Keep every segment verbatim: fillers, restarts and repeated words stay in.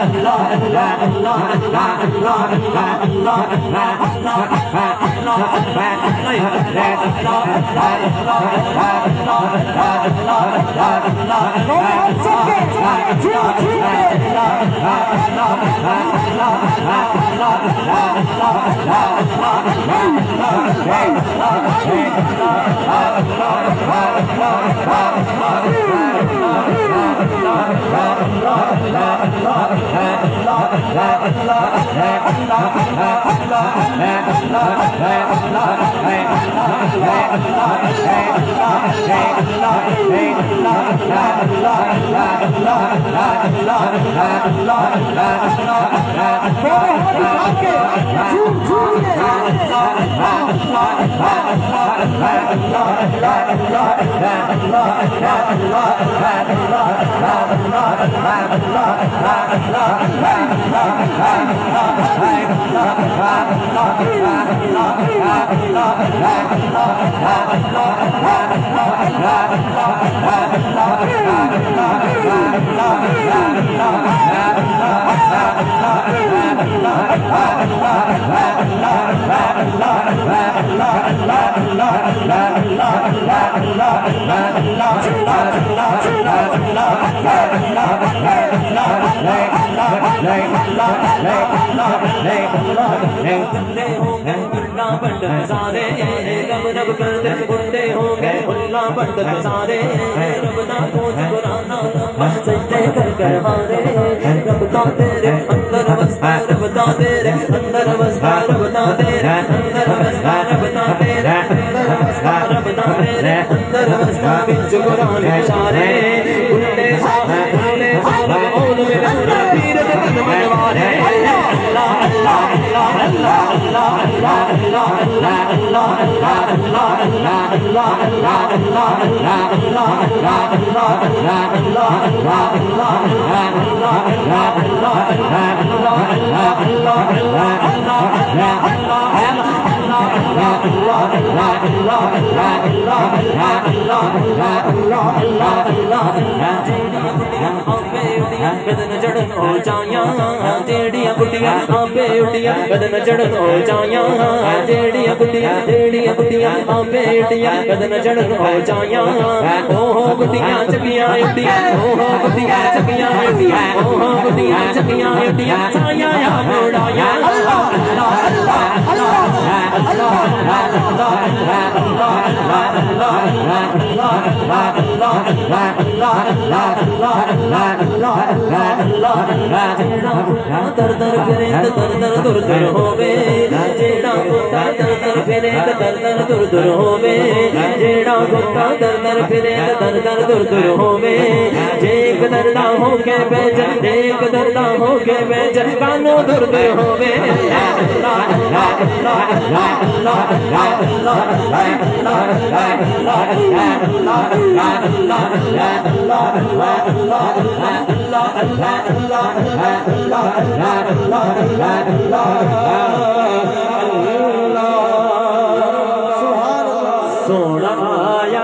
سونا آیا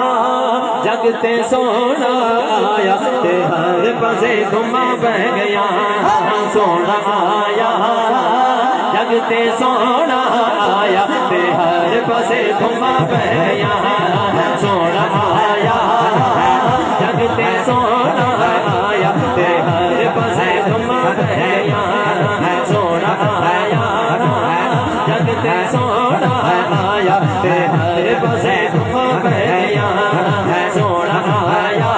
جگتے سونا آیا تے ہر پسے گھما بہ گیا سونا آیا جگتے سونا آیا تے ہر پسے گھما بہ گیا سونا آیا جگتے سونا آیا تے ہر پسے گھما بہ گیا سونا آیا جگتے سونا آیا تے ہر پسے گھما بہ گیا سونا آیا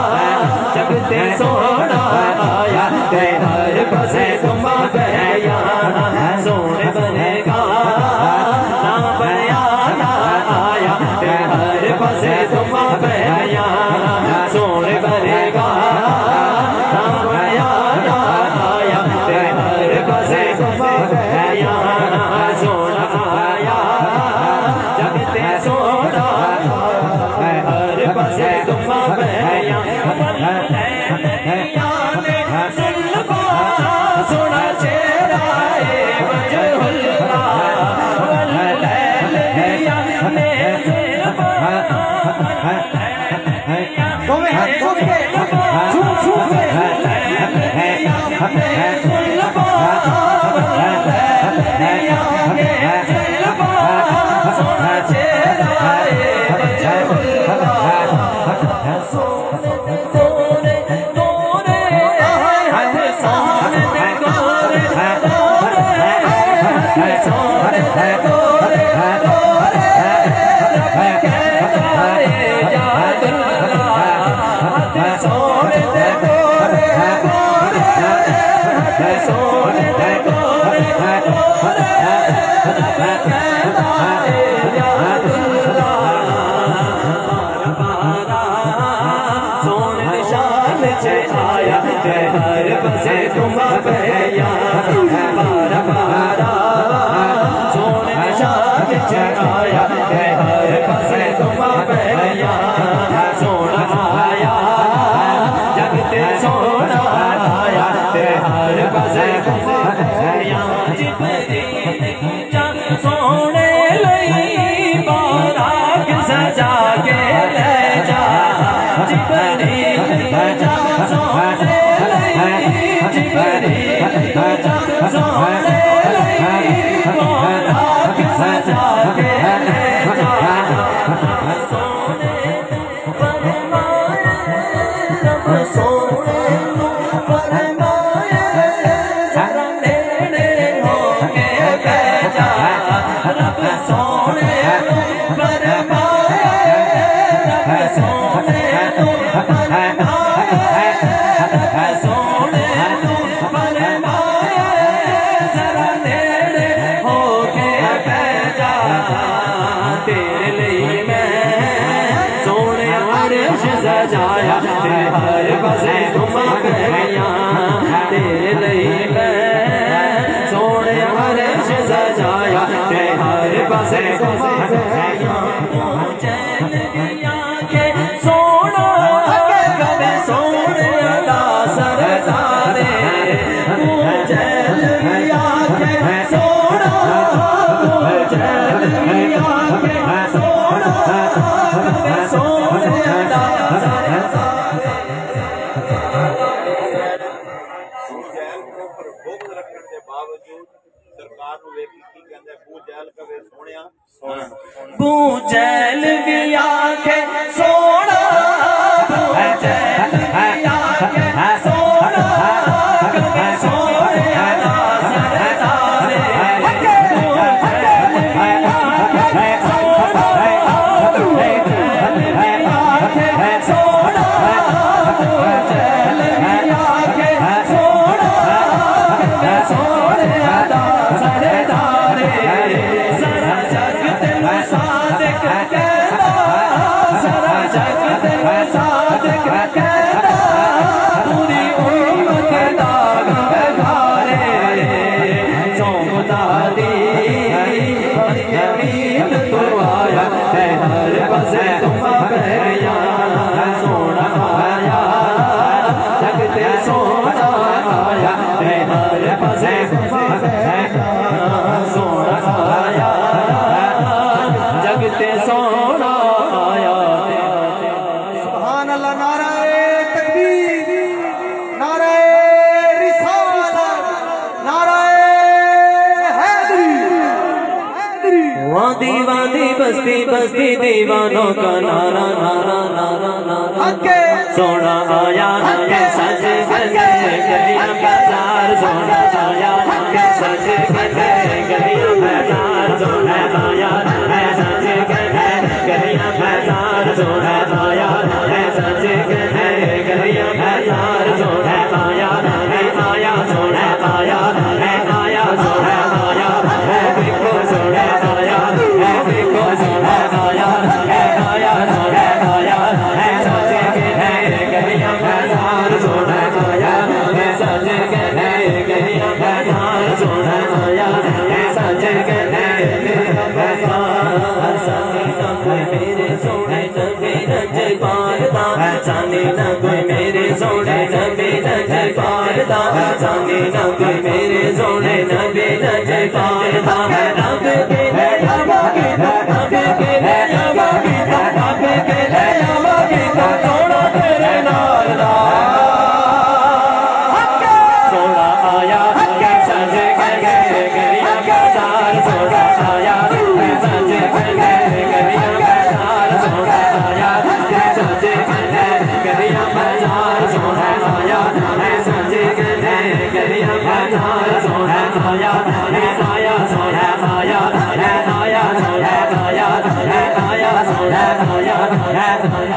جگتے سونا آیا تے ہر پسے گھما بہ گیا سونے بنے گا نہ بنیا آیا تے ہر پسے گھما بہ گیا سونے بنے گا نہ بنیا آیا تے ہر پسے گھما بہ گیا سونا آیا جگتے سونا ہر پسے گھما بہ گیا سونا چہرہ وجہ اللہ سونا آیا ہے سج گئے گلیاں بازار سونا آیا ہے آیا سونا آیا ہے آیا سونا آیا ہے آیا سونا آیا ہے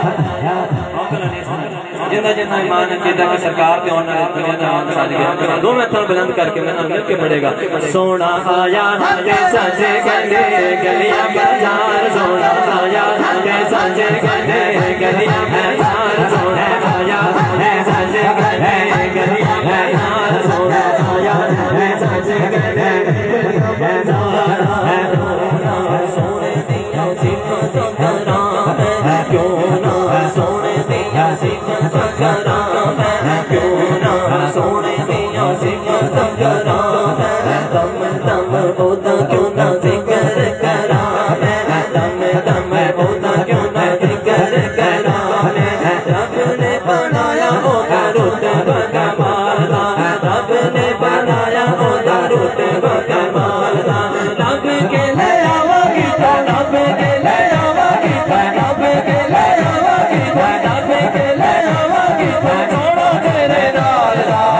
جنہ جنہ ایمان عقیدہ کی سرکار کے ہونے دنیا کا آن ساج گیا دو میں تھا بلند کر کے میں نے مل کے پڑے گا سونا آیا ہے سج گئے گلیاں بازار سونا آیا ہے سج گئے گلیاں بازار سونا آیا ہے سج گئے گلیاں بازار سونا آیا ہے سج گئے گلیاں بازار سونے دیا صفت کرام کیوں نہ سونے دیا صفت کرام کیوں نہ سونے دیا صفت کرام دم دم ہوتا کیوں نہ ذکر کرام دم دم ہوتا کیوں نہ ذکر کرام رب نے بنایا ہوتا رتبہ کمالا رب نے بنایا ہوتا رتبہ کمالا رب کے لے آوا گیتا رب کے لے آوا گیتا رب کے لے آوا گیتا رب کے لے آوا گیتا چھوڑو تیرے نال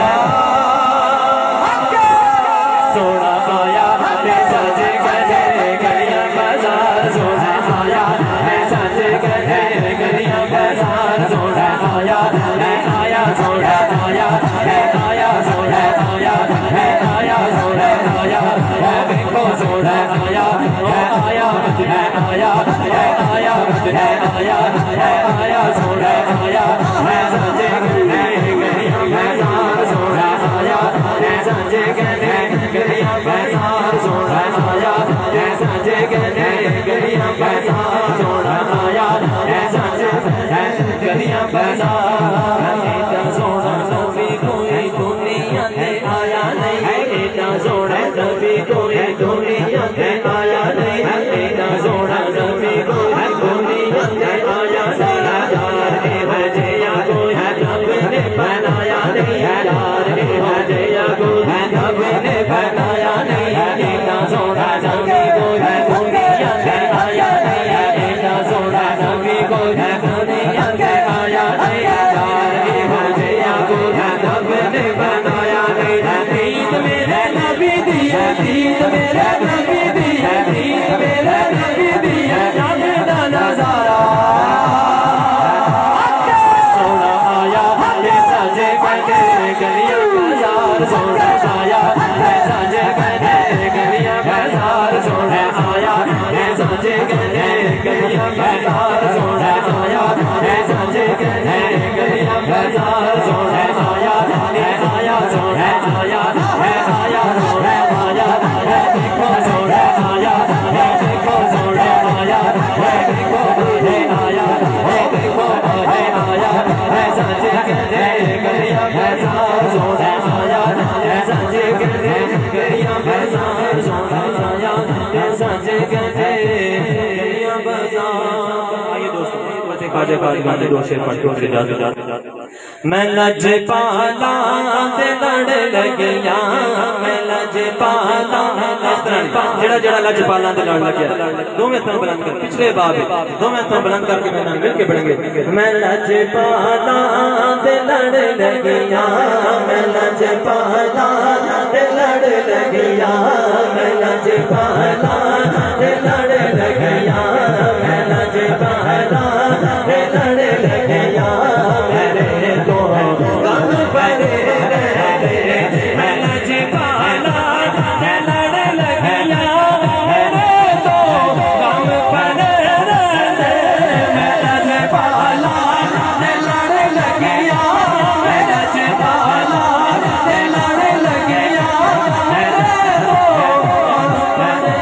سونا آیا ہے سج گئے گلیاں بازار سونا آیا ہے سج گئے گلیاں بازار سونا آیا ہے آیا سونا آیا ہے آیا سونا آیا ہے آیا سونا آیا ہے دیکھو سونا آیا ہے آیا ہے آیا ہے آیا ہے آیا ہے آیا سونا آیا ہے سج گئے گلیاں بازار سونا آیا ہے سج گئے گلیاں بازار سونا آیا ہے سج گئے گلیاں بازار سونا آیا ہے سج گئے گلیاں بازار ایڈا سونا نبی کوئی دنیا میں آیا نہیں ایڈا سونا نبی کوئی دنیا میں آیا نہیں ایڈا سونا نبی کوئی دنیا میں آیا نہیں یار اے وجیا کوئی رب نے بنایا نہیں یار اے وجیا کوئی رب نے بنایا نہیں ایڈا سونا نبی کوئی دنیا میں آیا نہیں ایڈا سونا نبی کوئی دنیا میں آیا نہیں یار اے وجیا کوئی رب نے بنایا نہیں عید میرے نبی دی ہے عید میرے نبی دی ہے عید میرے نبی دی ہے جان دا نظارہ سونا آیا ہے سج گئے گلیاں بازار سونا آیا ہے سج گئے گلیاں بازار سونا آیا ہے سج گئے گلیاں بازار سونا آیا ہے سج گئے گلیاں بازار سونا آیا ہے آیا سونا آیا ہے آیا سونا آیا ہے دیکھو سونا آیا ہے دیکھو سونا آیا ہے دیکھو ہے آیا ہے دیکھو ہے آیا ہے سج گئے گلیاں بازار سونا آیا ہے سج گئے گلیاں بازار سونا آیا ہے سج گئے گلیاں بازار آئیے دوستو خواجہ خواجہ دو شعر پڑھ کے جاتے جاتے میں لج پالا تے لڑ لگیا میں لج پالا جڑا جڑا لج پالا تے لڑ لگیا دو میں تھن بلند کر پچھلے باب دو میں تھن بلند کر کے میں مل کے پڑھیں گے میں لج پالا تے لڑ لگیا میں لج پالا تے لڑ لگیا میں لج پالا تے لڑ لگیا میں لج پالا تے لڑ لگیا میرے تو غم پڑے میں لج پالا تے لڑ لگیا میرے تو غم پڑے میں لج پالا تے لڑ لگیا میں لج پالا تے لڑ لگیا میرے تو غم پڑے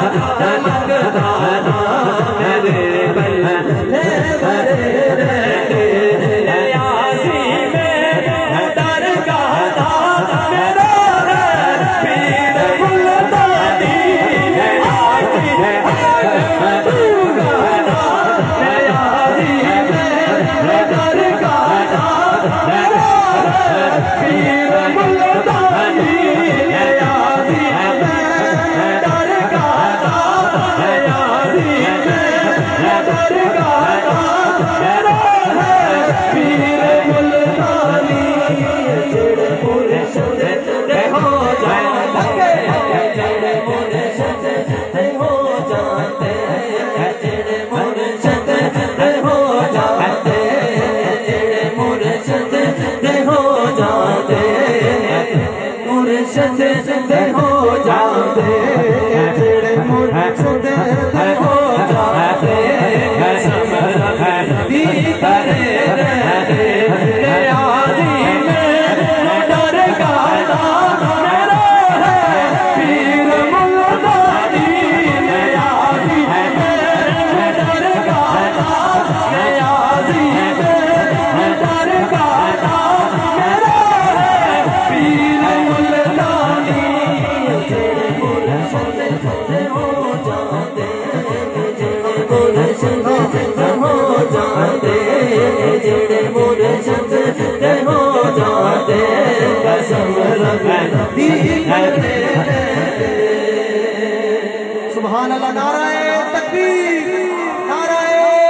سبحان اللہ نعرہ تکبیر نعرہ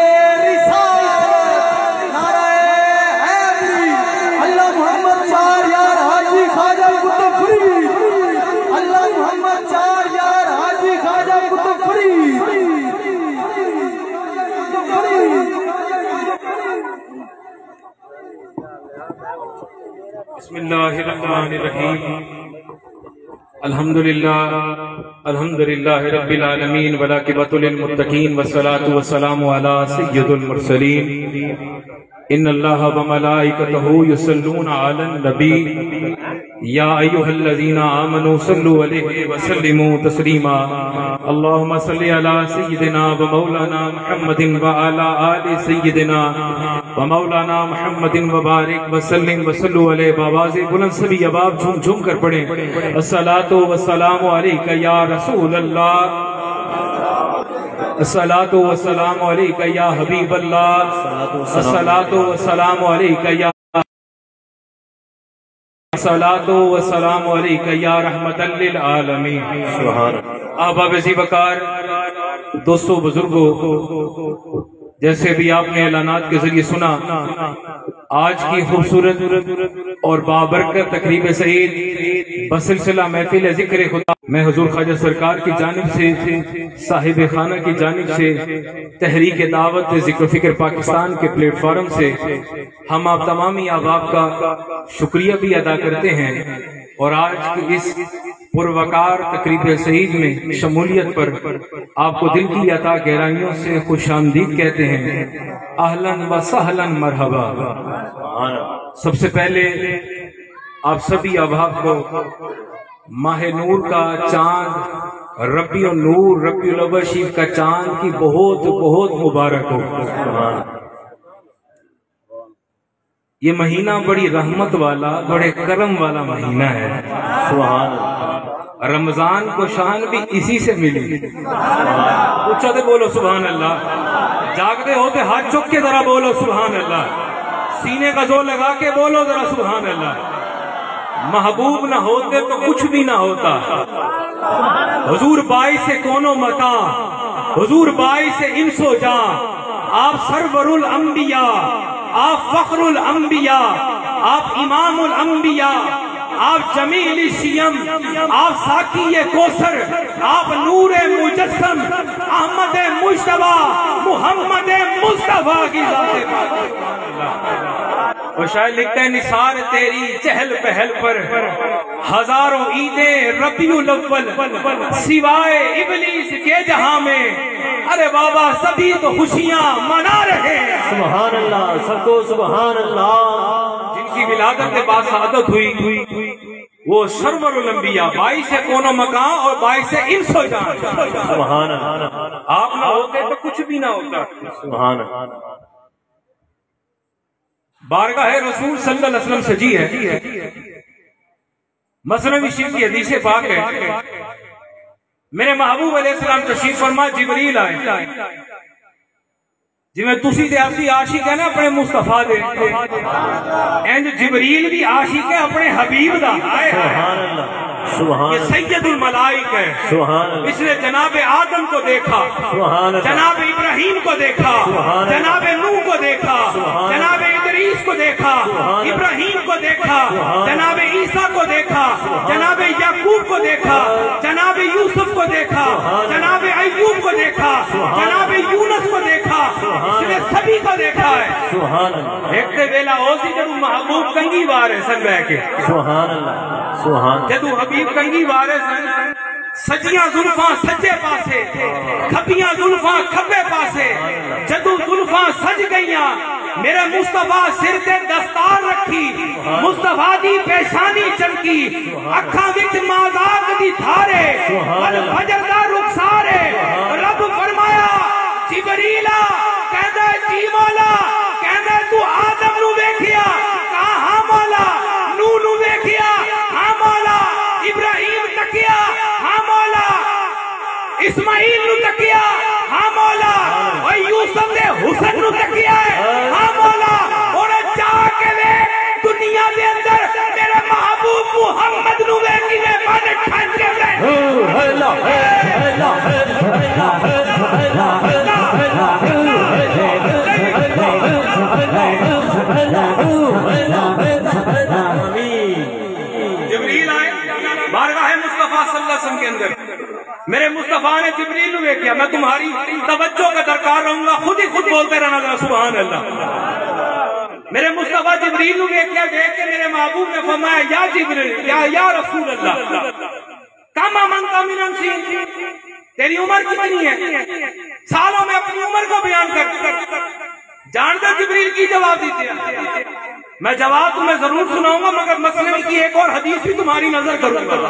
رسالت نعرہ حیدری اللہ محمد چار یار حاجی خواجہ قطب فرید اللہ محمد چار یار حاجی خواجہ قطب فرید بسم اللہ الرحمن الرحیم الحمدللہ الحمدللہ رب العالمین والعاقبۃ للمتقین والصلاة والسلام علی سید المرسلین ان اللہ وملائکتہ یصلون علی النبی یا ایھا الذین آمنوا صلوا علیہ وسلموا تسلیما اللہم صلی علی سیدنا ومولانا محمد وعلی آل سیدنا ومولانا محمد وبارک وسلم وصلوا علیہ بآواز بلند سبھی اباب جھوم جھوم کر پڑھیں الصلاۃ والسلام علیک یا رسول اللہ الصلاۃ والسلام علیک یا حبیب اللہ الصلاۃ والسلام علیک یا الصلاۃ والسلام علیک یا رحمت للعالمین سبحان احباب ذی وقار دوستو بزرگوں جیسے بھی آپ نے اعلانات کے ذریعے سنا آج کی خوبصورت اور بابرکت تقریب سعید بسلسلہ محفل ذکر خدا میں حضور خواجہ سرکار کی جانب سے صاحب خانہ کی جانب سے تحریک دعوت ذکر فکر پاکستان کے پلیٹ فارم سے ہم آپ تمامی احباب کا شکریہ بھی ادا کرتے ہیں اور آج کی اس پروقار تقریب سعید میں شمولیت پر آپ کو دل کی عطا گہرائیوں سے خوش آمدید کہتے ہیں اہلاً و سہلاً مرحبا سب سے پہلے آپ سبھی احباب کو ماہ نور کا چاند ربیع النور ربیع الاول شریف کا چاند کی بہت بہت مبارک ہو یہ مہینہ بڑی رحمت والا بڑے کرم والا مہینہ ہے سبحان اللہ رمضان کو شان بھی اسی سے ملی اچھا دے بولو سبحان اللہ جاگتے ہوتے ہاتھ چک کے ذرا بولو سبحان اللہ سینے کا زور لگا کے بولو ذرا سبحان اللہ محبوب نہ ہوتے تو کچھ بھی نہ ہوتا حضور باعث سے کونو مکان حضور باعث سے انس و جان آپ سرور الانبیاء آپ فخر الانبیاء آپ امام الانبیاء آپ جمیل الشیم آپ ساقی کوثر آپ نور مجسم احمد مجتبی محمد مصطفیٰ کی ذات پاک وہ شاید لکھتے ہیں نثار تیری چہل پہل پر ہزاروں عیدیں ربیع الاول سوائے ابلیس کے جہاں میں ارے بابا سبھی تو خوشیاں منا رہے سبحان اللہ سب کو سبحان اللہ جن کی ولادت کے بعد سعادت ہوئی وہ سرور الانبیاء، باعث کون و مکان اور باعث انس و جان۔ سبحان اللہ، آپ نہ ہوتے تو کچھ بھی نہ ہوتا۔ سبحان اللہ، بارگاہ رسول صلی اللہ علیہ وسلم سجی ہے، مثنوی شریف کی حدیث پاک ہے، میرے محبوب علیہ السلام تشریف فرما، جبریل آئے جی میں تسی دے اسی عاشق ہے نا اپنے مصطفیٰ دے، اینج جبریل بھی عاشق ہے اپنے حبیب دا۔ سبحان اللہ، سبحان یہ اللہ، سید الملائک ہے، سبحان اللہ، اس نے جناب آدم کو دیکھا، سبحان اللہ، جناب ابراہیم کو دیکھا، سبحان اللہ، جناب نوح کو دیکھا، سبحان جناب ادریس کو دیکھا، سبحان اللہ، ابراہیم کو دیکھا، سبحان جناب عیسیٰ کو دیکھا، جناب یعقوب کو دیکھا، جناب یوسف کو دیکھا، جناب ایوب کو دیکھا، جناب یونس کو دیکھا، اس نے سبھی کو دیکھا ہے۔ سبحان اللہ، ایک تے ویلا ہو سی جدو محبوب کنگی وارے سن بہ کے، سبحان اللہ، سبحان جدو حبیب کنگی وارے سن، سجیاں زلفاں سجے پاسے، کھبیاں زلفاں کھبے پاسے، جدو زلفاں سج گئیاں میرے مصطفیٰ سر تے دستار رکھی، مصطفیٰ دی پیشانی چمکی، اکھاں وچ مازاق دی دھارے، والفجر دا رخسارے، رب فرمایا جبریلا کہندا جی مولا، کہندا تو آدم نو ویکھیا، کہا ہاں مولا، نوح نو ویکھیا، ہاں مولا، ابراہیم تکیا، ہاں مولا، اسماعیل نو تکیا، ہاں مولا، اور یوسف دے حسن نو تکیا ہے، ہاں مولا، اور چاہ کے لے دنیا دے اندر میرے محبوب محمد نو ویکھی میں من ٹھن کے لے۔ جبریل آئے بارگاہ مصطفیٰ صلی اللہ علیہ وسلم کے اندر، میرے مصطفیٰ نے جبریل نو دیکھا، میں تمہاری توجہ کا درکار رہوں گا، خود ہی خود بولتے رہنا ذرا سبحان اللہ۔ میرے مصطفیٰ جبریل نو دیکھا، دیکھ کے میرے محبوب نے فرمایا یا جبریل، یا یا رسول اللہ، کم امنت من السنین، تیری عمر کتنی ہے؟ سالوں میں اپنی عمر کو بیان کر۔ جانتے جبریل کی جواب دیتے ہیں؟ میں جواب تمہیں ضرور سناؤں گا، مگر مسئلے کی ایک اور حدیث بھی تمہاری نظر کروں گا۔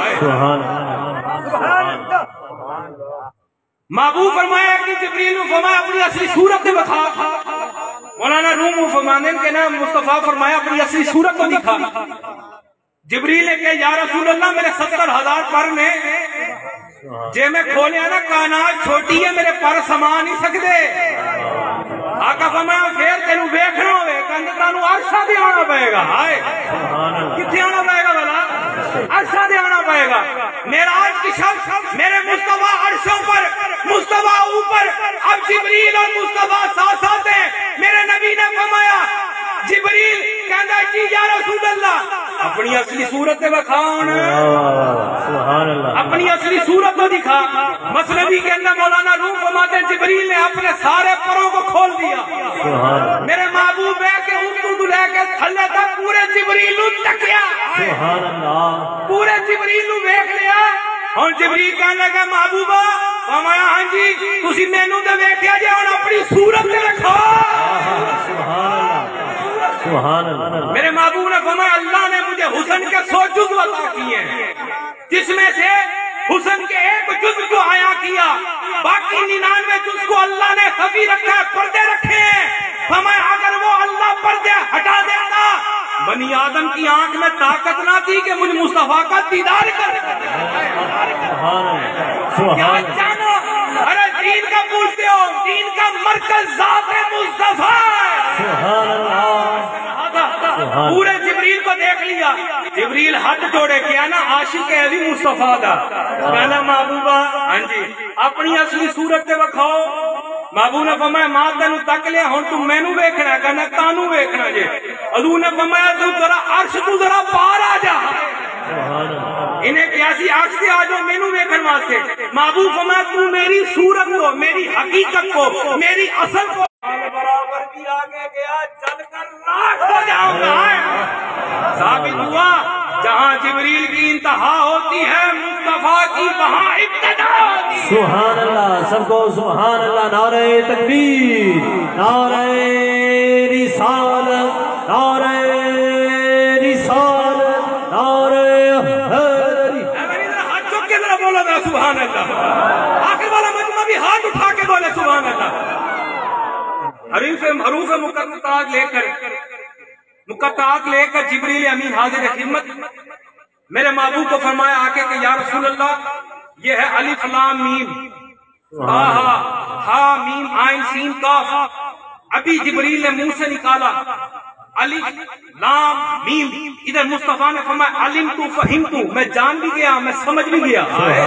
محبوب فرمایا کہ جبریل نے فرمایا اپنی اصلی صورت کو دکھا، مولانا روم فرمانے کے نام مصطفیٰ فرمایا اپنی اصلی صورت کو دکھا۔ جبریل نے کہا یا رسول اللہ میرے ستر ہزار پر نے جے میں کھولیا نا کائنات چھوٹی ہے، میرے پر سما نہیں سکتے۔ آقا فرمایا پھر تینوں ویکھنا ہوئے کہندے تانوں عرشاں تے آنا پائے گا۔ ہائے کتنے آنا پائے گا بھلا؟ عرشاں تے آنا پائے گا۔ معراج کی شب میرے مصطفیٰ عرشوں پر، مصطفیٰ اوپر، اب جبریل اور مصطفیٰ ساتھ ساتھ ہیں۔ میرے نبی نے فرمایا جبریل کہندا جی یا رسول اللہ اپنی اصلی صورت دکھاؤ، سبحان اللہ، اپنی اصلی صورت کو دکھا۔ مسلبی کے اندر مولانا روم فرماتے ہیں جبریل نے اپنے سارے پروں کو کھول دیا۔ میرے محبوب ہے کہ اردو تو لے کے تھلے تک پورے جبریل نو تکیا، سبحان اللہ، پورے جبریل نو دیکھ لیا۔ اور جبریل کہنے لگا محبوبہ، فرمایا ہاں جی تسی مینوں تے ویکھیا جے، ہن اپنی صورت تے ویکھو۔ سبحان اللہ، سبحان اللہ۔ میرے محبوب نے فرمایا اللہ نے مجھے حسن کے سو جز عطا کیے ہیں، جس میں سے حسن کے ایک جز کو عطا کیا، باقی ننانوے جز کو اللہ نے خفی رکھا ہے، پردے رکھے ہیں۔ فرمایا اگر وہ اللہ پردے ہٹا دیتا، بنی آدم کی آنکھ میں طاقت نہ تھی کہ مجھ مصطفیٰ کا دیدار کر۔ کیا جانو ارے دین کا پوچھتے ہو، دین کا مرکز ذات مصطفیٰ پورے جبریل کو دیکھ لیا۔ جبریل ہاتھ جوڑے کیا نا عاشق ہے بھی مصطفیٰ دا، کہنا محبوبہ ہاں جی اپنی اصلی صورت تے وکھاؤ۔ محبوب نے فرمایا ماں تینوں تک لیا، ہن تو مینوں ویکھنا، کہنا تانوں ویکھنا جے۔ حضور نے فرمایا تو ذرا عرش تو ذرا پار آ جا، انہیں کیسی عرش سے آ جاؤ مینوں ویکھن واسطے۔ محبوب فرمایا تو میری صورت کو، میری حقیقت کو، میری اصل کو برابر بھی آگے گیا، چل کر راک ہو جاؤں گا۔ ثابت ہوا جہاں جبریل کی انتہا ہوتی ہے مصطفیٰ کی وہاں ابتدا ہوتی ہے۔ سبحان اللہ، سب کو سبحان اللہ، نعرہ تکبیر، نعرہ رسالت، نعرہ رسالت، نعرہ ذرا سبحان اللہ. آخر والا مجمع بھی ہاتھ اٹھا کے بولے سبحان اللہ. حروف حروف مقطعات لے کر مقطعات لے کر جبریل امین حاضر خدمت. میرے محبوب کو فرمایا آ کے کہ یا رسول اللہ یہ ہے الف لام میم طٰہٰ ہا میم عین سین قاف. ابھی جبریل نے منہ سے نکالا الف لام میم. ادھر مصطفیٰ نے فرمایا علمت فہمت، میں جان بھی گیا میں سمجھ بھی گیا.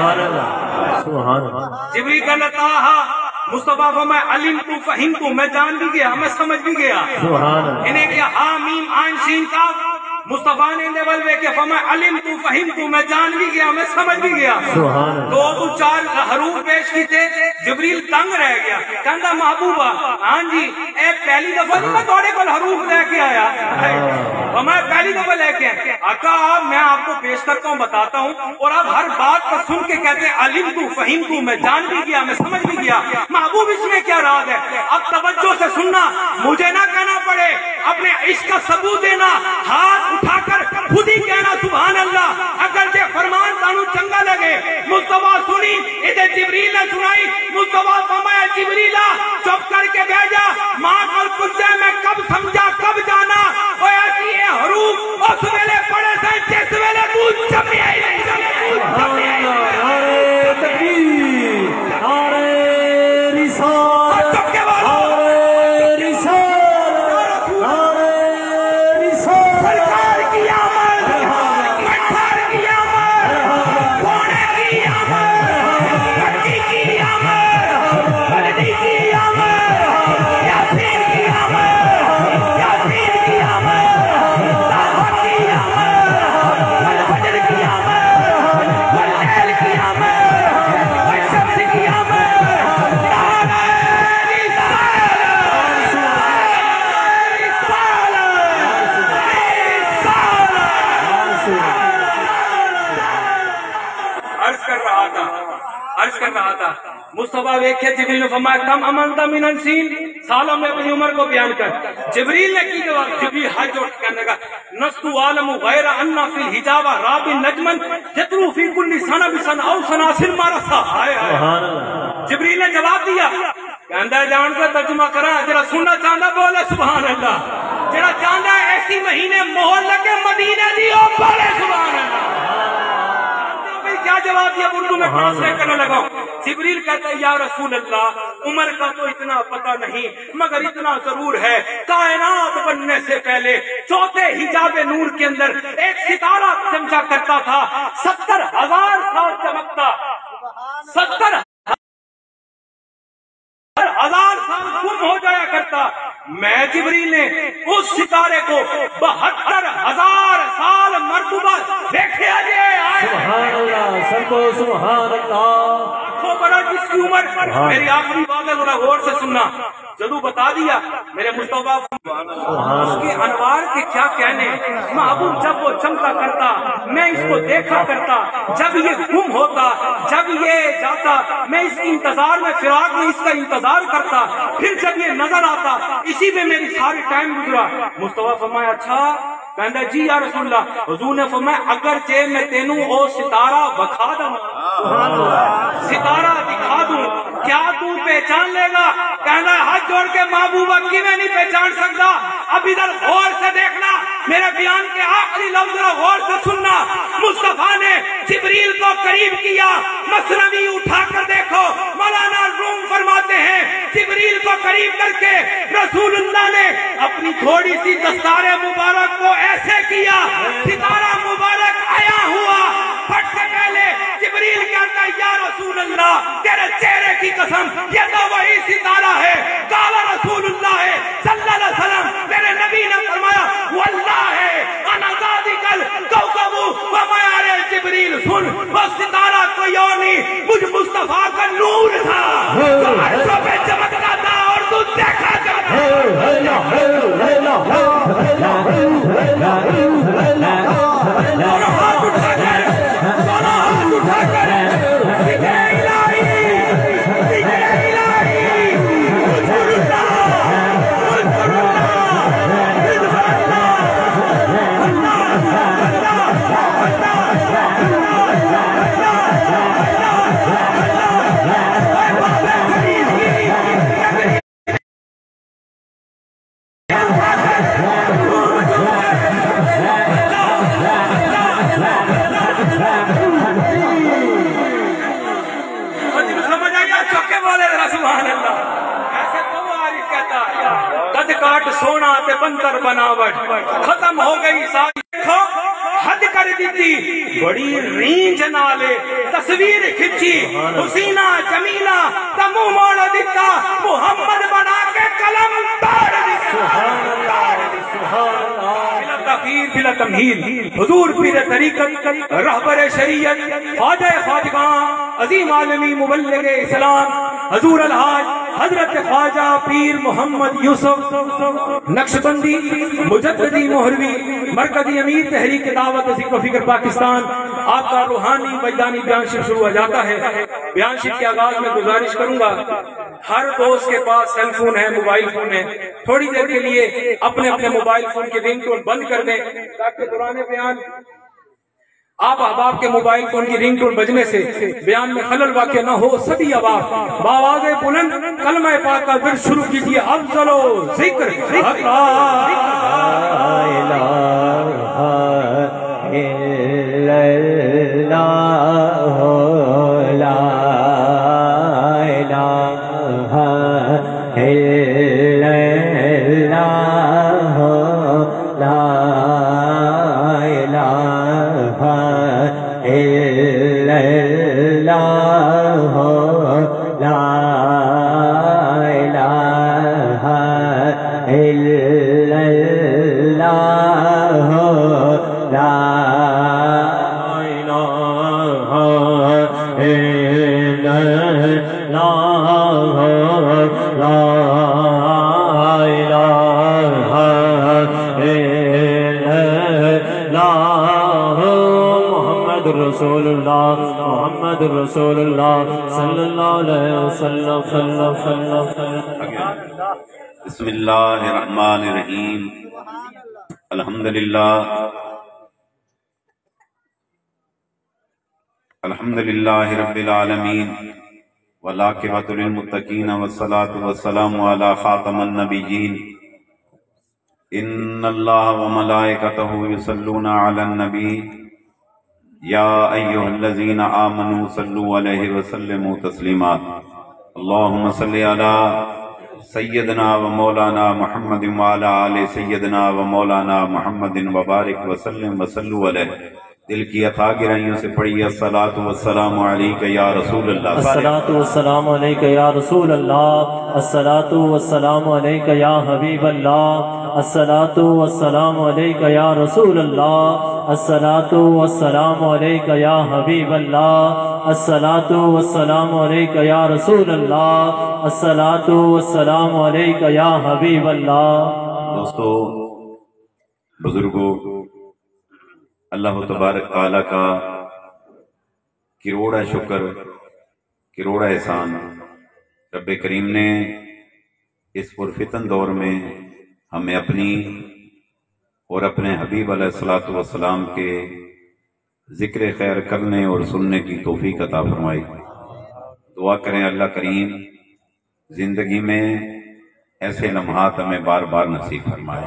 جبریل کہنا طٰہٰ، مصطفیٰ فرمایا علمت فہمت، میں جان بھی گیا میں سمجھ بھی گیا. انہیں کیا ہا میم عین سین قاف. مصطفیٰ نے انہیں بلوے کہ فرمایا علمت فہمت، میں جان بھی گیا میں سمجھ بھی گیا. دو تو چار حروف پیش کی تھے. جبریل تنگ رہ گیا، کہندا محبوبہ ہاں جی اے پہلی دفعہ میں تھوڑے کول حروف لے کے آیا. میں پہلی دفعہ لے کے آیا. آقا میں آپ کو پیش کرتا ہوں بتاتا ہوں اور آپ ہر بات کو سن کے کہتے ہیں علمت فہمت، میں جان بھی گیا میں سمجھ بھی گیا. محبوب اس میں کیا راز ہے؟ اب توجہ سے سننا، مجھے نہ کہنا پڑے، اپنے عشق کا ثبوت دینا. ہاتھ اٹھا کر خود ہی کہنا سبحان اللہ. اگر یہ فرمان تانوں چنگا لگے. مصطفیٰ سنی ادھر جبریل نے سنائی. مصطفیٰ فرمایا جبریلا چپ کر کے بیٹھ جا، ماں کل پوچھے میں کب سمجھا کب جانا. اور ایسی یہ حروف اس ویلے پڑے سے جس ویلے تو جب آئی نعرہ تکبیر، نعرہ رسالت، نعرہ رسالت، نعرہ رسالت. سرکار کی آمد، مٹھار کی آمد، سونے کی آمد، مٹی کی آمد، بلدی کی آمد، یاسین کی آمد، یاسین کی آمد، دعوت کی آمد، والفجر کی آمد، واللیل کی آمد، والشمس کی آمد. نعرہ عرض کر رہا تھا عرض کر رہا تھا مصطفیٰ ویکھے جبریل نے فرمایا کم امنت من انسین، سالوں میں اپنی عمر کو بیان کر. جبریل نے کی جواب. جبریل ہاتھ جوڑ کے کہنے لگا نستو عالم غیر انا فی الحجاب راب نجمن یتلو فی کل سنہ بسن او سناسل مارسا. جبریل نے جواب دیا کہندا جان کا ترجمہ کرا. جڑا سننا چاہندا بولے سبحان اللہ. جڑا چاہندا ہے ایسی مہینے مہر لگے مدینے دی او بولے سبحان اللہ. کیا جواب دیا اردو میں ٹرانسلیٹ کرنے لگا. جبریل کہتا ہے یا رسول اللہ عمر کا تو اتنا پتہ نہیں مگر اتنا ضرور ہے کائنات بننے سے پہلے چوتھے حجاب نور کے اندر ایک ستارہ چمکا کرتا تھا، ستر ہزار سال چمکتا، ستر ہزار سال گم ہو جایا کرتا. میں جبریل نے اس ستارے کو بہتر ہزار سال مرتبہ دیکھا جائے. سبحان اللہ، سب کو سبحان اللہ. آنکھوں بڑا جس کی عمر. میری آخری بات ہے ذرا غور سے سننا. جدو بتا دیا میرے مصطفیٰ اس کے انوار کے کیا کہنے. محبوب جب وہ چمکا کرتا میں اس کو دیکھا کرتا، جب یہ گم ہوتا جب یہ جاتا میں اس کی انتظار میں فراق میں اس کا انتظار کرتا، پھر جب یہ نظر آتا اسی میں میری ساری ٹائم گزرا. مصطفیٰ فرمایا اچھا کہندا جی یا رسول اللہ. حضور نے فرمایا اگر چے میں تینوں او ستارہ بکھا دوں، ستارہ دکھا دوں کیا تو پہچان لے گا؟ کہنا ہاتھ جوڑ کے محبوبہ کی میں نہیں پہچان سکتا. اب ادھر غور سے دیکھنا، میرے بیان کے آخری لفظ غور سے سننا. مصطفیٰ نے جبریل کو قریب کیا، مثنوی اٹھا کر دیکھو. مولانا روم فرماتے ہیں جبریل کو قریب کر کے رسول اللہ نے اپنی تھوڑی سی دستار مبارک کو ایسے کیا، ستارہ مبارک آیا ہوا. پھٹ سے پہلے جبریل کہتا ہے یا رسول اللہ تیرے چہرے کی قسم یہ تو وہی ستارہ ہے، قال رسول اللہ ہے صلی اللہ علیہ وسلم. میرے نبی نے فرمایا واللہ ہے انا ذالکل کوکب ومیار. جبریل سن وہ ستارہ کوئی اور نہیں، مجھ مصطفیٰ کا نور تھا جو عرشوں پہ چمکتا تھا اور تو دیکھا جاتا. دونوں ہاتھ اٹھا کر دونوں ہاتھ اٹھا کر ذکر الہی ذکر الہی اذکر اللہ اذکر اللہ اذکر اللہ اللہ اللہ اللہ اللہ اللہ اللہ سبحان اللہ. ایسے تو وہ عارف کہتا قد کاٹ سونا تے بندر بناوٹ ختم ہو گئی ساری حد کر دیتی بڑی رینج نالے تصویر کھچی حسینہ جمیلہ تا منہ موڑ دیتا محمد بنا کے قلم توڑ دیتا. سبحان اللہ سبحان اللہ. بلا تخیر بلا تمہید حضور پیر طریقت رہبر شریعت خواجہ خواجگاں عظیم عالمی مبلغ اسلام حضور الحاج حضرت خواجہ پیر محمد یوسف نقشبندی مجددی مہروی مرکزی امیر تحریک دعوت ذکر و فکر پاکستان آپ کا روحانی وجدانی بیان شریف شروع ہو جاتا ہے. بیان شریف کے آغاز میں گزارش کروں گا ہر دوست کے پاس سیل فون ہے موبائل فون ہے تھوڑی دیر کے لیے اپنے اپنے موبائل فون کے رنگ ٹون بند کر دیں تاکہ دوران بیان آپ احباب کے موبائل فون کی رنگ ٹون بجنے سے بیان میں خلل واقع نہ ہو. سبھی احباب بآواز بلند کلمہ پاک کا ورد شروع کیجیے. افضل و ذکر رسول اللہ صلی اللہ علیہ وسلم. بسم اللہ الرحمن الرحیم. الحمدللہ الحمدللہ رب العالمین والعاقبۃ للمتقین والصلاة والسلام علی خاتم النبیین. ان اللہ وملائکتہ یصلون علی النبی یا ایہا الذین آمنوا صلوا علیہ وسلموا تسلیما. اللہم صلی علی سیدنا و مولانا محمد وعلی آل سیدنا و مولانا محمد وبارک وسلم وصلوا علیہ. دل کی عطا گرائیوں سے پڑھیے الصلاۃ والسلام علیک یا رسول اللہ. الصلاۃ والسلام علیک یا رسول اللہ. الصلاۃ والسلام علیک یا حبیب اللہ. الصلاۃ والسلام علیک یا رسول اللہ. الصلاۃ والسلام علیک یا حبیب اللہ. الصلاۃ والسلام علیک یا رسول اللہ. الصلاۃ والسلام علیک یا حبیب اللہ. دوستو بزرگوں اللہ تبارک تعالیٰ کا کروڑا شکر کروڑا احسان رب کریم نے اس پرفتن دور میں ہمیں اپنی اور اپنے حبیب علیہ الصلوۃ والسلام کے ذکر خیر کرنے اور سننے کی توفیق عطا فرمائی. دعا کریں اللہ کریم زندگی میں ایسے لمحات ہمیں بار بار نصیب فرمائے.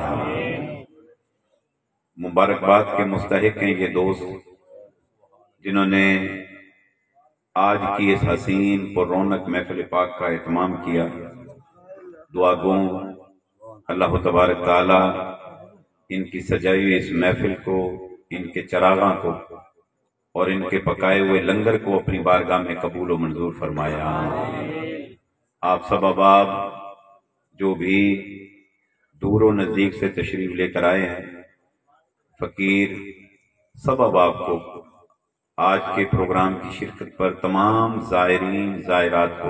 مبارکباد کے مستحق ہیں یہ دوست جنہوں نے آج کی اس حسین پر رونق محفل پاک کا اہتمام کیا. دعا گوں اللہ تبارک تعالی ان کی سجائی ہوئی اس محفل کو، ان کے چراغاں کو اور ان کے پکائے ہوئے لنگر کو اپنی بارگاہ میں قبول و منظور فرمایا. آپ سب احباب جو بھی دور و نزدیک سے تشریف لے کر آئے ہیں، فقیر سب احباب کو آج کے پروگرام کی شرکت پر، تمام زائرین زائرات کو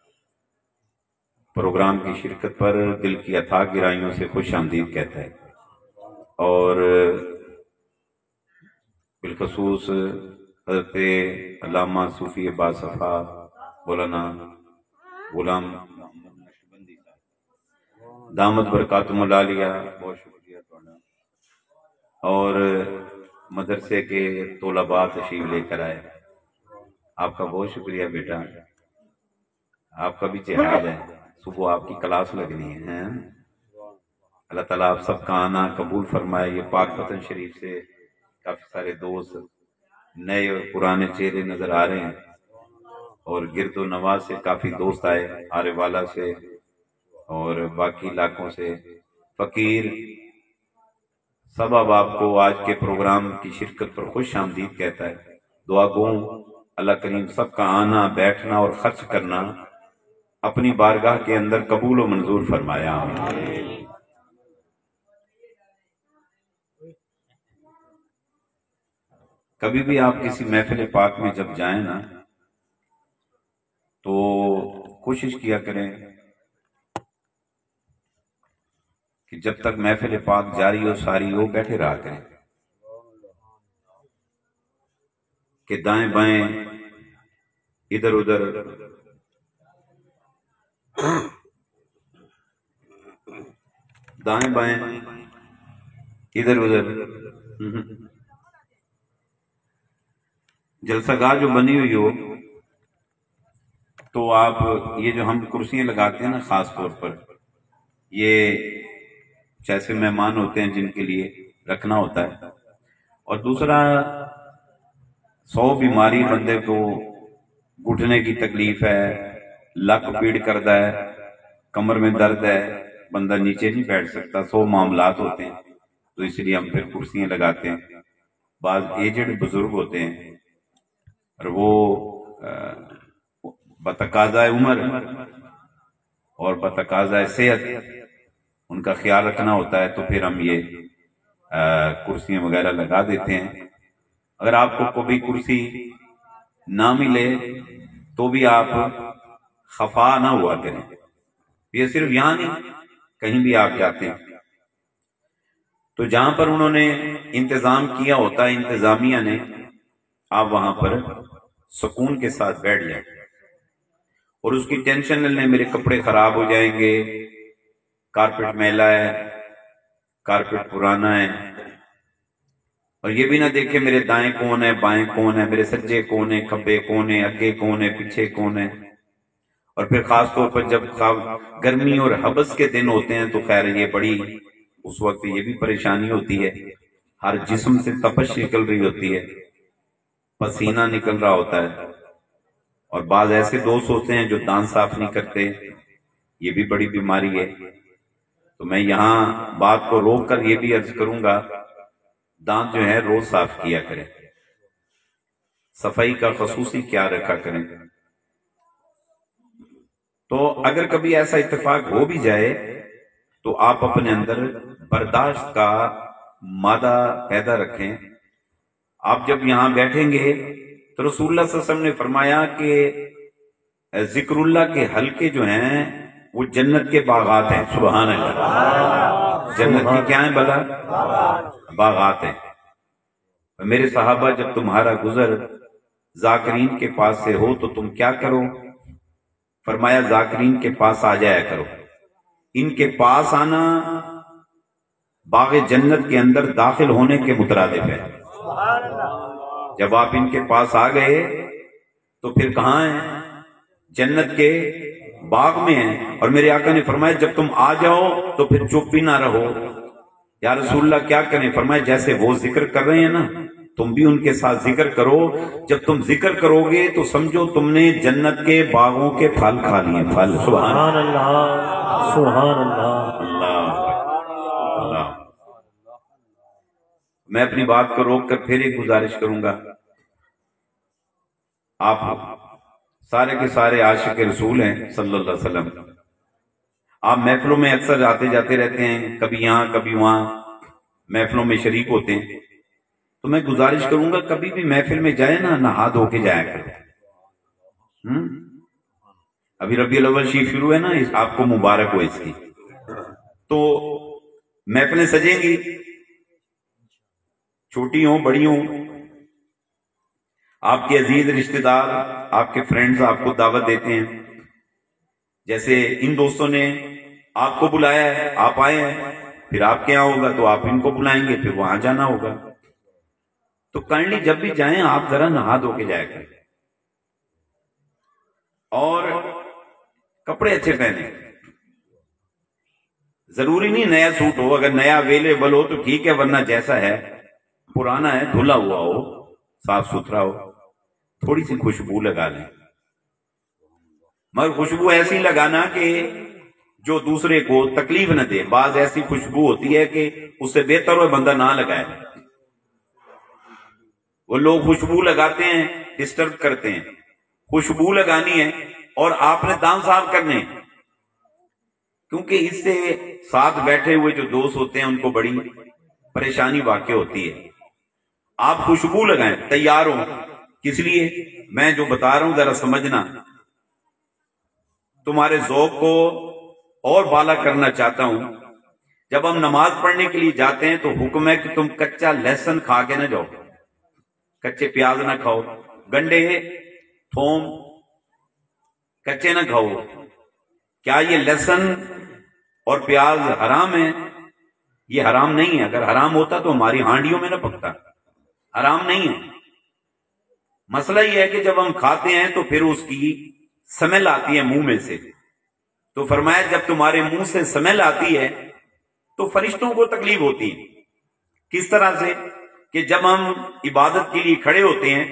پروگرام کی شرکت پر دل کی عطا گرائیوں سے خوش آمدید کہتا ہے. اور بالخصوص حضرت علامہ صوفی باصفا مولانا غلام دامت برکاتہم العالیہ، بہت شکریہ تھوڑا، اور مدرسے کے طلباء تشریف لے کر آئے. آپ کا بہت شکریہ بیٹا، آپ کا بھی جہاد ہے، صبح آپ کی کلاس لگنی ہے. اللہ تعالیٰ آپ سب کا آنا قبول فرمائے. یہ پاک وطن شریف سے کافی سارے دوست نئے اور پرانے چہرے نظر آ رہے ہیں. اور گرد و نواح سے کافی دوست آئے، آرے والا سے اور باقی علاقوں سے، فقیر سب اب آپ کو آج کے پروگرام کی شرکت پر خوش آمدید کہتا ہے۔ دعا گو اللہ کریم سب کا آنا، بیٹھنا اور خرچ کرنا اپنی بارگاہ کے اندر قبول و منظور فرمایا۔ کبھی بھی آپ کسی محفل پاک میں جب جائیں نا تو کوشش کیا کریں کہ جب تک محفل پاک جاری ہو ساری ہو بیٹھے رہا کریں، کہ دائیں بائیں ادھر ادھر دائیں بائیں ادھر ادھر جلسہ گاہ جو بنی ہوئی ہو تو آپ یہ جو ہم کرسیاں لگاتے ہیں نا خاص طور پر، یہ جیسے مہمان ہوتے ہیں جن کے لیے رکھنا ہوتا ہے، اور دوسرا سو بیماری بندے کو گھٹنے کی تکلیف ہے، لک پیڑ کرتا ہے، کمر میں درد ہے، بندہ نیچے نہیں بیٹھ سکتا، سو معاملات ہوتے ہیں، تو اس لیے ہم پھر کرسیاں لگاتے ہیں۔ بعض ایجڈ بزرگ ہوتے ہیں اور وہ بتقاضۂ عمر اور بتقاضۂ صحت ان کا خیال رکھنا ہوتا ہے، تو پھر ہم یہ کرسیاں وغیرہ لگا دیتے ہیں۔ اگر آپ کو کبھی کرسی نہ ملے تو بھی آپ خفا نہ ہوا کریں، یہ صرف یہاں نہیں کہیں بھی آپ جاتے ہیں تو جہاں پر انہوں نے انتظام کیا ہوتا ہے انتظامیہ نے، آپ وہاں پر سکون کے ساتھ بیٹھ جائیں اور اس کی ٹینشن نہ لیں میرے کپڑے خراب ہو جائیں گے، کارپیٹ میلا ہے، کارپیٹ پرانا ہے، اور یہ بھی نہ دیکھیں میرے دائیں کون ہے بائیں کون ہے، میرے سجے کون ہے کھبے کون ہے، اگے کون ہے پیچھے کون ہے۔ اور پھر خاص طور پر جب گرمی اور حبس کے دن ہوتے ہیں تو خیر یہ بڑی اس وقت یہ بھی پریشانی ہوتی ہے، ہر جسم سے تپش نکل رہی ہوتی ہے، پسینہ نکل رہا ہوتا ہے، اور بعض ایسے دوست ہوتے ہیں جو دانت صاف نہیں کرتے، یہ بھی بڑی بیماری ہے۔ تو میں یہاں بات کو روک کر یہ بھی عرض کروں گا، دانت جو ہے روز صاف کیا کریں، صفائی کا خصوصی کیا رکھا کریں۔ تو اگر کبھی ایسا اتفاق ہو بھی جائے تو آپ اپنے اندر برداشت کا مادہ پیدا رکھیں۔ آپ جب یہاں بیٹھیں گے تو رسول اللہ صلی اللہ علیہ وسلم نے فرمایا کہ ذکر اللہ کے حلقے جو ہیں وہ جنت کے باغات ہیں۔ سبحان اللہ، جنت کی کیا ہیں بلا؟ باغات ہیں۔ میرے صحابہ جب تمہارا گزر ذاکرین کے پاس سے ہو تو تم کیا کرو؟ فرمایا ذاکرین کے پاس آ جایا کرو۔ ان کے پاس آنا باغ جنت کے اندر داخل ہونے کے مترادف ہے۔ جب آپ ان کے پاس آ گئے تو پھر کہاں ہیں؟ جنت کے باغ میں ہیں۔ اور میرے آقا نے فرمایا جب تم آ جاؤ تو پھر چپ بھی نہ رہو۔ یا رسول اللہ کیا کریں؟ فرمایا جیسے وہ ذکر کر رہے ہیں نا تم بھی ان کے ساتھ ذکر کرو۔ جب تم ذکر کرو گے تو سمجھو تم نے جنت کے باغوں کے پھل کھا لیے۔ پھل سبحان اللہ، سبحان اللہ، اللہ اللہ۔ میں اپنی بات کو روک کر پھر ایک گزارش کروں گا، آپ سارے کے سارے عاشق رسول ہیں صلی اللہ علیہ وسلم۔ آپ محفلوں میں اکثر آتے جاتے رہتے ہیں، کبھی یہاں کبھی وہاں محفلوں میں شریک ہوتے ہیں، تو میں گزارش کروں گا کبھی بھی محفل میں جائے نا نہا دھو کے جایا کرو۔ ابھی ربیع الاول شریف شروع ہے نا، آپ کو مبارک ہو اس کی۔ تو محفلیں سجیں گی، چھوٹی ہوں بڑی ہوں، آپ کے عزیز رشتہ دار آپ کے فرینڈز آپ کو دعوت دیتے ہیں، جیسے ان دوستوں نے آپ کو بلایا ہے، آپ آئے ہیں، پھر آپ کے یہاں ہوگا تو آپ ان کو بلائیں گے، پھر وہاں جانا ہوگا۔ تو کائنڈلی جب بھی جائیں آپ ذرا نہا دھو کے جایا کریں اور کپڑے اچھے پہنے۔ ضروری نہیں نیا سوٹ ہو، اگر نیا اویلیبل ہو تو ٹھیک ہے، ورنہ جیسا ہے پرانا ہے دھلا ہوا ہو، صاف ستھرا ہو، تھوڑی سی خوشبو لگا لیں، مگر خوشبو ایسی لگانا کہ جو دوسرے کو تکلیف نہ دے. بعض ایسی خوشبو ہوتی ہے کہ اس سے بہتر وہ بندہ نہ لگائے. وہ لوگ خوشبو لگاتے ہیں ڈسٹرب کرتے ہیں. خوشبو لگانی ہے اور آپ نے دان صاف کرنے، کیونکہ اس سے ساتھ بیٹھے ہوئے جو دوست ہوتے ہیں ان کو بڑی پریشانی واقع ہوتی ہے. آپ خوشبو لگائیں تیار ہوں. کس لیے میں جو بتا رہا ہوں ذرا سمجھنا، تمہارے ذوق کو اور بالا کرنا چاہتا ہوں. جب ہم نماز پڑھنے کے لیے جاتے ہیں تو حکم ہے کہ تم کچا لہسن کھا کے نہ جاؤ، کچے پیاز نہ کھاؤ، گنڈے تھوم کچے نہ کھاؤ. کیا یہ لہسن اور پیاز حرام ہے؟ یہ حرام نہیں ہے. اگر حرام ہوتا تو ہماری ہانڈیوں میں نہ پکتا. حرام نہیں ہے. مسئلہ یہ ہے کہ جب ہم کھاتے ہیں تو پھر اس کی سمیل آتی ہے منہ میں سے. تو فرمایا جب تمہارے منہ سے سمیل آتی ہے تو فرشتوں کو تکلیف ہوتی ہے. کس طرح سے؟ کہ جب ہم عبادت کے لیے کھڑے ہوتے ہیں،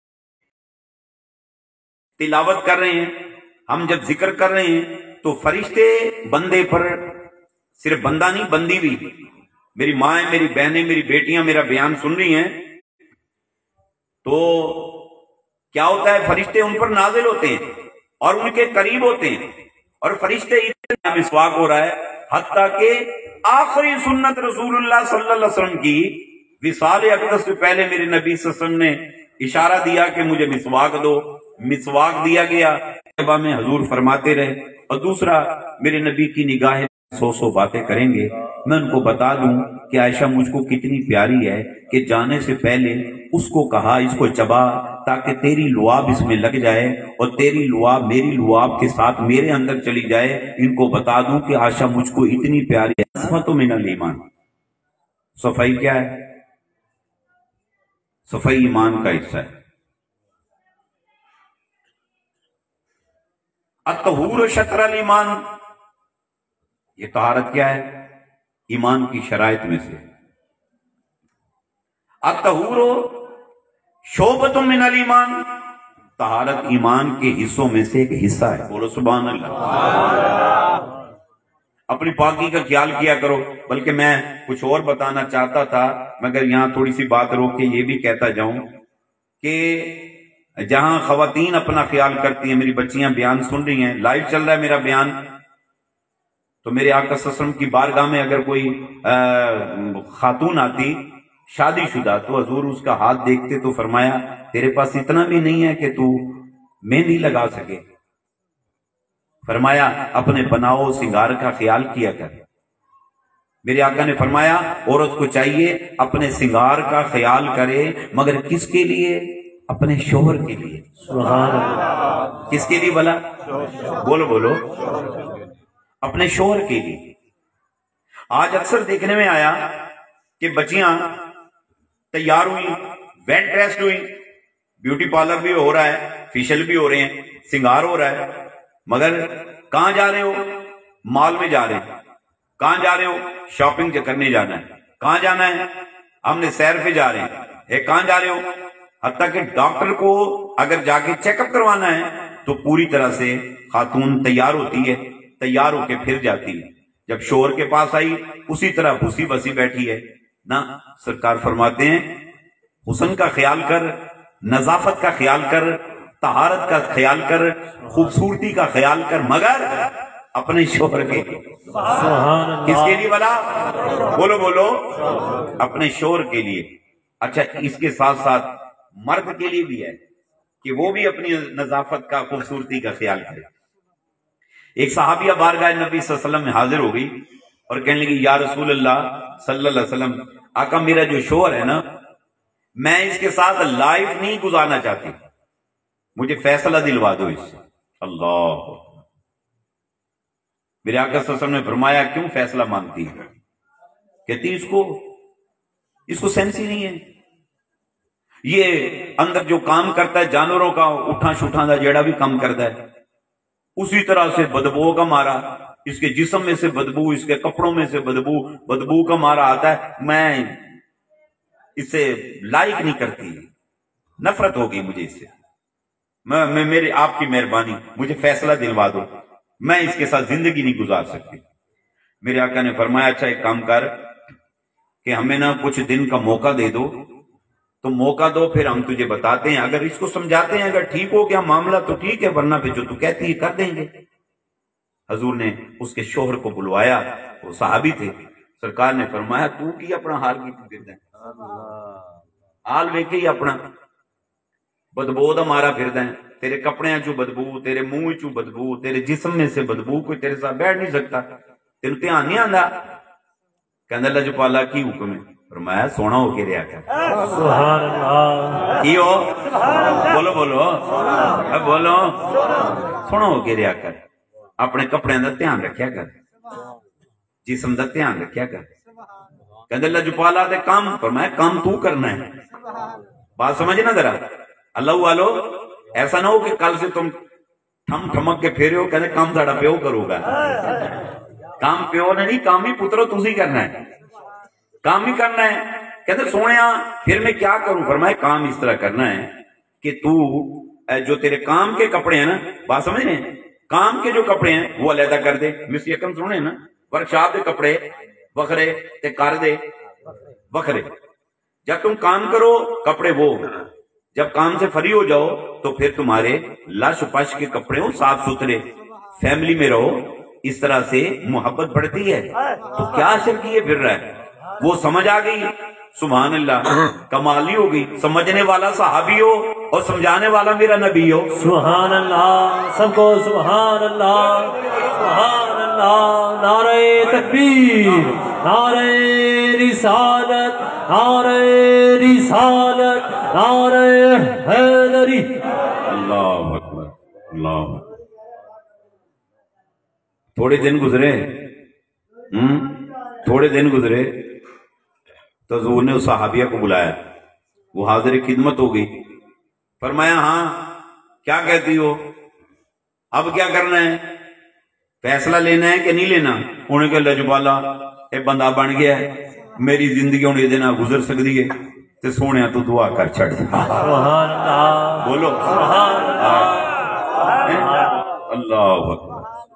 تلاوت کر رہے ہیں، ہم جب ذکر کر رہے ہیں تو فرشتے بندے پر، صرف بندہ نہیں بندی بھی، میری ماں ہے، میری بہنیں، میری بیٹیاں میرا بیان سن رہی ہیں تو کیا ہوتا ہے؟ فرشتے ان پر نازل ہوتے ہیں اور ان کے قریب ہوتے ہیں. اور فرشتے اتنا مسواک ہو رہا ہے حتیٰ کہ آخری سنت رسول اللہ صلی اللہ علیہ وسلم کی وصال اقدس سے پہلے میرے نبی صلی اللہ علیہ وسلم نے اشارہ دیا کہ مجھے مسواک دو. مسواک دیا گیا. میں حضور فرماتے رہے. اور دوسرا، میرے نبی کی نگاہیں سو سو باتیں کریں گے. میں ان کو بتا دوں کہ عائشہ مجھ کو کتنی پیاری ہے کہ جانے سے پہلے اس کو کہا اس کو چبا تاکہ تیری لعاب اس میں لگ جائے اور تیری لعاب میری لعاب کے ساتھ میرے اندر چلی جائے. ان کو بتا دوں کہ عائشہ مجھ کو اتنی پیاری ہے. صفات من الایمان. صفائی کیا ہے؟ صفائی ایمان کا حصہ ہے. الطہور شطر الایمان. یہ طہارت کیا ہے؟ ایمان کی شرائط میں سے. الطہور شعبۃ من الایمان. طہارت ایمان کے حصوں میں سے ایک حصہ ہے. بولو سبحان اللہ. اپنی پاکی کا خیال کیا کرو. بلکہ میں کچھ اور بتانا چاہتا تھا مگر یہاں تھوڑی سی بات روک کے یہ بھی کہتا جاؤں کہ جہاں خواتین اپنا خیال کرتی ہیں، میری بچیاں بیان سن رہی ہیں، لائیو چل رہا ہے میرا بیان، تو میرے آقا صلی اللہ علیہ وسلم کی بارگاہ میں اگر کوئی خاتون آتی شادی شدہ تو حضور اس کا ہاتھ دیکھتے تو فرمایا تیرے پاس اتنا بھی نہیں ہے کہ تو مہندی لگا سکے. فرمایا اپنے بناؤ سنگار کا خیال کیا کر. میرے آقا نے فرمایا عورت کو چاہیے اپنے سنگار کا خیال کرے، مگر کس کے لیے؟ اپنے شوہر کے لیے. سبحان اللہ. کس کے لیے بھلا؟ بولو بولو. اپنے شوہر کے لیے. آج اکثر دیکھنے میں آیا کہ بچیاں تیار ہوئی، ویل ڈریسڈ ہوئی، بیوٹی پارلر بھی ہو رہا ہے، فیشل بھی ہو رہے ہیں، سنگار ہو رہا ہے، مگر کہاں جا رہے ہو؟ مال میں جا رہے ہیں. کہاں جا رہے ہو؟ شاپنگ کرنے جانا ہے. کہاں جانا ہے؟ ہم نے سیر پہ جا رہے ہیں. اے کہاں جا رہے ہو؟ حتیٰ کہ ڈاکٹر کو اگر جا کے چیک اپ کروانا ہے تو پوری طرح سے خاتون تیار ہوتی ہے، تیار ہو کے پھر جاتی ہے. جب شوہر کے پاس آئی اسی طرح بھوسی بسی بیٹھی ہے. نہ، سرکار فرماتے ہیں حسن کا خیال کر، نظافت کا خیال کر، طہارت کا خیال کر، خوبصورتی کا خیال کر، مگر اپنے شوہر کے. کس کے لیے بلا؟ بولو بولو. اپنے شوہر کے لیے. اچھا، اس کے ساتھ ساتھ مرد کے لیے بھی ہے کہ وہ بھی اپنی نظافت کا، خوبصورتی کا خیال کرے. ایک صحابیہ بارگاہ نبی صلی اللہ علیہ وسلم میں حاضر ہو گئی اور کہنے لگی یا رسول اللہ صلی اللہ علیہ وسلم، آقا میرا جو شوہر ہے نا، میں اس کے ساتھ لائف نہیں گزارنا چاہتی، مجھے فیصلہ دلوا دو اس سے. اللہ. میرے آقا صلی اللہ علیہ وسلم نے فرمایا کیوں فیصلہ مانگتی ہے؟ کہتی اس کو اس کو سینس ہی نہیں ہے. یہ اندر جو کام کرتا ہے جانوروں کا اٹھا شٹھا دا جیڑا بھی کام کرتا ہے، اسی طرح سے بدبو کا مارا، اس کے جسم میں سے بدبو، اس کے کپڑوں میں سے بدبو بدبو کا مارا آتا ہے. میں اسے لائک نہیں کرتی، نفرت ہوگی مجھے اس سے. میں, میں میرے آپ کی مہربانی مجھے فیصلہ دلوا دو, میں اس کے ساتھ زندگی نہیں گزار سکتی. میرے آقا نے فرمایا اچھا ایک کام کر کہ ہمیں نا کچھ دن کا موقع دے دو, تو موقع دو پھر ہم تجھے بتاتے ہیں, اگر اس کو سمجھاتے ہیں اگر ٹھیک ہو گیا معاملہ تو ٹھیک ہے, ورنہ پھر جو تو کہتی ہے کر دیں گے. حضور نے اس کے شوہر کو بلوایا, وہ صحابی تھے. سرکار نے فرمایا تو کی اپنا حال کی پھردا ہے, حال ویکھے ہی اپنا بدبو دا مارا پھردا ہے, تیرے کپڑے چوں بدبو, تیرے منہ چوں بدبو, تیرے جسم میں سے بدبو, کوئی تیرے ساتھ بیٹھ نہیں سکتا, تینوں دھیان نہیں آندا. کہندا اللہ جپالا کی حکم ہے؟ فرمایا سونا ہو کے رہیا کر. سبحان اللہ. کی ہو بولو بولو بولو سونا ہو کے رہیا کر, اپنے کپڑے دا دھیان رکھیا کر, جسم دا دھیان رکھیا کر. کہندے اللہ جپالا تے کام, فرمایا کام تو کرنا ہے. بات سمجھنا ذرا اللہ والو, ایسا نہ ہو کہ کل سے تم ٹھم ٹھمک کے پھیرے ہو کہتے کام ساڑا پیو کرو گا. کام پیو نے نہیں, کام ہی پترو تسی کرنا ہے, کام ہی کرنا ہے. کہتے سونیا پھر میں کیا کروں؟ فرمایا کام اس طرح کرنا ہے کہ تو جو تیرے کام کے کپڑے ہیں نا, بات سمجھ رہے ہیں, کام کے جو کپڑے ہیں وہ علیحدہ کر دے. مصری اکرم سنے نا, ورکشاپ کے کپڑے وکھرے تے کر دے وکھرے. جب تم کام کرو کپڑے وہ, جب کام سے فری ہو جاؤ تو پھر تمہارے لش پش کے کپڑے ہو صاف ستھرے, فیملی میں رہو. اس طرح سے محبت بڑھتی ہے. تو کیا اثر کیے پھر رہا ہے, وہ سمجھ آ گئی. سبحان اللہ, کمالی ہو گئی. سمجھنے والا صحابی ہو اور سمجھانے والا میرا نبی ہو. سبحان اللہ, سب کو سبحان اللہ, سبحان اللہ. نعرہ تکبیر, نعرہ رسالت, نعرہ رسالت, نعرہ حیدری. اللہ اکبر, اللہ اکبر. تھوڑے دن گزرے ہم تھوڑے دن گزرے تو حضور نے اس صحابیہ کو بلایا, وہ حاضر خدمت ہو گئی. فرمایا ہاں کیا کہتی ہو, اب کیا کرنا ہے, فیصلہ لینا ہے کہ نہیں لینا؟ انہوں نے کہا لجبالا اے بندہ بن گیا ہے, میری زندگی ہوں یہ دینا گزر سکتی ہے, تے سونے تو دعا کر چھڑ. سبحان اللہ, بولو سبحان اللہ اکبر.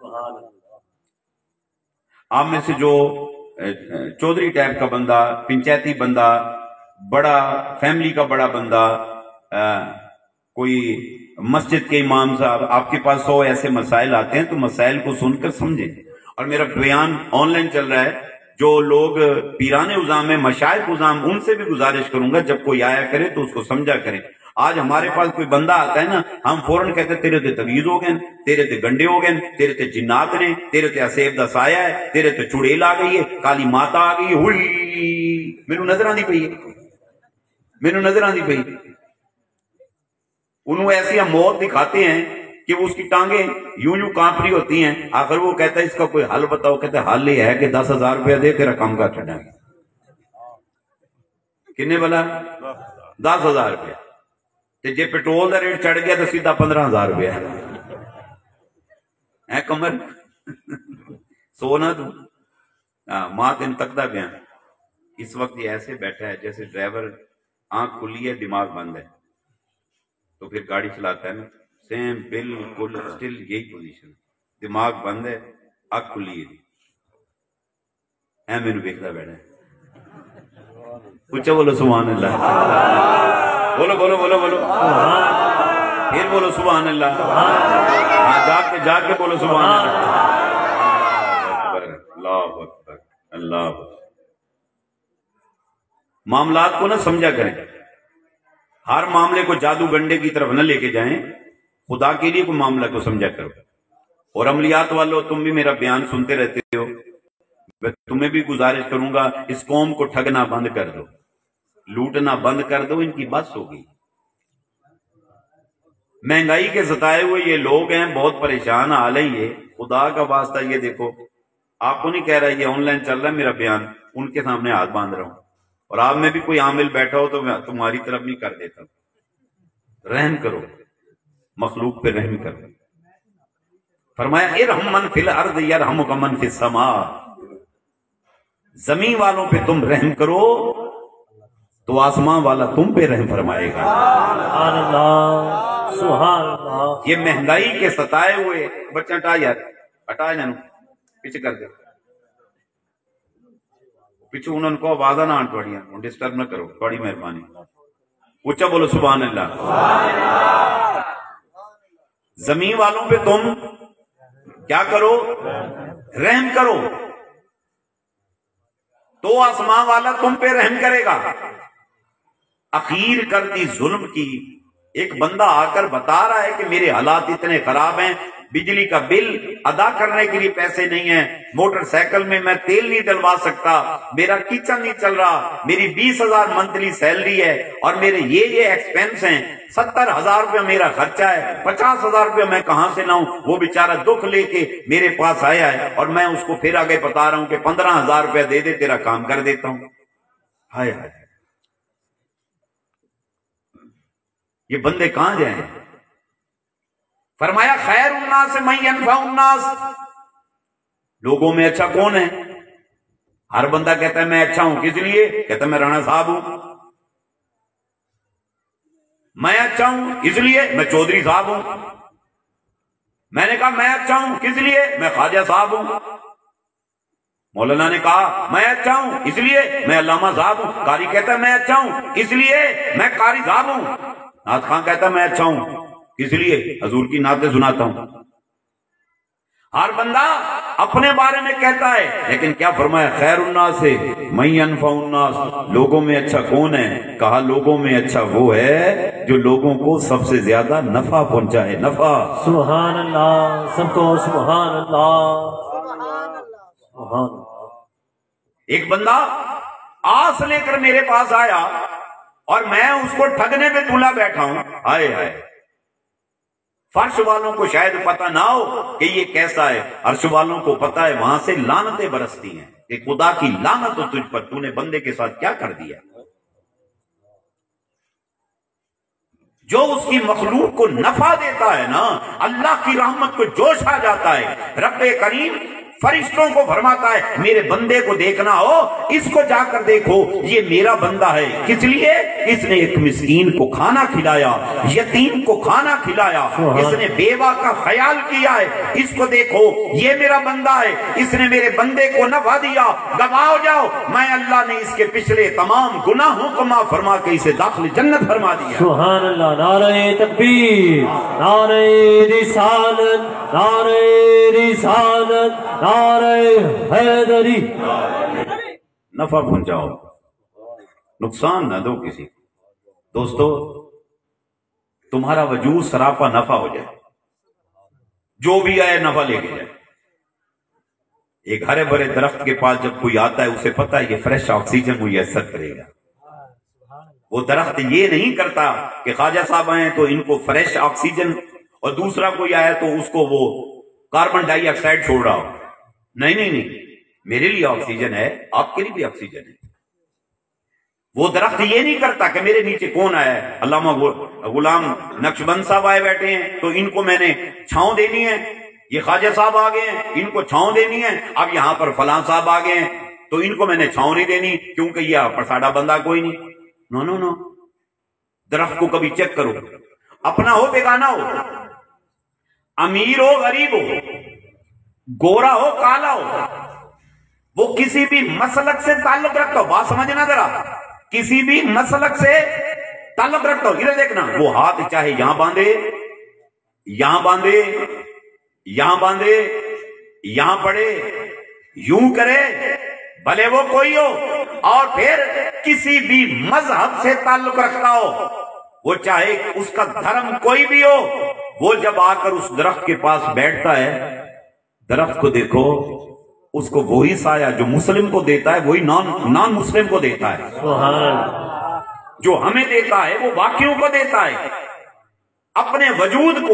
آپ میں سے جو چودھری ٹائپ کا بندہ, پنچایتی بندہ, بڑا فیملی کا بڑا بندہ, کوئی مسجد کے امام صاحب, آپ کے پاس سو ایسے مسائل آتے ہیں تو مسائل کو سن کر سمجھیں. اور میرا بیان آن لائن چل رہا ہے, جو لوگ پیران عظام ہیں, مشائخ عظام, ان سے بھی گزارش کروں گا جب کوئی آیا کرے تو اس کو سمجھا کریں. آج ہمارے پاس کوئی بندہ آتا ہے نا, ہم فوراً کہتے ہیں تیرے تے تغیز ہو گئے, تیرے تے گنڈے ہو گئے, تیرے تے جنات نے, تیرے تے اسیب دا سایہ ہے, تیرے تے چڑیل آ گئی ہے, کالی ماتا آ گئی ہے. ہوئی میرے نظر آندی پئی ہے, میرے نظر آندی پئی. انہوں ایسی ہم موت دکھاتے ہیں کہ اس کی ٹانگیں یوں یوں کانپ رہی ہوتی ہیں. آخر وہ کہتا ہے اس کا کوئی حل بتاؤ. کہتے ہیں حل یہ ہے کہ دس ہزار روپیہ دے تیرا کام کا چھڑا. کنے والا دس ہزار روپیہ, جی پیٹرول دا ریٹ چڑھ گیا تو سیدھا پندرہ ہزار روپیہ ہے. کمر سونا تو ماں تین تکتا پیا اس وقت یہ ایسے بیٹھا ہے جیسے ڈرائیور آنکھ کھلی ہے دماغ بند ہے تو پھر گاڑی چلاتا ہے نا, سیم بالکل اسٹل یہی پوزیشن, دماغ بند ہے آنکھ کھلی ہے. اے میرے دیکھتا بیٹھا ہے. اچھا بولو سبحان اللہ, بولو بولو بولو بولو پھر بولو سبحان اللہ. ہاں جاگ کے جاگ کے بولو سبحان اللہ. اللہ اکبر, اللہ اکبر. معاملات کو نہ سمجھا کریں, ہر معاملے کو جادو گنڈے کی طرف نہ لے کے جائیں, خدا کے لیے کوئی معاملہ کو سمجھا کرو. اور عملیات والوں تم بھی میرا بیان سنتے رہتے ہو, میں تمہیں بھی گزارش کروں گا اس قوم کو ٹھگنا بند کر دو, لوٹنا بند کر دو. ان کی بس ہو گئی. مہنگائی کے ستائے ہوئے یہ لوگ ہیں, بہت پریشان حال ہے. یہ خدا کا واسطہ یہ دیکھو, آپ کو نہیں کہہ رہا, یہ آن لائن چل رہا ہے میرا بیان, ان کے سامنے ہاتھ باندھ رہا ہوں. اور آپ میں بھی کوئی عامل بیٹھا ہو تو میں تمہاری طرف نہیں کر دیتا. رحم کرو, مخلوق پہ رحم کرو. فرمایا ارحم من فی الارض یرحمک من فی السماء, زمین والوں پہ تم رحم کرو تو آسمان والا تم پہ رحم فرمائے گا. سبحان اللہ, سبحان اللہ. یہ مہنگائی کے ستائے ہوئے بچہ ہٹا یار ہٹا جانو پیچھے کر دے پیچھے انہوں کو آوازہ نہ آنٹ پڑی ڈسٹرب نہ کرو بڑی مہربانی اونچا بولو سبحان اللہ. زمین والوں پہ تم کیا کرو رحم کرو تو آسمان والا تم پہ رحم کرے گا. اخیر کر دی ظلم کی. ایک بندہ آ کر بتا رہا ہے کہ میرے حالات اتنے خراب ہیں بجلی کا بل ادا کرنے کے لیے پیسے نہیں ہیں موٹر سائیکل میں میں تیل نہیں ڈلوا سکتا میرا کچن نہیں چل رہا میری بیس ہزار منتھلی سیلری ہے اور میرے یہ یہ ایکسپینس ہیں ستر ہزار روپیہ میرا خرچہ ہے پچاس ہزار روپیہ میں کہاں سے لاؤں. وہ بیچارہ دکھ لے کے میرے پاس آیا ہے اور میں اس کو پھر آگے بتا رہا ہوں کہ پندرہ ہزار روپیہ دے دے تیرا کام کر دیتا ہوں. ہائے ہائے یہ بندے کہاں جائیں. فرمایا خیر الناس من ينفع الناس. لوگوں میں اچھا کون ہے؟ ہر بندہ کہتا ہے میں اچھا ہوں کس لیے؟ کہتا ہے میں رانا صاحب ہوں. میں اچھا ہوں اس لیے میں چودھری صاحب ہوں. میں نے کہا میں اچھا ہوں کس لیے؟ میں خواجہ صاحب ہوں. مولانا نے کہا میں اچھا ہوں اس لیے میں علامہ صاحب ہوں. قاری کہتا ہے میں اچھا ہوں اس لیے میں قاری صاحب ہوں. نعت خان کہتا ہے میں اچھا ہوں اس لیے حضور کی نعتیں سناتا ہوں. ہر بندہ اپنے بارے میں کہتا ہے لیکن کیا فرمایا خیر الناس سے من ينفع الناس. لوگوں میں اچھا کون ہے؟ کہا لوگوں میں اچھا وہ ہے جو لوگوں کو سب سے زیادہ نفع پہنچائے. نفع سبحان اللہ. سب کو سبحان اللہ سبحان اللہ. ایک بندہ آس لے کر میرے پاس آیا اور میں اس کو ٹھگنے پہ تلا بیٹھا ہوں. ہائے ہائے فرش والوں کو شاید پتہ نہ ہو کہ یہ کیسا ہے عرش والوں کو پتہ ہے وہاں سے لعنتیں برستی ہیں کہ خدا کی لعنت ہو تجھ پر تو نے بندے کے ساتھ کیا کر دیا. جو اس کی مخلوق کو نفع دیتا ہے نا اللہ کی رحمت کو جوش آ جاتا ہے. رب کریم فرشتوں کو فرماتا ہے میرے بندے کو دیکھنا ہو اس کو جا کر دیکھو یہ میرا بندہ ہے. کس لیے؟ اس نے ایک مسکین کو کھانا کھلایا یتیم کو کھانا کھلایا اس نے بیوہ کا خیال کیا ہے. اس کو دیکھو یہ میرا بندہ ہے اس نے میرے بندے کو نفع دیا. گواہ ہو جاؤ میں اللہ نے اس کے پچھلے تمام گناہوں کو معاف فرما کے اسے داخل جنت فرما دیا. سبحان اللہ. نعرہ تکبیر نعرہ رسالت نعرہ رسالت نعرہ حیدری. نفع پہنچاؤ نقصان نہ دو کسی. دوستو تمہارا وجود سراپا نفع ہو جائے جو بھی آئے نفع لے کے جائے. ایک ہرے بھرے درخت کے پاس جب کوئی آتا ہے اسے پتا ہے یہ فریش آکسیجن میسر کرے گا. وہ درخت یہ نہیں کرتا کہ خواجہ صاحب آئے تو ان کو فریش آکسیجن اور دوسرا کوئی آیا تو اس کو وہ کاربن ڈائی آکسائڈ چھوڑ رہا ہو. نہیں نہیں نہیں میرے لیے آکسیجن ہے آپ کے لیے بھی آکسیجن ہے. وہ درخت یہ نہیں کرتا کہ میرے نیچے کون آیا ہے. علامہ غلام نقشبند صاحب آئے بیٹھے ہیں تو ان کو میں نے چھاؤں دینی ہے. یہ خواجہ صاحب آ گئے ہیں ان کو چھاؤں دینی ہے. اب یہاں پر فلاں صاحب آ گئے ہیں تو ان کو میں نے چھاؤں نہیں دینی کیونکہ یہ پرساڑا بندہ کوئی نہیں. نو نو نو درخت کو کبھی چیک کرو اپنا ہو بیگانہ ہو امیر ہو غریب ہو گورا ہو کالا ہو وہ کسی بھی مسلک سے تعلق رکھتا ہو. بات سمجھنا ذرا کسی بھی مسلک سے تعلق رکھتا ہو. ادھر دیکھنا وہ ہاتھ چاہے یہاں باندھے یہاں باندھے یہاں باندھے یہاں پڑے یوں کرے بھلے وہ کوئی ہو اور پھر کسی بھی مذہب سے تعلق رکھتا ہو وہ چاہے اس کا دھرم کوئی بھی ہو وہ جب آ کر اس درخت کے پاس بیٹھتا ہے درخت کو دیکھو اس کو وہی سایہ جو مسلم کو دیتا ہے وہی نان نان مسلم کو دیتا ہے. سبحان اللہ. جو ہمیں دیتا ہے وہ باقیوں کو دیتا ہے. اپنے وجود کو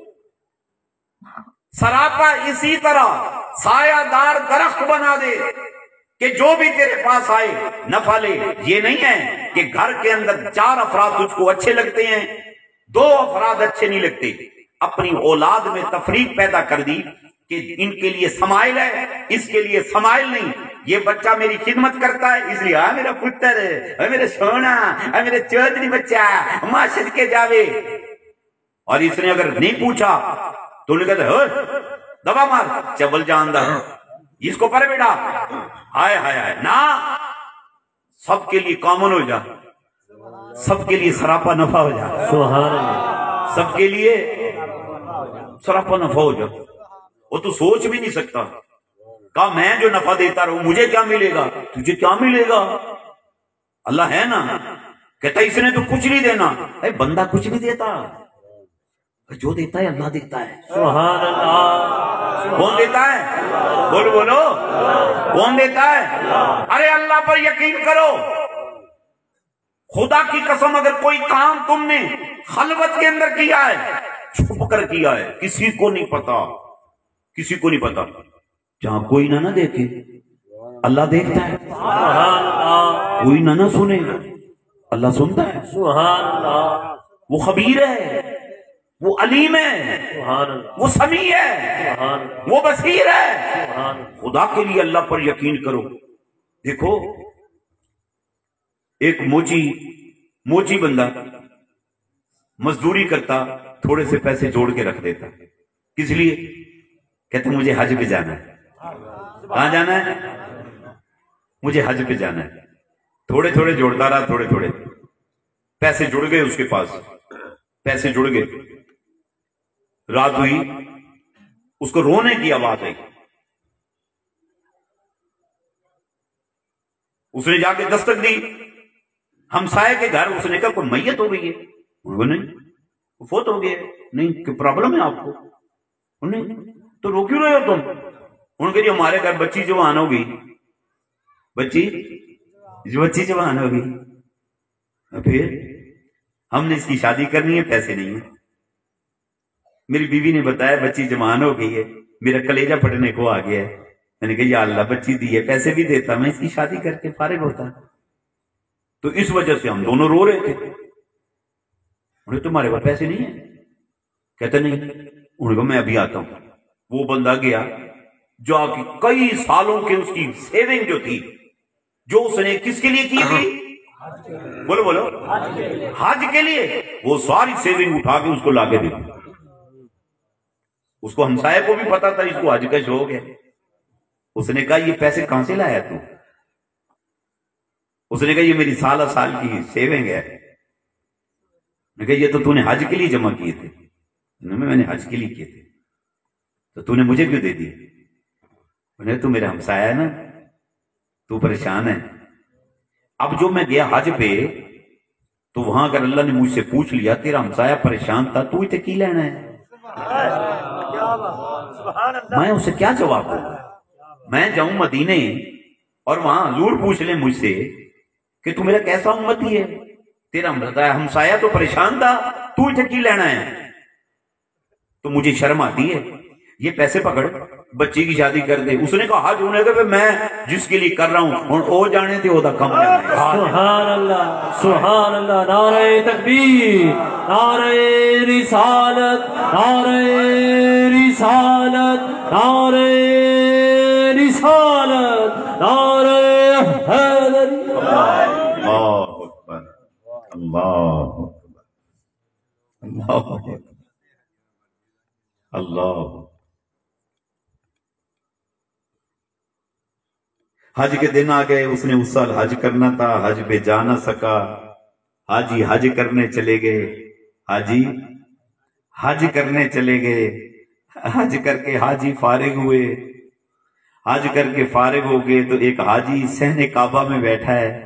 سراپا اسی طرح سایہ دار درخت بنا دے کہ جو بھی تیرے پاس آئے نفع لے. یہ نہیں ہے کہ گھر کے اندر چار افراد تجھ کو اچھے لگتے ہیں دو افراد اچھے نہیں لگتے. اپنی اولاد میں تفریق پیدا کر دی کہ ان کے لیے سمائل ہے اس کے لیے سمائل نہیں. یہ بچہ میری خدمت کرتا ہے اس لیے ہاں میرا پتر ہے میرے سونا میرے چودھری بچہ ماشد کے جاوے. اور اس نے اگر نہیں پوچھا تو انہیں کہتے ہیں دبا مار چبل جاندہ اس کو پر بیٹا ہائے ہائے ہائے نا، سب کے لیے کامن ہو جا، سب کے لیے سراپا نفع ہو جا، سبحان اللہ، سب کے لیے سراپا نفع ہو جا. وہ تو سوچ بھی نہیں سکتا. کہا میں جو نفع دیتا رہوں مجھے کیا ملے گا، تجھے کیا ملے گا؟ اللہ ہے نا. کہتا اس نے تو کچھ نہیں دینا. اے بندہ کچھ نہیں دیتا، جو دیتا ہے اللہ دیتا ہے. سبحان اللہ. کون دیتا ہے؟ بولو بولو، کون دیتا ہے؟ ارے اللہ پر یقین کرو. خدا کی قسم اگر کوئی کام تم نے خلوت کے اندر کیا ہے، چھپ کر کیا ہے، کسی کو نہیں پتا، کسی کو نہیں پتا، جہاں کوئی نہ نہ دیکھے اللہ دیکھتا ہے. سبحان اللہ. کوئی نہ نہ سنے اللہ سنتا ہے. سبحان اللہ. وہ خبیر ہے، وہ علیم ہے، سبحان اللہ. وہ سمیع ہے، سبحان اللہ. وہ بصیر ہے. سبحان اللہ. خدا کے لیے اللہ پر یقین کرو. دیکھو ایک موچی موچی بندہ مزدوری کرتا، تھوڑے سے پیسے جوڑ کے رکھ دیتا. کس لیے؟ کہتے مجھے حج پہ جانا ہے. کہاں جانا ہے؟ مجھے حج پہ جانا ہے. تھوڑے تھوڑے جوڑتا رہا، تھوڑے تھوڑے پیسے جڑ گئے اس کے پاس، پیسے جڑ گئے. رات ہوئی، اس کو رونے کی آواز آئی. اس نے جا کے دستک دی ہمسائے کے گھر. اس نے کہا کوئی میت ہو گئی ہے؟ انہوں نے نہیں، فوت ہو گیا. نہیں کہ پرابلم ہے آپ کو؟ نہیں تو رو کیوں رہے ہو تم؟ انہوں نے کہا جی ہمارے گھر بچی جوان ہو گئی. بچی بچی جوان ہو گئی، پھر ہم نے اس کی شادی کرنی ہے، پیسے نہیں ہیں. میری بیوی نے بتایا بچی جوان ہو گئی ہے، میرا کلیجہ پھٹنے کو آ گیا ہے. میں نے کہا یا اللہ بچی دی ہے، پیسے بھی دیتا، میں اس کی شادی کر کے فارغ ہوتا. تو اس وجہ سے ہم دونوں رو رہے تھے. انہیں تمہارے پاس پیسے نہیں ہیں؟ کہتے نہیں. انہوں نے کہا میں ابھی آتا ہوں. وہ بندہ گیا، جو کی کئی سالوں کے اس کی سیونگ جو تھی، جو اس نے کس کے لیے کی تھی؟ بولو بولو، حج کے لیے. وہ ساری سیونگ اٹھا کے اس کو لا کے دی. اس کو ہمسائے کو بھی پتا تھا اس کو حج کا شوق ہے. اس نے کہا یہ پیسے کہاں سے لایا تو؟ اس نے کہا یہ میری سالہ سال کی سیونگ ہے. میں کہا یہ تو تو نے حج کے لیے جمع کیے تھے. میں نے حج کے لیے کیے تھے، تو تو نے مجھے کیوں دے دی؟ انہیں تو میرا ہمسایہ ہے نا، تو پریشان ہے. اب جو میں گیا حج پہ تو وہاں اگر اللہ نے مجھ سے پوچھ لیا تیرا ہمسایہ پریشان تھا تو اسے کی لینا ہے، میں اسے کیا جواب دوں؟ میں جاؤں مدینے اور وہاں حضور پوچھ لیں مجھ سے کہ تو میرا کیسا امتی ہے، تیرا ہمسایہ تو پریشان تھا تو اسے کی لینا ہے؟ تو مجھے شرم آتی ہے. یہ پیسے پکڑ بچی کی شادی کر دے. اس نے کہا حج ہونے کا میں جس کے لیے کر رہا ہوں اور او جانے تھے وہ کم جانے. سبحان اللہ، سبحان اللہ. نعرہ تکبیر، نعرہ رسالت، نعرہ رسالت، نعرہ رسالت، نعرہ حیدری. اللہ اکبر، اللہ اکبر، اللہ اکبر، اللہ. حج کے دن آ گئے. اس نے اس سال حج کرنا تھا، حج پہ جا نہ سکا. حاجی حج کرنے چلے گئے، حاجی حج کرنے چلے گئے. حج کر کے حاجی فارغ ہوئے. حج کر کے فارغ ہو گئے تو ایک حاجی صحن کعبہ میں بیٹھا ہے.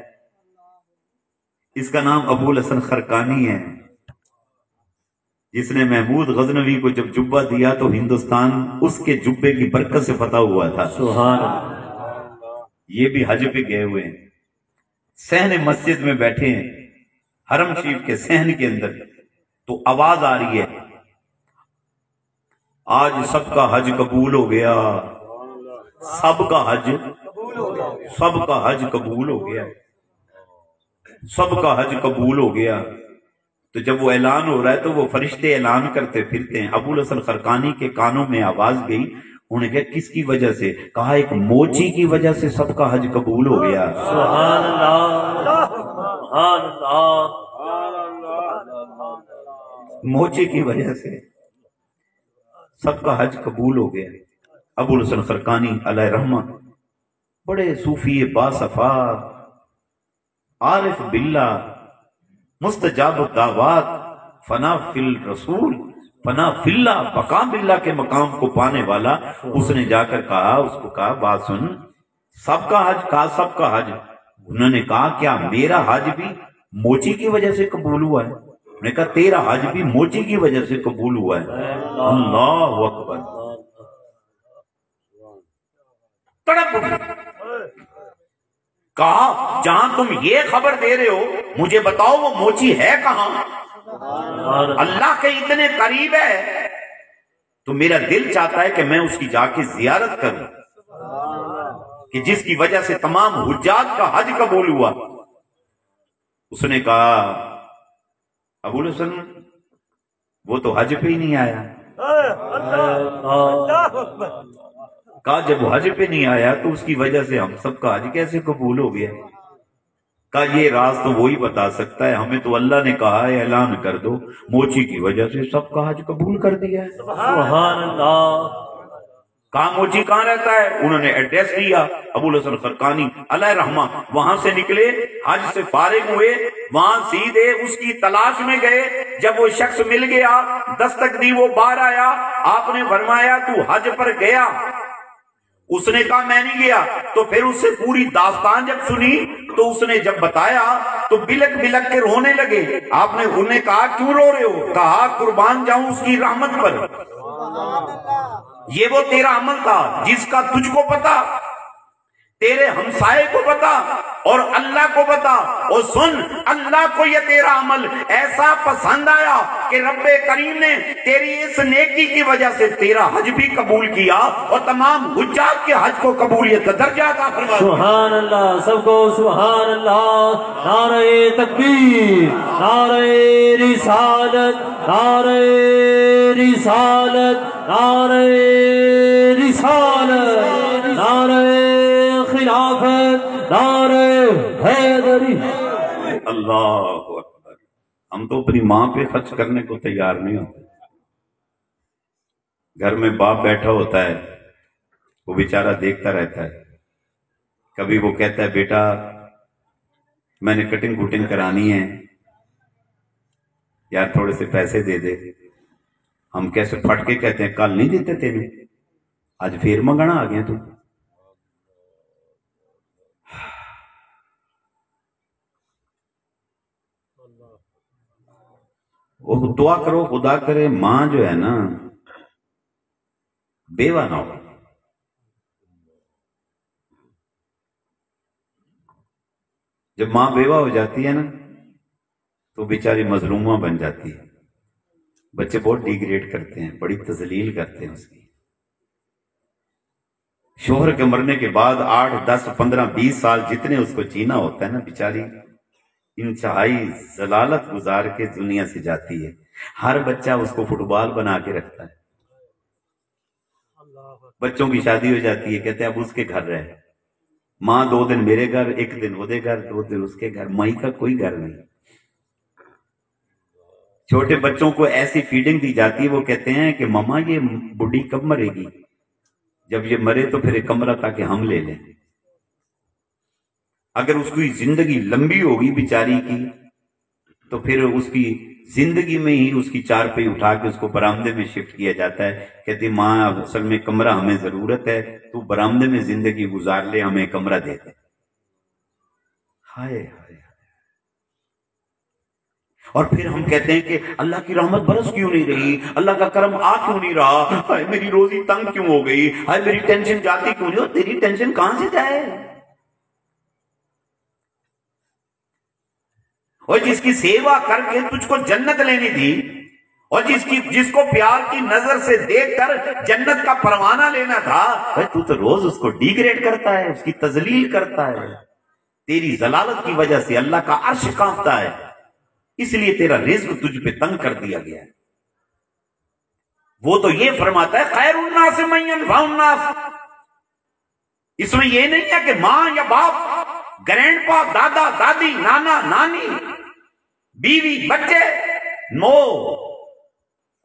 اس کا نام ابو الحسن خرقانی ہے، جس نے محمود غزنوی کو جب جبہ دیا تو ہندوستان اس کے جبے کی برکت سے فتح ہوا تھا. سبحان اللہ. یہ بھی حج پہ گئے ہوئے ہیں، صحن مسجد میں بیٹھے ہیں، حرم شریف کے صحن کے اندر. تو آواز آ رہی ہے آج سب کا حج قبول ہو گیا، سب کا حج سب کا حج قبول ہو گیا، سب کا حج قبول ہو گیا. تو جب وہ اعلان ہو رہا ہے تو وہ فرشتے اعلان کرتے پھرتے ہیں. ابو الحسن خرقانی کے کانوں میں آواز گئی. انہوں نے کہا کس کی وجہ سے؟ کہا ایک موچی کی وجہ سے سب کا حج قبول ہو گیا. سبحان اللہ، سبحان اللہ. موچے کی وجہ سے سب کا حج قبول ہو گیا۔ ابو الحسن خرقانی علیہ رحمہ بڑے صوفی باصفا عارف باللہ مستجاب الدعوات فنا فی الرسول فنا فی اللہ بقا باللہ کے مقام کو پانے والا، اس نے جا کر کہا، اس کو کہا بات سن، سب کا حج، کہا سب کا حج۔ انہوں نے کہا کیا میرا حج بھی موچی کی وجہ سے قبول ہوا ہے؟ انہوں نے کہا تیرا حج بھی موچی کی وجہ سے قبول ہوا ہے۔ اللہ اکبر۔ تڑپ اٹھی، کہا جہاں تم یہ خبر دے رہے ہو مجھے بتاؤ وہ موچی ہے کہاں؟ اللہ کے اتنے قریب ہے تو میرا دل چاہتا ہے کہ میں اس کی جا کے زیارت کروں، کہ جس کی وجہ سے تمام حجاج کا حج قبول ہوا۔ اس نے کہا ابو الحسن وہ تو حج پہ ہی نہیں آیا۔ کہا جب وہ حج پہ نہیں آیا تو اس کی وجہ سے ہم سب کا حج کیسے قبول ہو گیا؟ کہا یہ راز تو وہی بتا سکتا ہے، ہمیں تو اللہ نے کہا ہے اعلان کر دو، موچی کی وجہ سے سب کا حج قبول کر دیا ہے۔ سبحان اللہ۔ کہاں موچی کہاں رہتا ہے؟ انہوں نے ایڈریس دیا، ابو الحسن خرقانی علیہ رحمہ وہاں سے نکلے، حج سے فارغ ہوئے، وہاں سیدھے اس کی تلاش میں گئے۔ جب وہ شخص مل گیا، دستک دی، وہ باہر آیا، آپ نے فرمایا تو حج پر گیا؟ اس نے کہا میں نہیں گیا۔ تو پھر اس سے پوری داستان جب سنی تو اس نے جب بتایا تو بلک بلک کے رونے لگے۔ آپ نے انہیں کہا کیوں رو رہے ہو؟ کہا قربان جاؤں اس کی رحمت پر، یہ وہ تیرا عمل تھا جس کا تجھ کو پتا، تیرے ہمسائے کو پتا اور اللہ کو پتا۔ اور سن، اللہ کو یہ تیرا عمل ایسا پسند آیا کہ رب کریم نے تیری اس نیکی کی وجہ سے تیرا حج بھی قبول کیا اور تمام حجاج کے حج کو قبولیت کا درجہ عطا فرما دیا۔ سبحان اللہ، سب کو سبحان اللہ۔ نعرہ تکبیر، نعرہ رسالت، نعرہ رسالت، نعرہ رسالت، نعرہ خلافت، نعرہ حیدری۔ اللہ اکبر۔ ہم تو اپنی ماں پہ خرچ کرنے کو تیار نہیں ہوتے۔ گھر میں باپ بیٹھا ہوتا ہے، وہ بیچارہ دیکھتا رہتا ہے، کبھی وہ کہتا ہے بیٹا میں نے کٹنگ کوٹنگ کرانی ہے یار تھوڑے سے پیسے دے دے۔ ہم کیسے پھٹ کے کہتے ہیں کل نہیں دیتے تینے، آج پھر منگنا آ گیا تو۔ وہ دعا کرو خدا کرے ماں جو ہے نا بیوہ نہ ہو۔ جب ماں بیوہ ہو جاتی ہے نا تو بیچاری مظلومہ بن جاتی ہے، بچے بہت ڈیگریڈ کرتے ہیں، بڑی تذلیل کرتے ہیں اس کی۔ شوہر کے مرنے کے بعد آٹھ دس پندرہ بیس سال جتنے اس کو جینا ہوتا ہے نا، بیچاری انتہائی ضلالت گزار کے دنیا سے جاتی ہے۔ ہر بچہ اس کو فٹ بال بنا کے رکھتا ہے۔ بچوں کی شادی ہو جاتی ہے، کہتے ہیں اب اس کے گھر رہے، ماں دو دن میرے گھر، ایک دن وہ دے گھر، دو دن اس کے گھر، مائی کا کوئی گھر نہیں۔ چھوٹے بچوں کو ایسی فیڈنگ دی جاتی ہے، وہ کہتے ہیں کہ ماما یہ بڈھی کب مرے گی، جب یہ مرے تو پھر ایک کمرہ تاکہ ہم لے لیں۔ اگر اس کی زندگی لمبی ہوگی بیچاری کی تو پھر اس کی زندگی میں ہی اس کی چار پہ اٹھا کے اس کو برآمدے میں شفٹ کیا جاتا ہے۔ کہتی ماں اصل میں کمرہ ہمیں ضرورت ہے، تو برآمدے میں زندگی گزار لے، ہمیں کمرہ دے دے۔ ہائے ہائے۔ اور پھر ہم کہتے ہیں کہ اللہ کی رحمت برس کیوں نہیں رہی، اللہ کا کرم آ کیوں نہیں رہا، ہائے میری روزی تنگ کیوں ہو گئی، ہائے میری ٹینشن جاتی کیوں نہیں۔ تیری ٹینشن کہاں سے جائے؟ اور جس کی سیوا کر کے تجھ کو جنت لینی تھی، اور جس کی جس کو پیار کی نظر سے دیکھ کر جنت کا پروانہ لینا تھا، تو تو روز اس کو ڈیگریڈ کرتا ہے، اس کی تذلیل کرتا ہے۔ تیری ضلالت کی وجہ سے اللہ کا عرش کانپتا ہے، اس لیے تیرا رزق تجھ پہ تنگ کر دیا گیا ہے۔ وہ تو یہ فرماتا ہے خیر الناس من ينفع الناس۔ اس میں یہ نہیں ہے کہ ماں یا باپ، گرینڈ پا، دادا دادی، نانا نانی، بیوی بچے، نو،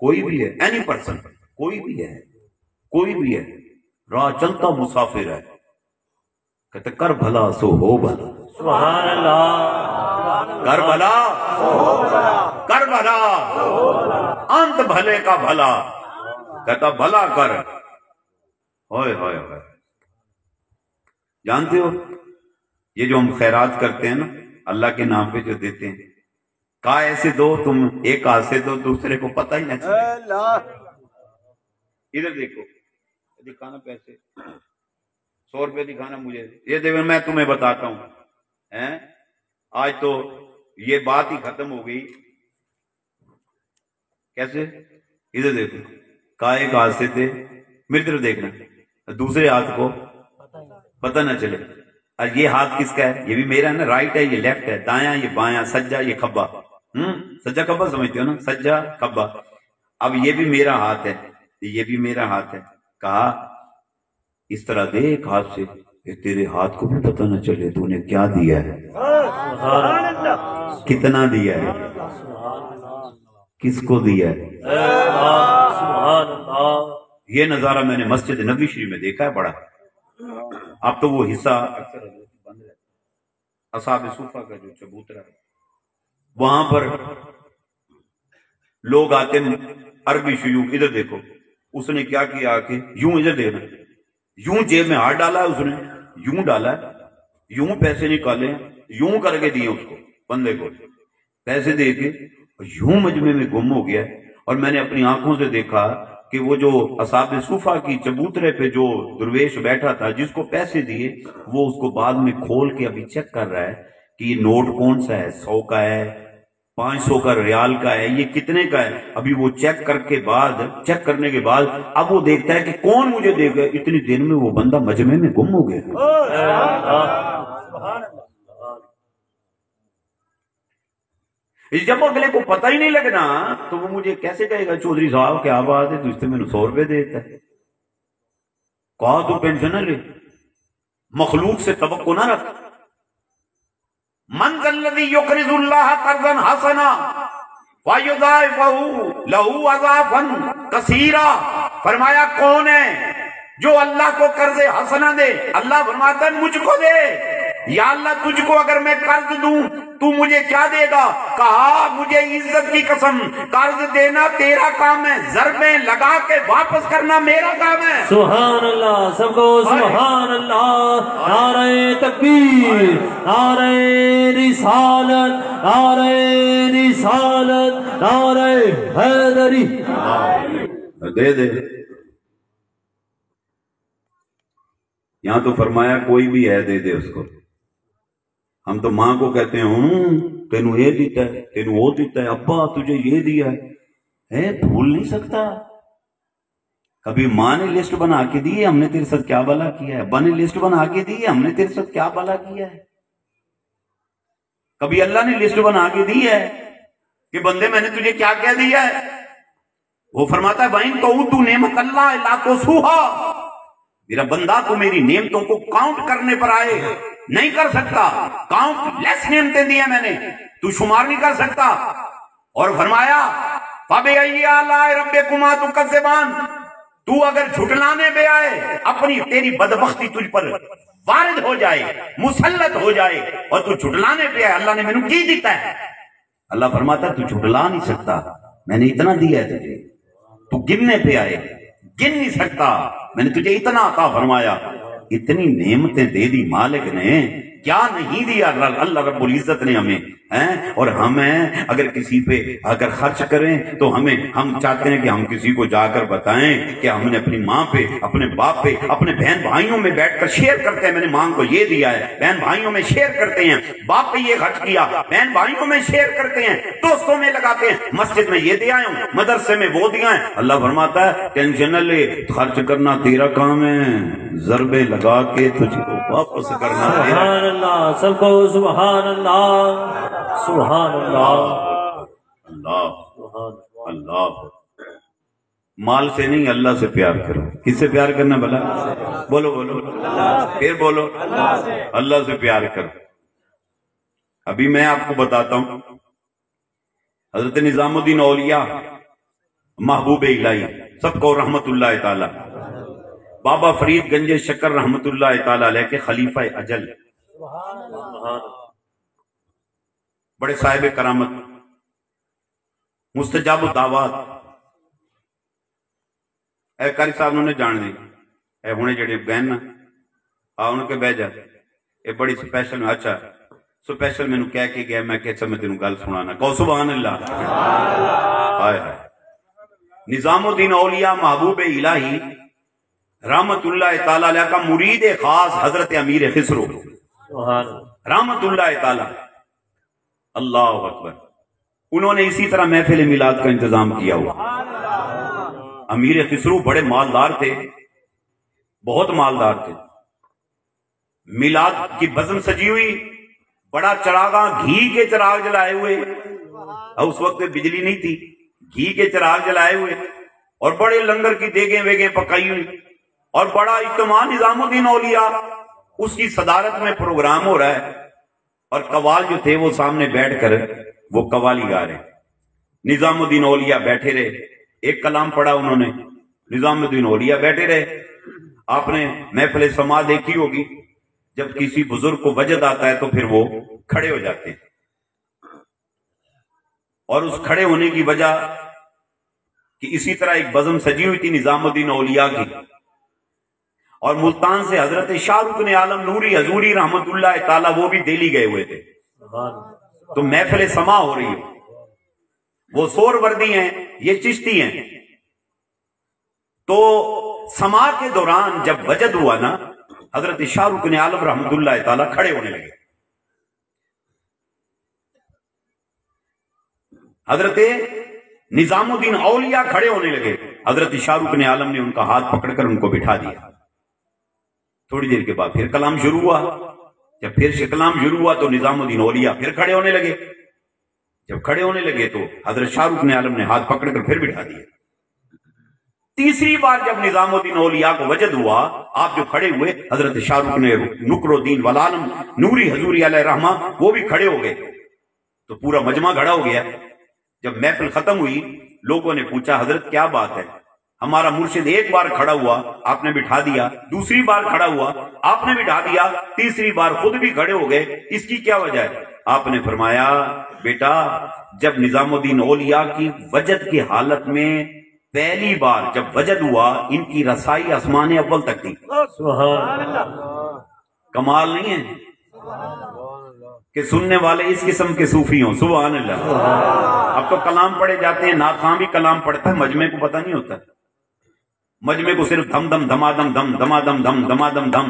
کوئی بھی ہے، اینی پرسن، کوئی بھی ہے، کوئی بھی ہے، راہ چلتا مسافر ہے، کہتے کر بھلا سو ہو بھلا، سبحان اللہ، کر بھلا کر بھلا انت بھلے کا بھلا، کہتا بھلا کر، ہوئے ہوئے ہوئے۔ جانتے ہو یہ جو ہم خیرات کرتے ہیں نا اللہ کے نام پہ جو دیتے ہیں، کہا ایسے دو تم ایک ہاتھ سے دو دوسرے کو پتہ ہی نہ چلے۔ ادھر دیکھو، دکھانا پیسے، سو روپے دکھانا مجھے، یہ دیکھو میں تمہیں بتاتا ہوں، ہیں آج تو یہ بات ہی ختم ہو گئی۔ کیسے؟ ادھر دیکھو، کہا ایک ہاتھ سے تھے، میری طرف دیکھنا، دوسرے ہاتھ کو پتہ نہ چلے۔ اور یہ ہاتھ کس کا ہے؟ یہ بھی میرا ہے نا، رائٹ ہے یہ لیفٹ ہے، دایاں یہ بایاں، سجا یہ کھبا، ہم سجا کھبا سمجھتے ہو نا، سجا کھبا۔ اب یہ بھی میرا ہاتھ ہے، یہ بھی میرا ہاتھ ہے، کہا اس طرح دے ایک ہاتھ سے کہ تیرے ہاتھ کو بھی پتہ نہ چلے تو نے کیا دیا ہے، کتنا دیا ہے، کس کو دیا ہے۔ یہ نظارہ میں نے مسجد نبوی شریف میں دیکھا ہے بڑا۔ اب تو وہ حصہ اکثر بند ہے، اصحاب صوفہ کا جو چبوترا ہے وہاں پر لوگ آتے ہیں، عربی شیوخ۔ ادھر دیکھو اس نے کیا کیا کہ یوں، ادھر دیکھنا، یوں جیب میں ہاتھ ڈالا ہے، اس نے یوں ڈالا ہے، یوں پیسے نکالے، یوں کر کے دیے اس کو، بندے کو پیسے دے کے، یوں مجمع میں گم ہو گیا۔ اور میں نے اپنی آنکھوں سے دیکھا کہ وہ جو اصحاب صوفہ کی چبوترے پہ جو درویش بیٹھا تھا جس کو پیسے دیے، وہ اس کو بعد میں کھول کے ابھی چیک کر رہا ہے کہ یہ نوٹ کون سا ہے، سو کا ہے، پانچ سو کا، ریال کا ہے، یہ کتنے کا ہے۔ ابھی وہ چیک کر کے بعد چیک کرنے کے بعد اب وہ دیکھتا ہے کہ کون مجھے دے گا۔ اتنی دیر میں وہ بندہ مجمع میں گم ہو گیا۔ جب اگلے کو پتہ ہی نہیں لگنا تو وہ مجھے کیسے کہے گا چودھری صاحب کیا بات ہے، تو اس سے میں نے سو روپے دیتا ہے۔ کہا تو پینشن نہ لے، مخلوق سے توقع نہ رکھ۔ من ذا الذی یقرض اللہ قرضا حسنا فیضاعفہ لہ اضعافا کثیرا۔ فرمایا کون ہے جو اللہ کو قرض حسنا دے؟ اللہ فرماتا ہے مجھ کو دے۔ یا اللہ تجھ کو اگر میں قرض دوں تو مجھے کیا دے گا؟ کہا مجھے عزت کی قسم قرض دینا تیرا کام ہے، ضربیں لگا کے واپس کرنا میرا کام ہے۔ سبحان اللہ، سب کو سبحان اللہ۔ نعرہ تکبیر، نعرہ رسالت، نعرہ رسالت، نعرہ حیدری۔ دے دے، یہاں تو فرمایا کوئی بھی ہے دے دے اس کو۔ ہم تو ماں کو کہتے ہیں ہوں تینوں یہ دیتا ہے، تینوں وہ دیتا ہے، ابا تجھے یہ دیا ہے، بھول نہیں سکتا۔ کبھی ماں نے لسٹ بنا کے دی ہے ہم نے تیرے ساتھ کیا بلا کیا ہے، ابا نے لسٹ بنا کے دی ہے ہم نے تیرے ساتھ کیا بلا کیا ہے۔ کبھی اللہ نے لسٹ بنا کے دی ہے کہ بندے میں نے تجھے کیا کیا دیا ہے۔ وہ فرماتا ہے بھائی تو تو نعمت اللہ لا تحصوها، میرا بندہ تو میری نعمتوں کو کاؤنٹ کرنے پر آئے نہیں کر سکتا، کاؤنٹ لیس نعمتیں دی ہیں میں نے، تو شمار نہیں کر سکتا۔ اور فرمایا فَبِأَيِّ آلَاءِ رَبِّكُمَا تُكَذِّبَانِ، تو اگر جھٹلانے پہ آئے اپنی تیری بدبختی تجھ پر وارد ہو جائے، مسلط ہو جائے، اور تو جھٹلانے پہ آئے اللہ نے میں نے کی دیتا ہے۔ اللہ فرماتا ہے تو جھٹلا نہیں سکتا، میں نے اتنا دیا ہے تجھے، تو گننے پہ آئے گن نہیں سکتا، میں نے تجھے اتنا عطا فرمایا۔ اتنی نعمتیں دے دی مالک نے، کیا نہیں دیا اللہ رب العزت نے ہمیں، ہیں؟ اور ہمیں اگر کسی پہ اگر خرچ کریں تو ہمیں ہم چاہتے ہیں کہ ہم کسی کو جا کر بتائیں کہ ہم نے اپنی ماں پہ، اپنے باپ پہ، اپنے بہن بھائیوں میں بیٹھ کر شیئر کرتے ہیں، میں نے ماں کو یہ دیا ہے، بہن بھائیوں میں شیئر کرتے ہیں، باپ پہ یہ خرچ کیا، بہن بھائیوں میں شیئر کرتے ہیں، دوستوں میں لگاتے ہیں، مسجد میں یہ دیا ہوں، مدرسے میں وہ دیا ہے۔ اللہ فرماتا ہے ٹینشن نہ لے، خرچ کرنا تیرا کام ہے، ضربے لگا کے تجھ کو واپس کرنا تیرا۔ سبحان اللہ، سب کو سبحان اللہ، سبحان اللہ، اللہ اللہ۔ مال سے نہیں اللہ سے پیار کرو۔ کس سے پیار کرنا بھلا؟ بولو بولو، پھر بولو، اللہ سے پیار کرو۔ ابھی میں آپ کو بتاتا ہوں، حضرت نظام الدین اولیاء محبوب الہی سب کو رحمت اللہ تعالی، بابا فرید گنج شکر رحمت اللہ تعالی علیہ کے خلیفہ اجل، بڑے صاحب کرامت، مستجاب الدعوات، اے قاری صاحب نے جان دی اے ہونے جڑے بہن آ ان کے بہ جا، اے بڑی سپیشل، اچھا سپیشل مینوں کہہ کے گیا، میں کہ اچھا میں تینوں گل سنانا، کہو سبحان اللہ، ہائے ہائے۔ نظام الدین اولیاء محبوب الہی رحمت اللہ تعالی علیہ کا مرید خاص حضرت امیر خسرو رحمت اللہ تعالی، اللہ اکبر، انہوں نے اسی طرح محفل میلاد کا انتظام کیا ہوا۔ امیر خسرو بڑے مالدار تھے، بہت مالدار تھے، میلاد کی بزم سجی ہوئی، بڑا چراغاں گھی کے چراغ جلائے ہوئے، اس وقت بجلی نہیں تھی، گھی کے چراغ جلائے ہوئے، اور بڑے لنگر کی دیگیں ویگیں پکائی ہوئی، اور بڑا اجتماع نظام الدین اولیاء اس کی صدارت میں پروگرام ہو رہا ہے، اور قوال جو تھے وہ سامنے بیٹھ کر وہ قوالی گا رہے۔ نظام الدین اولیاء بیٹھے رہے، ایک کلام پڑھا انہوں نے، نظام الدین اولیاء بیٹھے رہے۔ آپ نے محفل سما دیکھی ہوگی، جب کسی بزرگ کو وجد آتا ہے تو پھر وہ کھڑے ہو جاتے ہیں، اور اس کھڑے ہونے کی وجہ کہ اسی طرح ایک بزم سجی ہوئی تھی نظام الدین اولیاء کی، اور ملتان سے حضرت شاہ رکن عالم نوری حضوری رحمت اللہ تعالی وہ بھی دہلی گئے ہوئے تھے، تو محفل سما ہو رہی ہے، وہ سور وردی ہیں، یہ چشتی ہیں، تو سما کے دوران جب وجد ہوا نا، حضرت شاہ رکن عالم رحمت اللہ تعالی کھڑے ہونے لگے، حضرت نظام الدین اولیاء کھڑے ہونے لگے، حضرت شاہ رکن عالم نے ان کا ہاتھ پکڑ کر ان کو بٹھا دیا۔ تھوڑی دیر کے بعد پھر کلام شروع ہوا، جب پھر کلام شروع ہوا تو نظام الدین اولیاء پھر کھڑے ہونے لگے، جب کھڑے ہونے لگے تو حضرت شاہ رکن عالم نے ہاتھ پکڑ کر پھر بٹھا دیا۔ تیسری بار جب نظام الدین اولیاء کو وجد ہوا، آپ جو کھڑے ہوئے، حضرت شاہ رکن نکر الدین والعالم نوری حضوری علیہ رحمہ وہ بھی کھڑے ہو گئے، تو پورا مجمع کھڑا ہو گیا۔ جب محفل ختم ہوئی، لوگوں نے پوچھا حضرت کیا بات ہے، ہمارا مرشد ایک بار کھڑا ہوا آپ نے بٹھا دیا، دوسری بار کھڑا ہوا آپ نے بٹھا دیا، تیسری بار خود بھی کھڑے ہو گئے، اس کی کیا وجہ ہے؟ آپ نے فرمایا بیٹا، جب نظام الدین اولیاء کی وجد کی حالت میں پہلی بار جب وجد ہوا، ان کی رسائی آسمان اول تک تھی۔ سبحان اللہ، کمال نہیں ہے کہ سننے والے اس قسم کے صوفی ہوں، سبحان اللہ۔ اب تو کلام پڑھے جاتے ہیں، نعت خواں بھی کلام پڑھتا ہے، مجمع کو پتہ نہیں ہوتا، مجمع کو صرف دم دم دما دم دم دما دم دم دما دم دم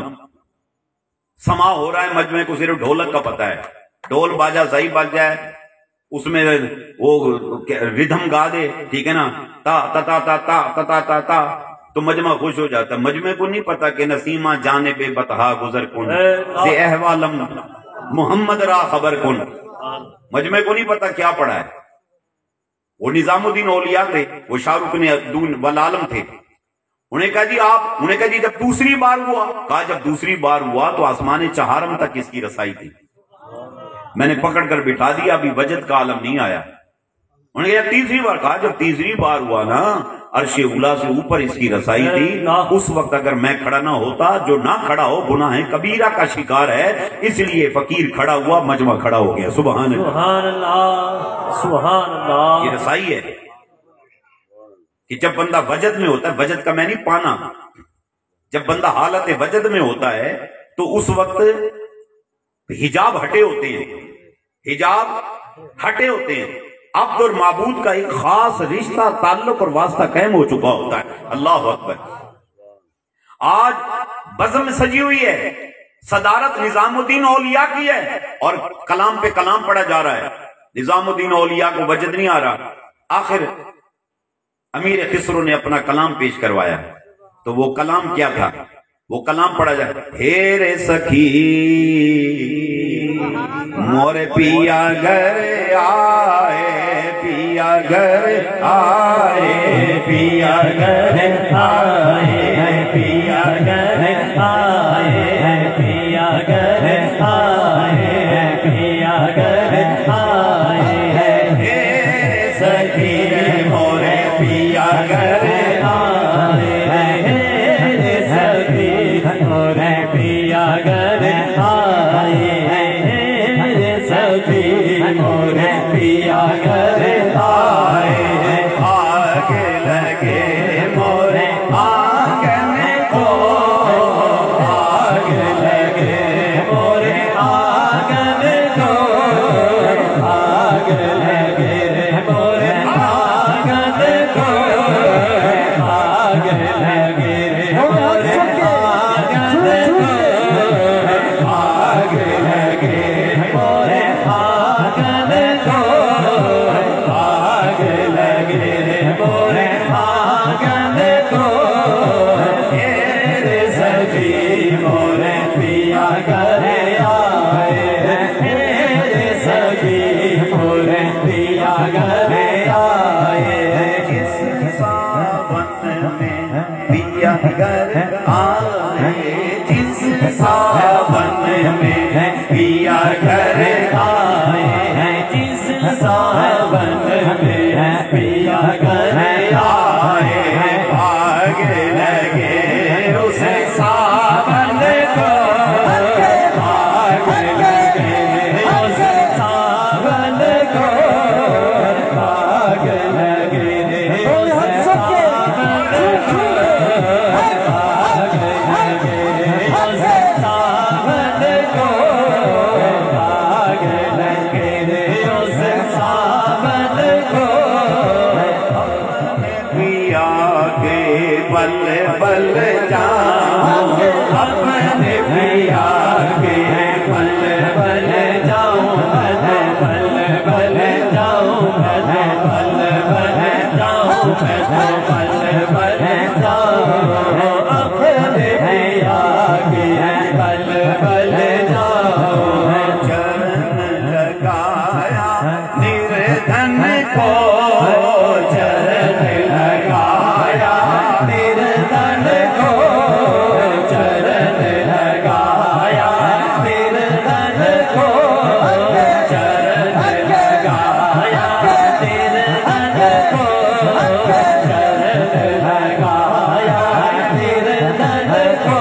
سما ہو رہا ہے، مجمع کو صرف ڈھولک کا پتہ ہے، ڈھول باجا صحیح بج جائے، اس میں وہ ردھم گا دے، ٹھیک ہے نا، تا تا تا تا تا تا تا تا تا، تو مجمع خوش ہو جاتا ہے۔ مجمع کو نہیں پتا کہ نسیمہ جانب بتہا گزر کن سے احوالم محمد را خبر کن، مجمع کو نہیں پتا کیا پڑھا ہے۔ وہ نظام الدین اولیاء تھے، وہ شاہ رکن والعالم تھے، انہیں کہا جی آپ انہیں کہا جی جب دوسری بار ہوا، کہا جب دوسری بار ہوا تو آسمان چہارم تک اس کی رسائی تھی، میں نے پکڑ کر بٹھا دیا، ابھی وجد کا عالم نہیں آیا۔ انہوں نے کہا تیسری بار، کہا جب تیسری بار ہوا نا، عرش اولا سے اوپر اس کی رسائی تھی، اس وقت اگر میں کھڑا نہ ہوتا، جو نہ کھڑا ہو گناہ کبیرہ کا شکار ہے، اس لیے فقیر کھڑا ہوا، مجمع کھڑا ہو گیا۔ سبحان اللہ، سبحان اللہ۔ یہ رسائی ہے کہ جب بندہ وجد میں ہوتا ہے، وجد کا میں نہیں پانا، جب بندہ حالت وجد میں ہوتا ہے تو اس وقت حجاب ہٹے ہوتے ہیں، حجاب ہٹے ہوتے ہیں، عبد اور معبود کا ایک خاص رشتہ، تعلق اور واسطہ قائم ہو چکا ہوتا ہے۔ اللہ اکبر۔ آج بزم سجی ہوئی ہے، صدارت نظام الدین اولیاء کی ہے، اور کلام پہ کلام پڑھا جا رہا ہے، نظام الدین اولیاء کو وجد نہیں آ رہا۔ آخر امیر خسرو نے اپنا کلام پیش کروایا، تو وہ کلام کیا تھا؟ وہ کلام پڑھا جائے، ہیرے سخی مور پیا گھر آئے، پیا گھر آئے، پیا گھر آئے، پیا گھر آئے، پیا گھر آئے، پیا گھر آئے، ہیرے سخی مور پیا सावन में पिया घर आए हैं, जिस सावन में पिया घर आए हैं, भाग लगे उस सावन को, भाग लगे उस सावन को, भाग लगे उस सावन को, भाग लगे उस सावन को, भाग लगे उस सावन को। पिया के बल बल जाऊं, अपने पिया के बल बल जाऊं, बल बल बल जाऊं, बल बल बल जाऊं, बल बल जाऊं, अपने पिया के बल बल जाऊं। चरण लगाया निर्धन को, चरण लगाया निर्धन को, चरण लगाया निर्धन को, चरण लगाया निर्धन को, चरण लगाया निर्धन को,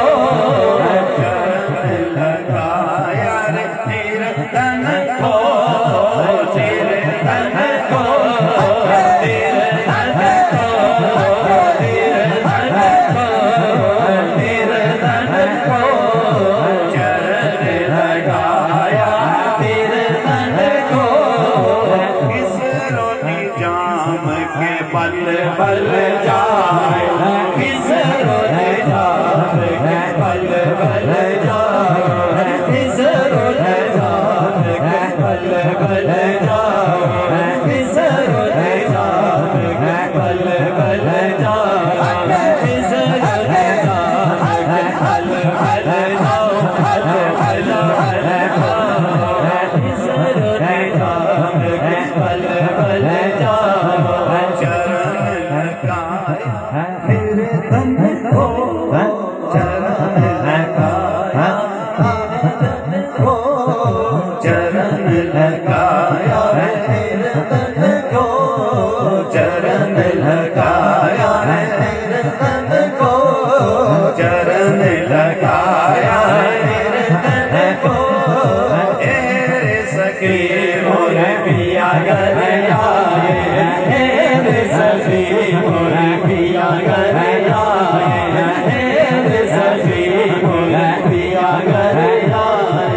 चरण लगाया निर्धन को, निर्धन को, निर्धन को, निर्धन को, निर्धन को, चरण लगाया निर्धन को। इस रोटी जाम के बल बल जाए, इस रोटी जाम के बल बल जाए, इस रोटी जाम के बल बल जाए, इस रोटी जाम के बल बल जाए, इस रोटी जाम के बल बल जाओ, बल बल बल जाओ, इस रोटी जाम के बल बल जाओ। चरण लगाया निर्धन को, चरण लगाया निर्धन को, चरण लगाया निर्धन को, चरण लगाया निर्धन को, चरण लगाया निर्धन को। ए सखी मोर पिया घर आए, ए सखी मोर पिया घर आए, ए सखी मोर पिया घर आए।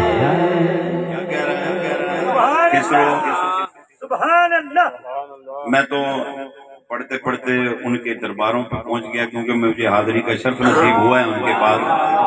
सुभान अल्लाह। मैं तो पढ़ते पढ़ते उनके दरबारों पर पहुंच गया, क्योंकि मुझे हाजिरी का शर्फ नसीब हुआ है उनके पास।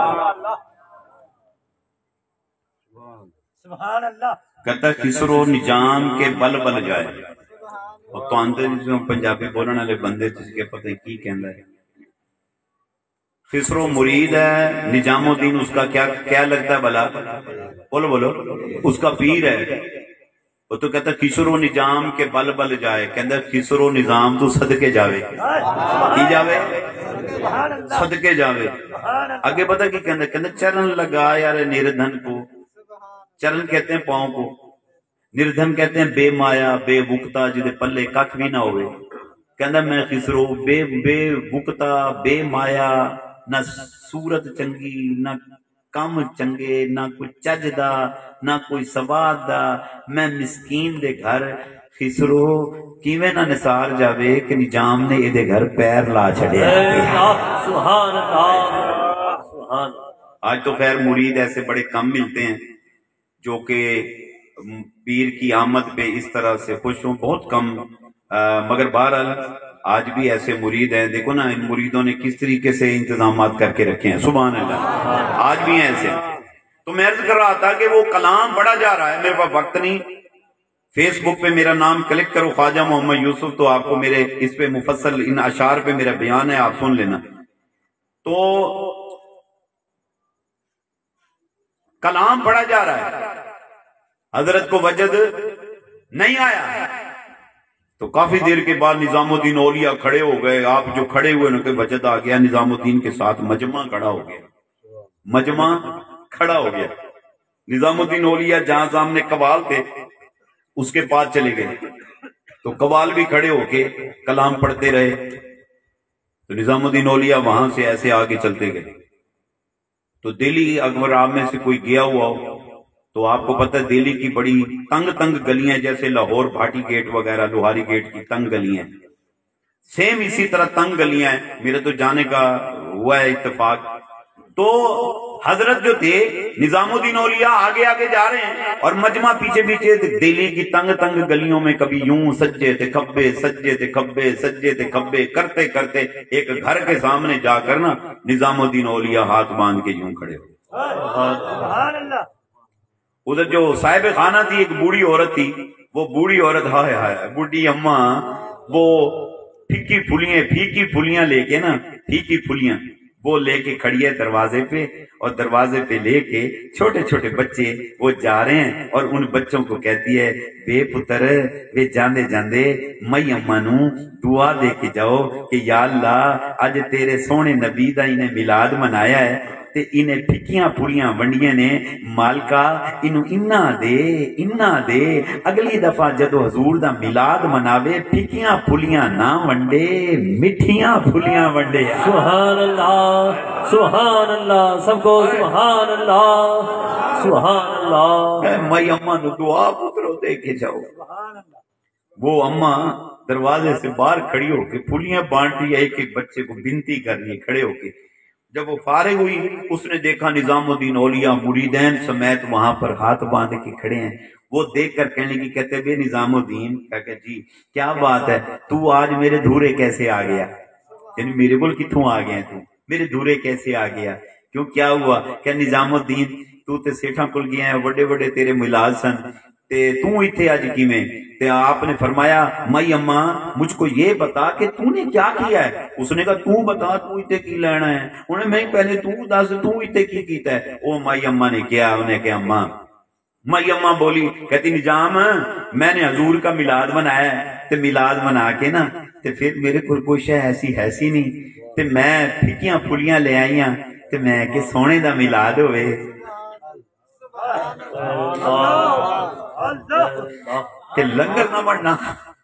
सुभान अल्लाह। कहता खिसरो निजाम के बल बल जाए, और तो आंदे जो पंजाबी बोलने वाले बंदे जिसके पता ही की कहता है। खिसरो मुरीद है, निजामुद्दीन उसका क्या क्या लगता है भला? बोलो बोलो। उसका पीर है। वो तो कहता खिसरो निजाम के बल बल जाए, कहता खिसरो निजाम तू सदके जावे, की जावे सदके जावे। आगे पता की कहता, कहता चरण लगा यार निर्धन को। चरण कहते हैं पांव को, निर्धन कहते हैं बेमाया बेवुकता जिदे पल्ले कख भी ना होवे। कहता मैं खिसरो बे बेवुकता बेमाया, ना सूरत चंगी ना कम चंगे, ना कोई चजदा ना कोई सवाद दा, मैं मिसकीन दे घर खिसरो किवें ना निसार जावे कि निजाम ने एदे घर पैर ला छड़िया। सुभान अल्लाह, सुभान। आज तो खैर मुरीद ऐसे बड़े कम मिलते हैं जो कि पीर की आमद पे इस तरह से खुश हों, बहुत कम। आ, मगर बहरहाल आज भी ऐसे मुरीद हैं। देखो ना इन मुरीदों ने किस तरीके से इंतजाम करके रखे हैं। सुभान अल्लाह, आज भी हैं ऐसे। तो मैं अर्ज कर रहा था कि वो कलाम पढ़ा जा रहा है, मेरे पास वक्त नहीं। फेसबुक पे मेरा नाम क्लिक करो ख्वाजा मोहम्मद यूसुफ, तो आपको मेरे इस पे मुफस्सल इन अशार पे मेरा बयान है, आप सुन लेना। तो कलाम पढ़ा जा रहा है, हजरत को वजद नहीं आया। तो काफी देर के बाद निजामुद्दीन औलिया खड़े हो गए। आप जो खड़े हुए उनके वजद आ गया, निजामुद्दीन के साथ मजमा खड़ा हो गया। मजमा کھڑا ہو گیا. نظام الدین اولیاء جہاں سامنے قوال تھے اس کے پاس چلے گئے تو قوال بھی کھڑے ہو کے کلام پڑھتے رہے. تو نظام الدین اولیاء وہاں سے ایسے آگے چلتے گئے. تو دہلی اکبر آپ میں سے کوئی گیا ہوا ہو تو آپ کو پتہ ہے دہلی کی بڑی تنگ تنگ گلیاں، جیسے لاہور بھاٹی گیٹ وغیرہ لوہاری گیٹ کی تنگ گلیاں، سیم اسی طرح تنگ گلیاں ہیں. میرے تو جانے کا ہوا ہے اتفاق. تو حضرت جو تھے نظام الدین اولیاء آگے آگے جا رہے ہیں اور مجمع پیچھے پیچھے. دہلی کی تنگ تنگ گلیوں میں کبھی یوں سجے تھے کھبے، سجے تھے کھبے، سجے تھے کھبے کرتے کرتے ایک گھر کے سامنے جا کر نا نظام الدین اولیاء ہاتھ باندھ کے یوں کھڑے ہو. ادھر جو صاحب خانہ تھی ایک بوڑھی عورت تھی، وہ بوڑھی عورت ہائے ہائے بوڑھی اماں وہ پھیکی پھلیاں پھیکی پھلیاں لے کے نا پھیکی پھلیاں وہ لے کے کھڑی ہے دروازے پہ، اور دروازے پہ لے کے چھوٹے چھوٹے بچے وہ جا رہے ہیں اور ان بچوں کو کہتی ہے بے پتر بے جاندے جاندے مئی اماں نو دعا دے کے جاؤ کہ یا اللہ اج تیرے سونے نبی دا انہیں میلاد منایا ہے تے انہیں پھکیاں پھلیاں ونڈیاں نے، مالکا انہوں انا دے انا دے اگلی دفعہ جدو حضور دا میلاد مناوے پھکیاں پھلیاں نہ ونڈے مٹھیاں پھلیاں ونڈے. سبحان اللہ سبحان اللہ، سب کو سبحان اللہ سبحان اللہ. مائی اماں نو دعا پترو دے کے جاؤ. وہ اماں دروازے سے باہر کھڑی ہو کے پھلیاں بانٹ رہی ہے، ایک ایک بچے کو بنتی کر رہی ہے کھڑے ہو کے. جب وہ فارغ ہوئی اس نے دیکھا نظام الدین اولیاء مریدین سمیت وہاں پر ہاتھ باندھ کے کھڑے ہیں. وہ دیکھ کر کہنے کی کہتے بے نظام الدین، کہ جی کیا بات ہے، تو آج میرے دھورے کیسے آ گیا؟ یعنی میرے بول کتوں آ گیا تو میرے دھورے کیسے آ گیا؟ کیوں کیا ہوا؟ کہ نظام الدین تو تے سیٹھاں کل گیا ہے، بڑے بڑے تیرے میلاد سن تے تو ایتھے آج کی میں. تے آپ نے فرمایا مائی اماں مجھ کو یہ بتا کہ تو نے کیا کیا ہے. اس نے کہا تو بتا تو ایتھے کی لینا ہے. انہیں میں پہلے تو دس تو ایتھے کی کیتا ہے. او مائی اماں نے کیا، انہیں کہ اماں مائی اماں بولی کہتی نظام میں نے حضور کا میلاد منایا ہے تے میلاد منا کے نا تے پھر میرے کو کوئی شے ایسی ایسی نہیں تے میں پھکیاں پھلیاں لے آئی ہاں تے میں کہ سونے دا میلاد ہوئے کہ لنگر نہ بڑھنا.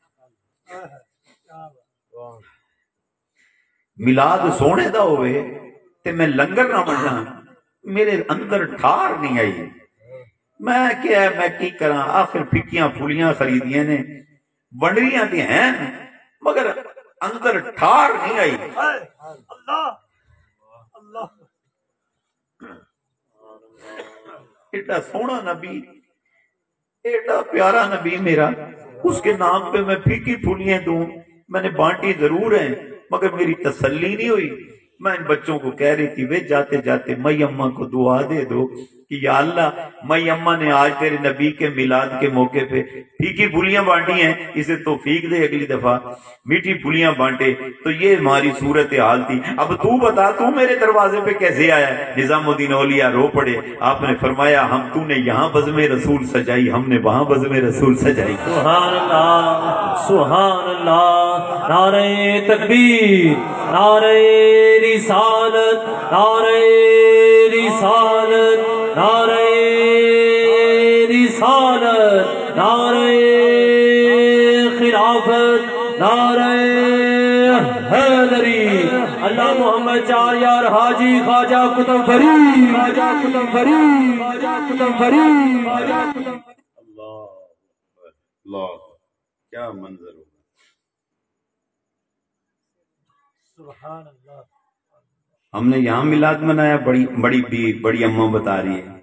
میلاد سونے دا ہوئے تے میں لنگر نہ بڑھنا. میرے اندر ٹھار نہیں آئی. میں کیا ہے میں کی کرا، آخر پھکیاں پھولیاں خریدیاں نے ونڈریاں دی ہیں مگر اندر ٹھار نہیں آئی. ایڈا سونا نبی، ایڈا پیارا نبی میرا، اس کے نام پہ میں پھیکی پھولیاں دوں. میں نے بانٹی ضرور ہیں مگر میری تسلی نہیں ہوئی. میں ان بچوں کو کہہ رہی تھی وہ جاتے جاتے مئی اماں کو دعا دے دو کہ یا اللہ مئی اماں نے آج تیرے نبی کے میلاد کے موقع پہ پھیکی پھلیاں بانٹی ہیں، اسے توفیق دے اگلی دفعہ میٹھی پھلیاں بانٹے. تو یہ ہماری صورت حال تھی. اب تو بتا تو میرے دروازے پہ کیسے آیا؟ نظام الدین اولیاء رو پڑے. آپ نے فرمایا ہم تو نے یہاں بزم رسول سجائی، ہم نے وہاں بزم رسول سجائی. سبحان اللہ سبحان اللہ. نعرہ تکبیر، نعرہ رسالت، نعرہ رسالت، نعرہ رسالت، نعرہ خلافت، نعرہ حیدری. اللہ محمد چار یار حاجی خواجہ قطب فرید، خواجہ قطب فرید، خواجہ قطب فرید، خواجہ قطب. اللہ اللہ کیا منظر ہوگا. سبحان اللہ. ہم نے یہاں میلاد منایا. بڑی بڑی بی بڑی اماں بتا رہی ہے.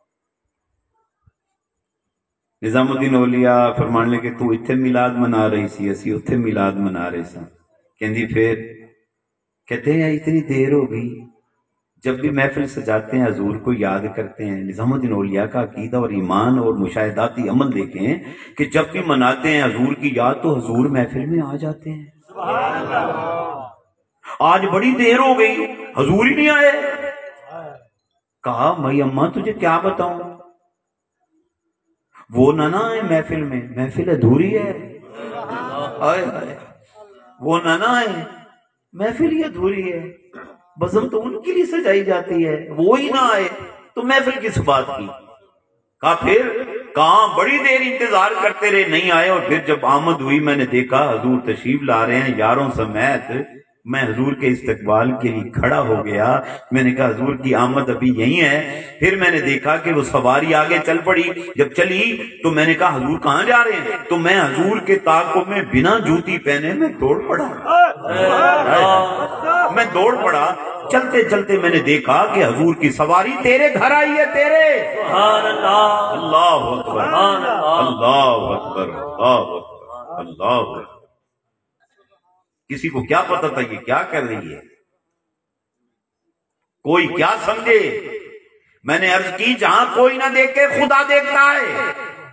نظام الدین اولیاء فرمان لے کہ تو اتھے میلاد منا رہی سی، اسی اتھے میلاد منا رہے سا. کہندی پھر کہتے ہیں اتنی دیر ہو گئی. جب بھی محفل سجاتے ہیں حضور کو یاد کرتے ہیں. نظام الدین اولیاء کا عقیدہ اور ایمان اور مشاہداتی عمل دیکھیں کہ جب بھی مناتے ہیں حضور کی یاد تو حضور محفل میں آ جاتے ہیں. سبحان اللہ. آج بڑی دیر ہو گئی حضور ہی نہیں آئے. کہا مئی اماں تجھے کیا بتاؤں، وہ نہ نہ آئے محفل میں، محفل ادھوری ہے. آئے آئے وہ نہ نہ آئے، محفل ہی ادھوری ہے. بزم تو ان کے لیے سجائی جاتی ہے، وہ ہی نہ آئے. تو محفل کس بات کی؟ کہا پھر کہاں بڑی دیر انتظار کرتے رہے، نہیں آئے، اور پھر جب آمد ہوئی میں نے دیکھا حضور تشریف لا رہے ہیں یاروں سمیت، میں حضور کے استقبال کے لیے کھڑا ہو گیا۔ میں نے کہا حضور کی آمد ابھی یہی ہے۔ پھر میں نے دیکھا کہ وہ سواری آگے چل پڑی، جب چلی تو میں نے کہا حضور کہاں جا رہے ہیں؟ تو میں حضور کے تعاقب میں بنا جوتی پہنے میں دوڑ پڑا میں دوڑ پڑا چلتے چلتے میں نے دیکھا کہ حضور کی سواری تیرے گھر آئی ہے، تیرے۔ سبحان اللہ، اللہ اکبر، سبحان اللہ، اللہ اکبر، اللہ اکبر، اللہ اکبر۔ کسی کو کیا پتا تھا یہ کیا کر رہی ہے؟ کوئی کیا سمجھے؟ میں نے عرض کی جہاں کوئی نہ دیکھے خدا دیکھتا ہے،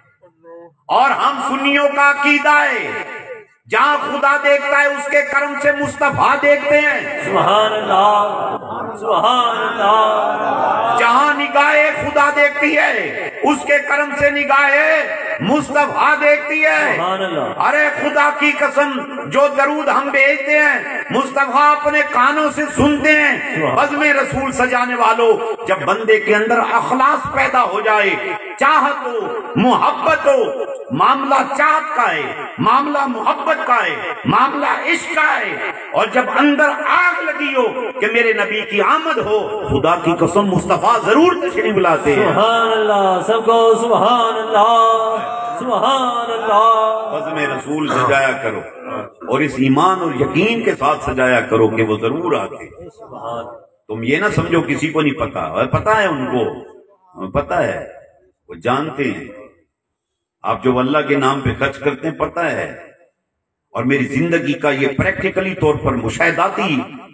اور ہم سنیوں کا عقیدہ ہے جہاں خدا دیکھتا ہے اس کے کرم سے مصطفیٰ دیکھتے ہیں۔ سبحان اللہ، سبحان اللہ، جہاں نگاہ خدا دیکھتی ہے اس کے کرم سے نگاہ مصطفیٰ دیکھتی ہے۔ سبحان اللہ، ارے خدا کی قسم، جو درود ہم بھیجتے ہیں مصطفیٰ اپنے کانوں سے سنتے ہیں۔ بزم رسول سجانے والوں، جب بندے کے اندر اخلاص پیدا ہو جائے، چاہت ہو، محبت ہو، معاملہ چاہت کا ہے، معاملہ محبت کا ہے، معاملہ عشق کا ہے، اور جب اندر آگ لگی ہو کہ میرے نبی کی آمد ہو، خدا کی قسم مصطفیٰ ضرور تشریف لاتے ہیں۔ سبحان اللہ، سب کو سبحان اللہ، سبحان اللہ۔ بزم رسول سجایا کرو، اور اس ایمان اور یقین کے ساتھ سجایا کرو کہ وہ ضرور آتے ہیں۔ تم یہ نہ سمجھو کسی کو نہیں پتا، اور پتا ہے ان کو، پتا ہے، وہ جانتے ہیں آپ جو اللہ کے نام پہ خرچ کرتے ہیں، پتا ہے۔ اور میری زندگی کا یہ پریکٹیکلی طور پر مشاہداتی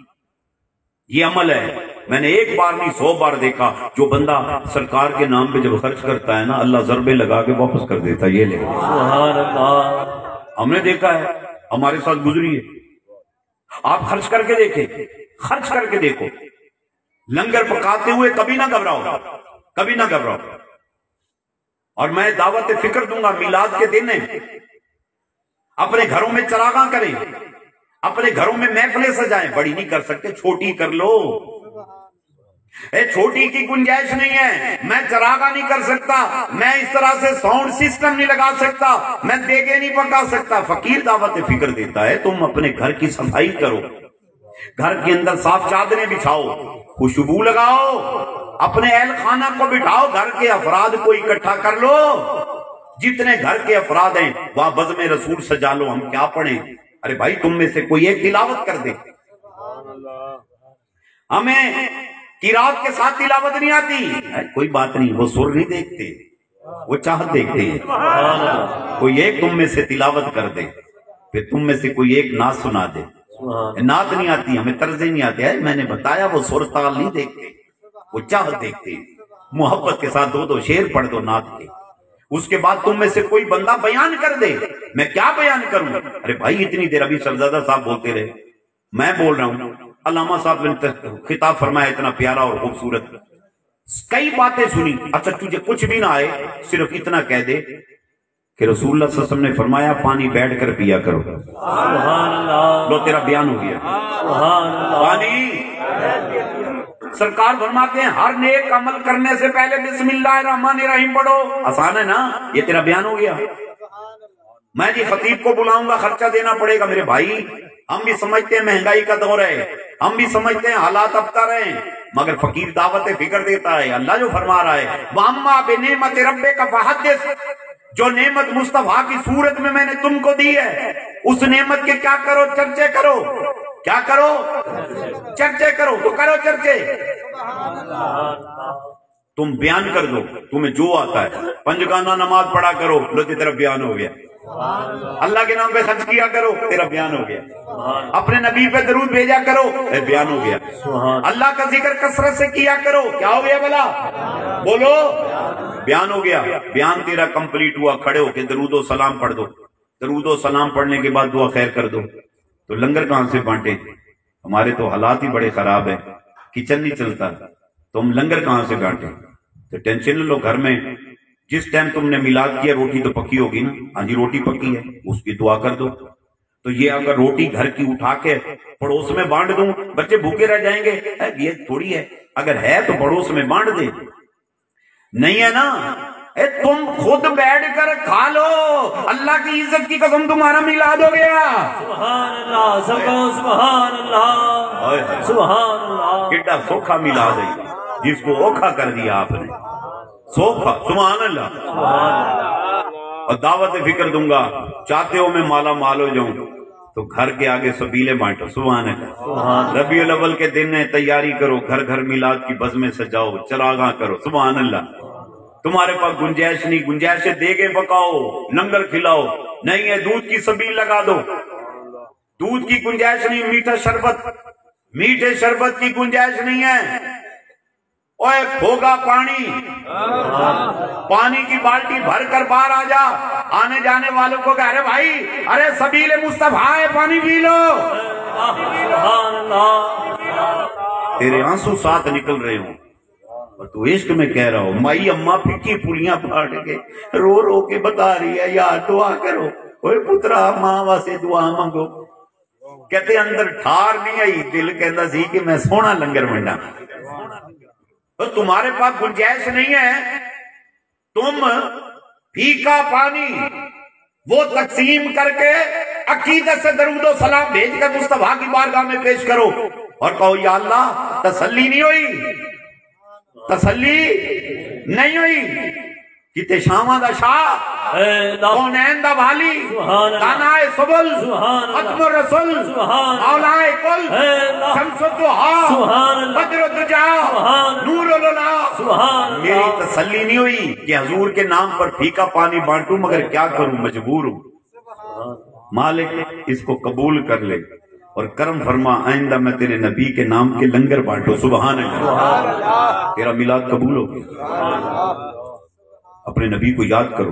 یہ عمل ہے، میں نے ایک بار نہیں سو بار دیکھا، جو بندہ سرکار کے نام پہ جب خرچ کرتا ہے نا، اللہ ضربے لگا کے واپس کر دیتا ہے، یہ لے۔ سبحان اللہ، ہم نے دیکھا ہے، ہمارے ساتھ گزری ہے۔ آپ خرچ کر کے دیکھیں، خرچ کر کے دیکھو، لنگر پکاتے ہوئے کبھی نہ گھبراؤ، کبھی نہ گھبراؤ۔ اور میں دعوت فکر دوں گا، میلاد کے دن ہے، اپنے گھروں میں چراغاں کریں، اپنے گھروں میں محفلیں سجائیں، بڑی نہیں کر سکتے، چھوٹی کر لو۔ اے چھوٹی کی گنجائش نہیں ہے، میں چراغاں نہیں کر سکتا، میں اس طرح سے ساؤنڈ سسٹم نہیں لگا سکتا، میں دیگے نہیں پکا سکتا۔ فقیر دعوت فکر دیتا ہے، تم اپنے گھر کی صفائی کرو، گھر کے اندر صاف چادریں بچھاؤ، خوشبو لگاؤ، اپنے اہل خانہ کو بٹھاؤ، گھر کے افراد کو اکٹھا کر لو، جتنے گھر کے افراد ہیں وہاں بزم رسول سجا لو۔ ہم کیا پڑھیں؟ ارے بھائی تم میں سے کوئی ایک تلاوت کر دے، ہمیں قرات کے ساتھ تلاوت نہیں آتی، کوئی بات نہیں، وہ سر نہیں دیکھتے، وہ چاہت دیکھتے ہیں۔ کوئی ایک تم میں سے تلاوت کر دے، پھر تم میں سے کوئی ایک نعت سنا دے۔ نعت نہیں آتی، ہمیں طرزیں نہیں آتے، میں نے بتایا وہ سر تال نہیں دیکھتے، وہ چاہت دیکھتے۔ محبت کے ساتھ دو دو شعر پڑھ دو نعت کے، اس کے بعد تم میں سے کوئی بندہ بیان کر دے۔ میں کیا بیان کروں؟ ارے بھائی اتنی دیر ابھی سرزادہ صاحب بولتے رہے، میں بول رہا ہوں، علامہ صاحب نے خطاب فرمایا اتنا پیارا اور خوبصورت، کئی باتیں سنی۔ اچھا تجھے کچھ بھی نہ آئے، صرف اتنا کہہ دے کہ رسول اللہ صلی اللہ علیہ وسلم نے فرمایا پانی بیٹھ کر پیا کرو، سبحان اللہ، لو تیرا بیان ہو گیا۔ سبحان اللہ، پانی سرکار فرماتے ہیں ہر نیک عمل کرنے سے پہلے بسم اللہ الرحمن الرحیم پڑھو، آسان ہے نا، یہ تیرا بیان ہو گیا۔ میں جی خطیب کو بلاؤں گا، خرچہ دینا پڑے گا۔ میرے بھائی ہم بھی سمجھتے ہیں مہنگائی کا دور ہے، ہم بھی سمجھتے ہیں حالات ابتر ہیں، مگر فقیر دعوت فکر دیتا ہے۔ اللہ جو فرما رہا ہے وَأَمَّا بِنِعْمَتِ رَبِّكَ فَحَدِّثْ، جو نعمت مصطفیٰ کی صورت میں میں نے تم کو دی ہے، اس نعمت کے کیا کرو؟ چرچے کرو۔ کیا کرو؟ چرچے کرو، تو کرو چرچے، تم بیان کر دو تمہیں جو آتا ہے۔ پنجگانہ نماز پڑھا کرو، لو تیرا بیان ہو گیا۔ اللہ کے نام پہ خرچ کیا کرو، تیرا بیان ہو گیا۔ اپنے نبی پہ درود بھیجا کرو، اے بیان ہو گیا۔ اللہ کا ذکر کثرت سے کیا کرو، کیا ہو گیا بلا؟ بولو، بیان ہو گیا۔ بیان تیرا کمپلیٹ ہوا، کھڑے ہو کے درود و سلام پڑھ دو، درود و سلام پڑھنے کے بعد دعا خیر کر دو۔ تو لنگر کہاں سے بانٹے؟ ہمارے تو حالات ہی بڑے خراب ہیں، کچن نہیں چلتا، تو ہم لنگر کہاں سے بانٹے؟ تو ٹینشن لو گھر میں، جس ٹائم تم نے میلاد کیا روٹی تو پکی ہوگی نا، ہاں جی روٹی پکی ہے، اس کی دعا کر دو۔ تو یہ اگر روٹی گھر کی اٹھا کے پڑوس میں بانٹ دوں، بچے بھوکے رہ جائیں گے، یہ تھوڑی ہے، اگر ہے تو پڑوس میں بانٹ دے، نہیں ہے نا؟ اے تم خود بیٹھ کر کھا لو، اللہ کی عزت کی قسم تمہارا میلاد ہو گیا۔ سبحان اللہ، سب کہو سبحان اللہ، سبحان اللہ۔ کتنا سوکھا میلاد ہے جس کو اوکھا کر دیا آپ نے، سوکھا۔ سبحان اللہ۔ اور دعوت فکر دوں گا، چاہتے ہو میں مالا مال ہو جاؤں تو گھر کے آگے سبیلے بانٹو۔ سبحان اللہ۔ ربیع الاول کے دن ہے، تیاری کرو، گھر گھر میلاد کی بزمیں سجاؤ، چراغاں کرو۔ سبحان اللہ۔ تمہارے پاس گنجائش نہیں، گنجائش دے کے پکاؤ، لنگر کھلاؤ، نہیں ہے دودھ کی سبیل لگا دو۔ دودھ کی گنجائش نہیں، میٹھا شربت، میٹھے شربت کی گنجائش نہیں ہے۔ اوے کھوگا پانی، پانی کی بالٹی بھر کر باہر آ جا، آنے جانے والوں کو کہ ارے بھائی، ارے سبیل مصطفیٰ ہے، پانی پی لو۔ سبحان اللہ۔ تیرے آنسو ساتھ نکل رہے ہوں اور تو عشق میں کہہ رہا ہو، مائی اماں پھکی پولیاں پھاڑ کے رو رو کے بتا رہی ہے یار دعا کرو، اوے پترا ماں واسے دعا مانگو۔ کہتے اندر ٹھار نہیں آئی، دل کہندا سی کہ میں سونا لنگر منڈا۔ تو تمہارے پاس گنجائش نہیں ہے، تم پھیکا پانی وہ تقسیم کر کے عقیدت سے درود و سلام بھیج کر مصطفیٰ کی بارگاہ میں پیش کرو اور کہو یا اللہ تسلی نہیں ہوئی، تسلی نہیں ہوئی۔ کتے شامہ دا شاہ، کونین دا والی، دانائے سبل، ختم الرسول، اولائے کل، شمس الضحیٰ، بدر الدجا، نور العلا۔ میری تسلی نہیں ہوئی کہ حضور کے نام پر پھیکا پانی بانٹوں، مگر کیا کروں، مجبور ہوں۔ مالک اس کو قبول کر لے اور کرم فرما، آئندہ میں تیرے نبی کے نام کے لنگر بانٹوں۔ سبحان اللہ۔ تیرا میلاد قبول ہو گیا۔ اپنے نبی کو یاد کرو۔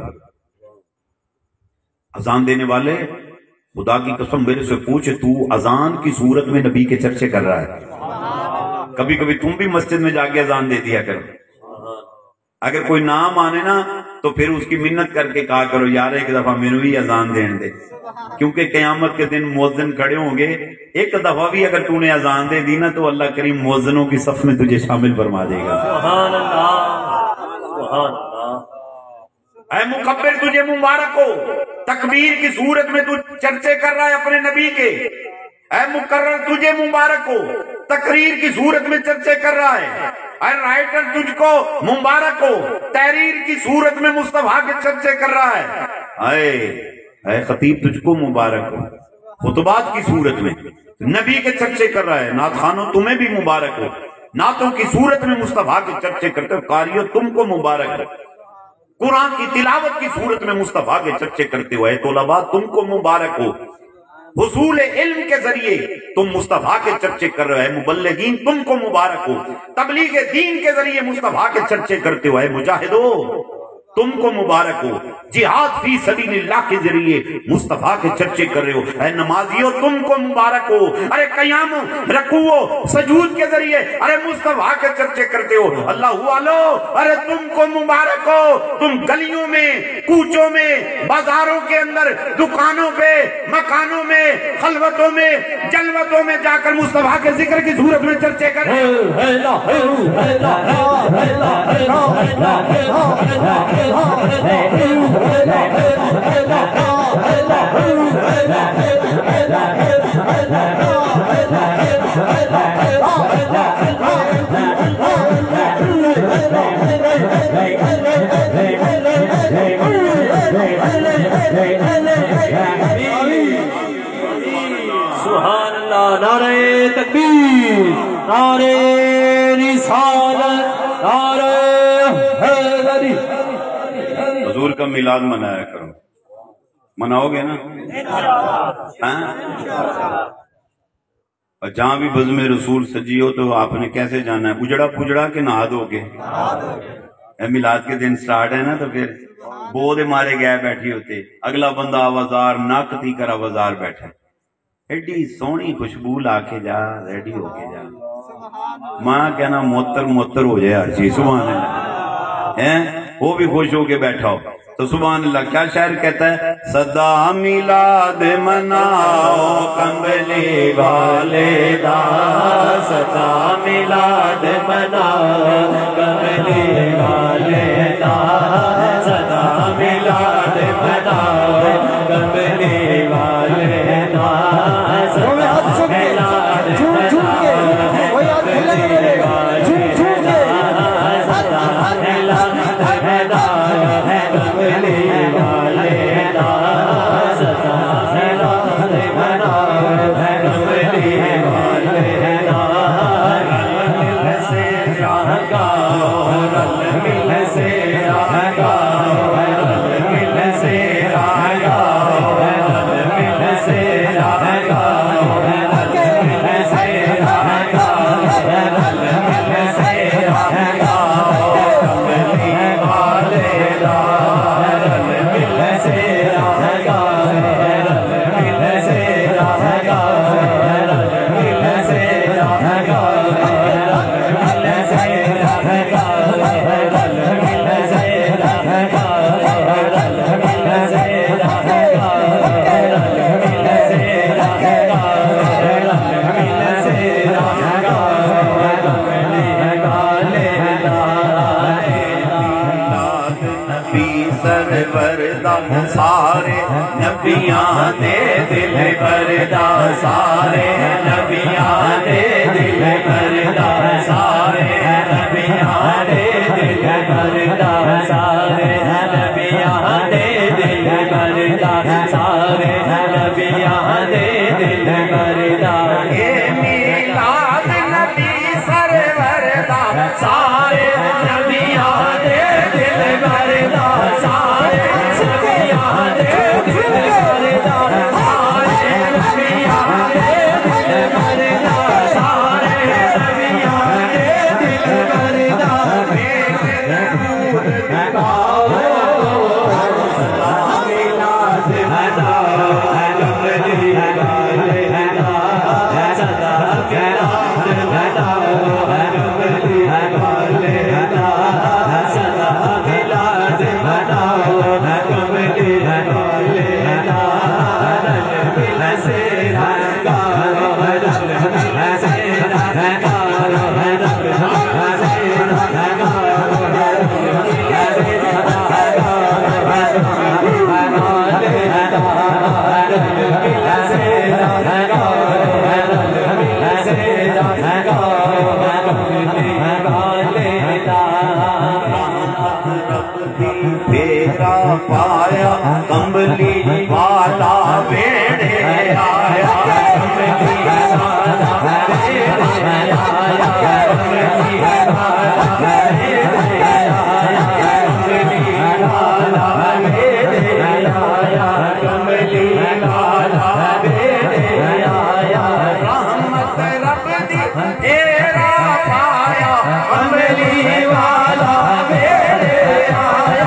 اذان دینے والے خدا کی قسم میرے سے پوچھے، تو اذان کی صورت میں نبی کے چرچے کر رہا ہے؟ کبھی کبھی تم بھی مسجد میں جا کے اذان دے دیا کرو۔ اگر کوئی نام آنے نا تو پھر اس کی منت کر کے کہا کرو یار ایک دفعہ میرے بھی اذان دین دے، کیونکہ قیامت کے دن مؤذن کھڑے ہوں گے، ایک دفعہ بھی اگر تو نے اذان دے دی نا تو اللہ کریم مؤذنوں کی صف میں تجھے شامل فرما دے گا۔ سبحان اللہ، سبحان اللہ۔ اے مکبر تجھے مبارک ہو، تکبیر کی صورت میں تو چرچے کر رہا ہے اپنے نبی کے۔ اے مکرر تجھے مبارک ہو، تقریر کی صورت میں چرچے کر رہا ہے۔ اے رائٹر تجھ کو مبارک ہو، تحریر کی صورت میں مصطفیٰ کے چرچے کر رہا ہے۔ اے اے خطیب تجھ کو مبارک ہو، خطبات کی صورت میں نبی کے چرچے کر رہا ہے۔ نعت خوانوں تمہیں بھی مبارک ہو، نعتوں کی صورت میں مصطفیٰ کے چرچے کرتے ہو۔ قاریوں تم کو مبارک ہو، قرآن کی تلاوت کی صورت میں مصطفیٰ کے چرچے کرتے ہوئے۔ طلباء تم کو مبارک ہو، حصول علم کے ذریعے تم مصطفیٰ کے چرچے کر رہے ہیں۔ مبلغین تم کو مبارک ہو، تبلیغ دین کے ذریعے مصطفیٰ کے چرچے کرتے ہوئے۔ مجاہدو تم کو مبارک ہو، جہاد فی سبیل اللہ کے ذریعے مصطفیٰ کے چرچے کر رہے ہو۔ اے نمازیوں تم کو مبارک ہو، ارے قیام رکوع سجود کے ذریعے ارے مصطفیٰ کے چرچے کرتے ہو۔ اللہ والو ارے تم کو مبارک ہو، تم گلیوں میں، کوچوں میں، بازاروں کے اندر، دکانوں پہ، مکانوں میں، خلوتوں میں، جلوتوں میں جا کر مصطفیٰ کے ذکر کی صورت میں چرچے کر رہے ہو۔ سبحان اللہ، نعرہ تکبیر، نعرہ رسالت، نعرہ حیدری۔ حضور کا میلاد منایا کرو، مناؤ گے نا؟ اور جہاں بھی بزم رسول سجی ہو تو آپ نے کیسے جانا ہے؟ اجڑا پجڑا کے نہا دو گے؟ میلاد کے دن سٹارٹ ہے نا تو پھر بو دے مارے گئے بیٹھی ہوتے، اگلا بندہ آوازار ناکتی کر آوازار بیٹھا، ایڈی سونی خوشبو لا کے جا، ریڈی ہو کے جا، ماں کہنا موتر موتر ہو جائے ہر چیز۔ سبحان اللہ، ہیں وہ بھی خوش ہو کے بیٹھا ہو تو سبحان اللہ۔ کیا شاعر کہتا ہے؟ صدا میلاد مناؤ کمبلی والے دا، صدا میلاد مناؤ کمبلی والے سروردا سارے نبیاں دے دل بردا سارے نبیاں دے دل بردا سارے نبیاں دے دل بردا سارے نبیاں دے دل بردا سارے نبیاں دے دل بردا یہ میلاد نبی سروردا سارے نبیاں دے دل بردا سارے نبیاں دے دل بردا سارے نبیاں دے دل بردا سارے نبیاں دے دل بردا پایا کمبلی والا ویڑے آیا کمبلی والا ویڑے آیا کمبلی والا ویڑے آیا کمبلی والا ویڑے آیا کمبلی والا ویڑے آیا رحمت رب دی تیرا پایا کمبلی والا ویڑے آیا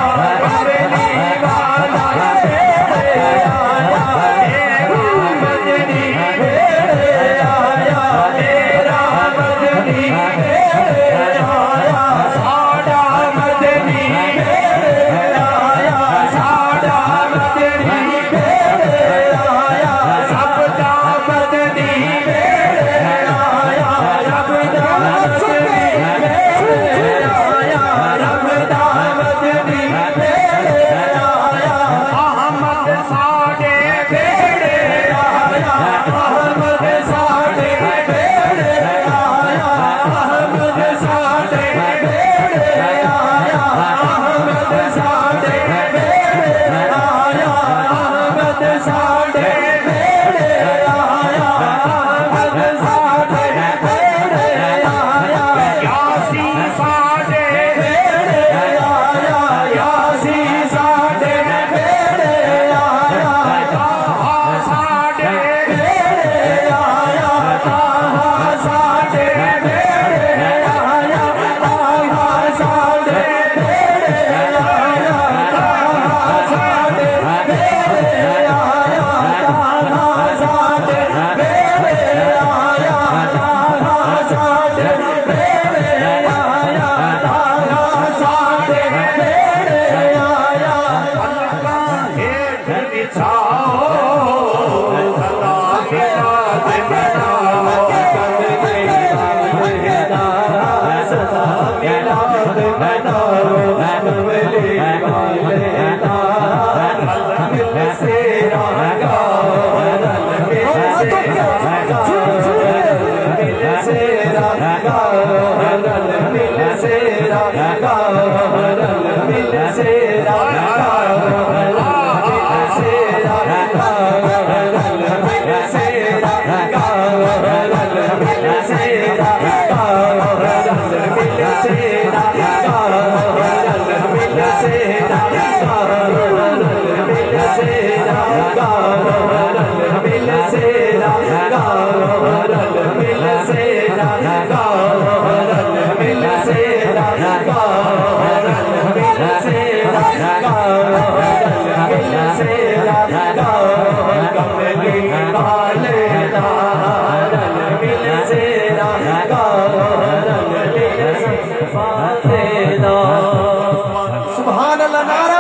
سبحان اللہ، نعرہ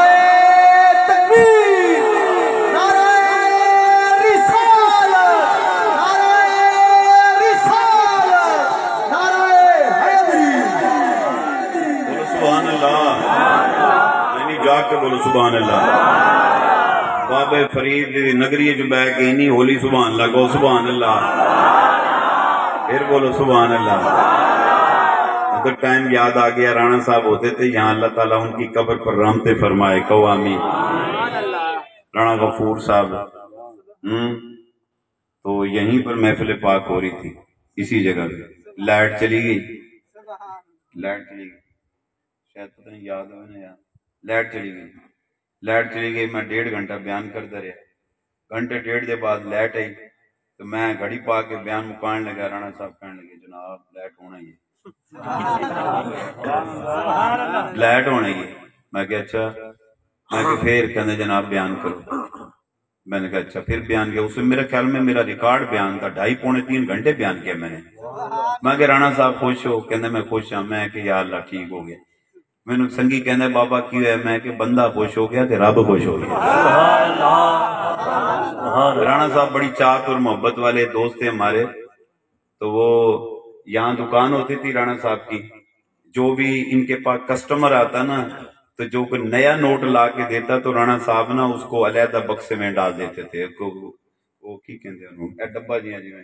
تکبیر، نعرہ رسالت، نعرہ رسالت، نعرہ حیدری۔ سبحان اللہ۔ یعنی آگ کے بولو سبحان اللہ. بابے فرید دی نگری جو بہ کے نہیں ہولی سبحان اللہ کو سبحان اللہ. پھر بولو سبحان اللہ. اگر ٹائم یاد آ گیا رانا صاحب ہوتے تھے یہاں، اللہ تعالیٰ ان کی قبر پر رحمتیں فرمائے. کہو آمین. رانا غفور صاحب تو یہیں پر محفل پاک ہو رہی تھی اسی جگہ پہ. لائٹ چلی گئی، لائٹ چلی گئی شاید پتہ نہیں یاد ہو نا یار. لائٹ چلی گئی لائٹ چلی گئی میں ڈیڑھ گھنٹہ بیان کرتا رہا. گھنٹے ڈیڑھ دے بعد لائٹ آئی تو میں گھڑی پا کے بیان مکان لگا. رانا صاحب کہنے لگے جناب لائٹ ہونا ہی ہے، لائٹ ہونا ہی ہے. میں کہا اچھا. میں کہ پھر کہنے جناب بیان کرو. میں نے کہا اچھا پھر بیان کیا. اس میں میرے خیال میں میرا ریکارڈ بیان تھا، ڈھائی پونے تین گھنٹے بیان کیا میں نے. میں کہ رانا صاحب خوش ہو؟ کہنے میں خوش ہوں. میں کہ یا اللہ ٹھیک ہو گیا. میں نے سنگی کہنے بابا کیوں ہے؟ میں کہ بندہ خوش ہو گیا کہ رب خوش ہو گیا. رانا صاحب بڑی چاہت اور محبت والے دوست تھے ہمارے. تو وہ یہاں دکان ہوتی تھی رانا صاحب کی، جو بھی ان کے پاس کسٹمر آتا نا تو جو کوئی نیا نوٹ لا کے دیتا تو رانا صاحب نا اس کو علیحدہ بکسے میں ڈال دیتے تھے. وہ کی کہتے ہیں ڈبا جی جی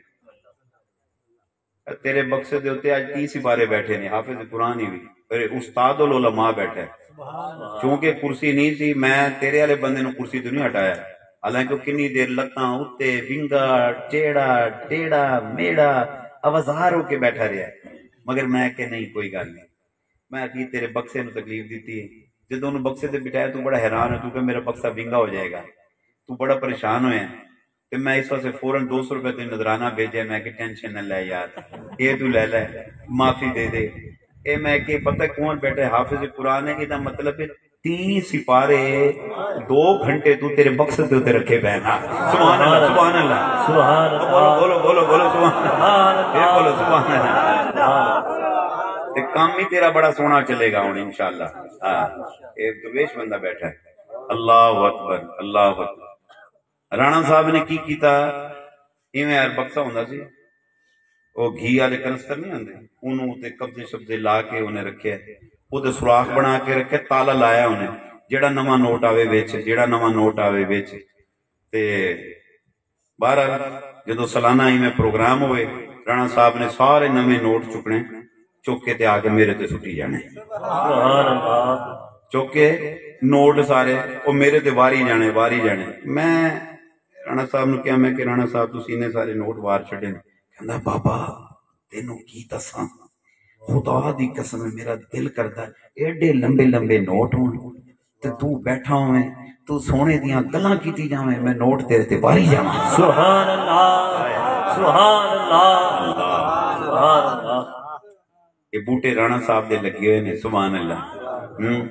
تیرے بکسے دے ہوتے آج تیس سپارے بیٹھے نہیں، حافظ قرآن ہی بھی استاد العلماء بیٹھے. چونکہ کرسی نہیں سی میں تیرے والے بندے نے کرسی تو نہیں ہٹایا، حالانکہ کنی دیر لتاں اتے ونگا ٹیڑا ٹیڑا میڑا اوزار ہو کے بیٹھا رہا ہے. مگر میں کہ نہیں کوئی گل نہیں. میں کہ تیرے بکسے نو تکلیف دیتی ہے. جدو انہوں بکسے تے بٹھایا تو بڑا حیران ہے تو کہ میرا بکسا ونگا ہو جائے گا، تو بڑا پریشان ہوئے ہیں. تو میں اس وقت فوراً دو سو روپے تو نظرانہ بھیجے. میں کہ ٹینشن نہ لے یار، یہ تو لے لے معافی دے دے. اے میں کہ پتہ کون بیٹھے حافظ قرآن ہے. یہ مطلب ہے تیس سپارے دو گھنٹے تو تیرے بکسے تے تے رکھے بہنا. سبحان اللہ سبحان اللہ سبحان اللہ. بولو بولو بولو بولو سبحان اللہ. یہ بولو سبحان اللہ. کام ہی تیرا بڑا سونا چلے گا ہوں انشاءاللہ. ہاں ایک درویش بندہ بیٹھا ہے. اللہ اکبر اللہ اکبر. رانا صاحب نے کی کیتا ایویں یار بکسا ہوندا سی وہ گھی والے کنستر نہیں ہوندے انہوں تے قبضے شبضے لا کے انہیں رکھے وہ تے سوراخ بنا کے رکھے تالا لایا انہیں جیڑا نواں نوٹ آوے وچ جیڑا نواں نوٹ آوے وچ. تے بہرحال جدو سالانہ ایویں پروگرام ہوئے رانا صاحب نے سارے نویں نوٹ چکنے چک کے تے آ کے میرے تے سٹی جانے. سبحان اللہ. چک کے نوٹ سارے وہ میرے تے واری جانے واری جانے. میں رانا صاحب نے کیا میں کہ رانا صاحب تسی نے سارے نوٹ وار چھڑے. کہندا بابا تینوں کی دساں خدا دی قسم میرا دل کردا ایڈے لمبے لمبے نوٹ ہون تے تو بیٹھا ہوئے تو سونے دیاں گلاں کیتی جاویں میں نوٹ تیرے تے واری جاواں. سبحان اللہ سبحان اللہ سبحان اللہ. یہ بوٹے رانا صاحب دے لگے ہوئے نے. سبحان اللہ.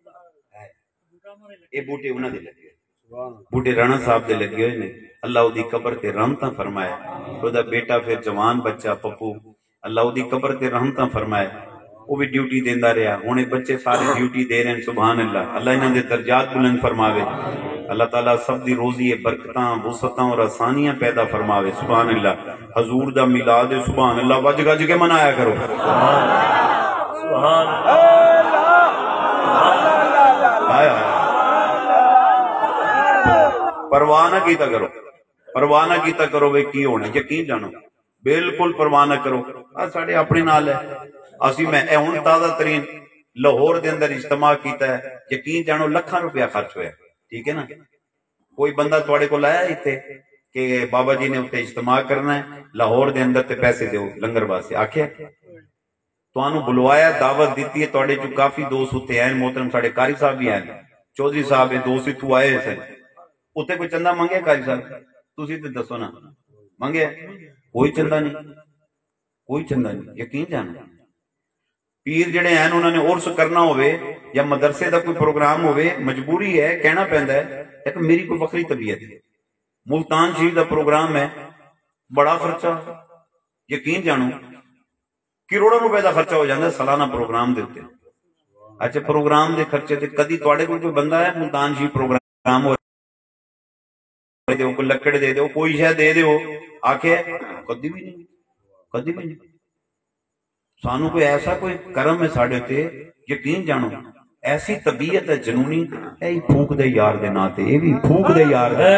یہ بوٹے انہاں دے لگے بوٹے رانا صاحب دے لگے ہوئے نے. اللہ دی قبر تے رحمتاں فرمائے. خدا بیٹا پھر جوان بچہ پپو اللہ دی قبر تے رحمتاں فرمائے. وہ بھی ڈیوٹی دیندا رہا. ہن بچے سارے ڈیوٹی دے رہے ہیں. سبحان اللہ. اللہ انہاں دے درجات بلند فرماوے. اللہ تعالیٰ سب دی روزی برکتاں وسعتاں اور آسانیاں پیدا فرماوے. سبحان اللہ. حضور دا میلاد سبحان اللہ وج گج کے منایا کرو. سبحان اللہ. پرواہ نہ کیتا کرو پرواہ نہ کیتا کرو بھئی کی ہونا یقین جانو بالکل پرواہ نہ کرو. ساڑھے اپنے نال ہے اسی میں اے ہن تازہ ترین لاہور دے اندر اجتماع کیتا ہے. یقین جانو لکھاں روپیہ خرچ ہویا. ٹھیک ہے نا. کوئی بندہ تواڈے کول آیا ایتھے کہ بابا جی نے اتنے اجتماع کرنا ہے لاہور دے اندر تے پیسے دیو لنگر واسطے آکھیا تانوں بلوایا دعوت دیتی ہے. تواڈے جو کافی دوست اتنے ہیں محترم ساڈے قاری صاحب بھی ہیں چودھری صاحب دوست اتو آئے ہوئے سن. اتنے کوئی چندہ منگے قاری صاحب تسی تے دسو نا منگے کوئی چندہ نہیں کوئی چندہ نہیں. یقین جانا پیر جڑے ہیں انہوں نے عرس کرنا ہوئے یا مدرسے دا کوئی پروگرام ہوئے مجبوری ہے کہنا پہندا ہے لیکن میری کوئی بکری طبیعت ہے. ملتان شریف دا پروگرام ہے بڑا خرچہ یقین جانو کروڑوں روپے دا خرچہ ہو جاتا ہے سالانہ پروگرام دیتے. اچھا پروگرام دے خرچے تے کدی تواڈے کول کوئی بندہ ہے ملتان شریف پروگرام ہو دیو کو لکڑ دے دیو کوئی شے دے دیو آکھے کدی بھی نہیں کدی بھی نہیں. سانو کوئی ایسا کوئی کرم ہے ساڑھے تے یقین جانو ایسی طبیعت ہے جنونی، اے پھوک دے یار دے ناتے، اے بھی پھوک دے یار دے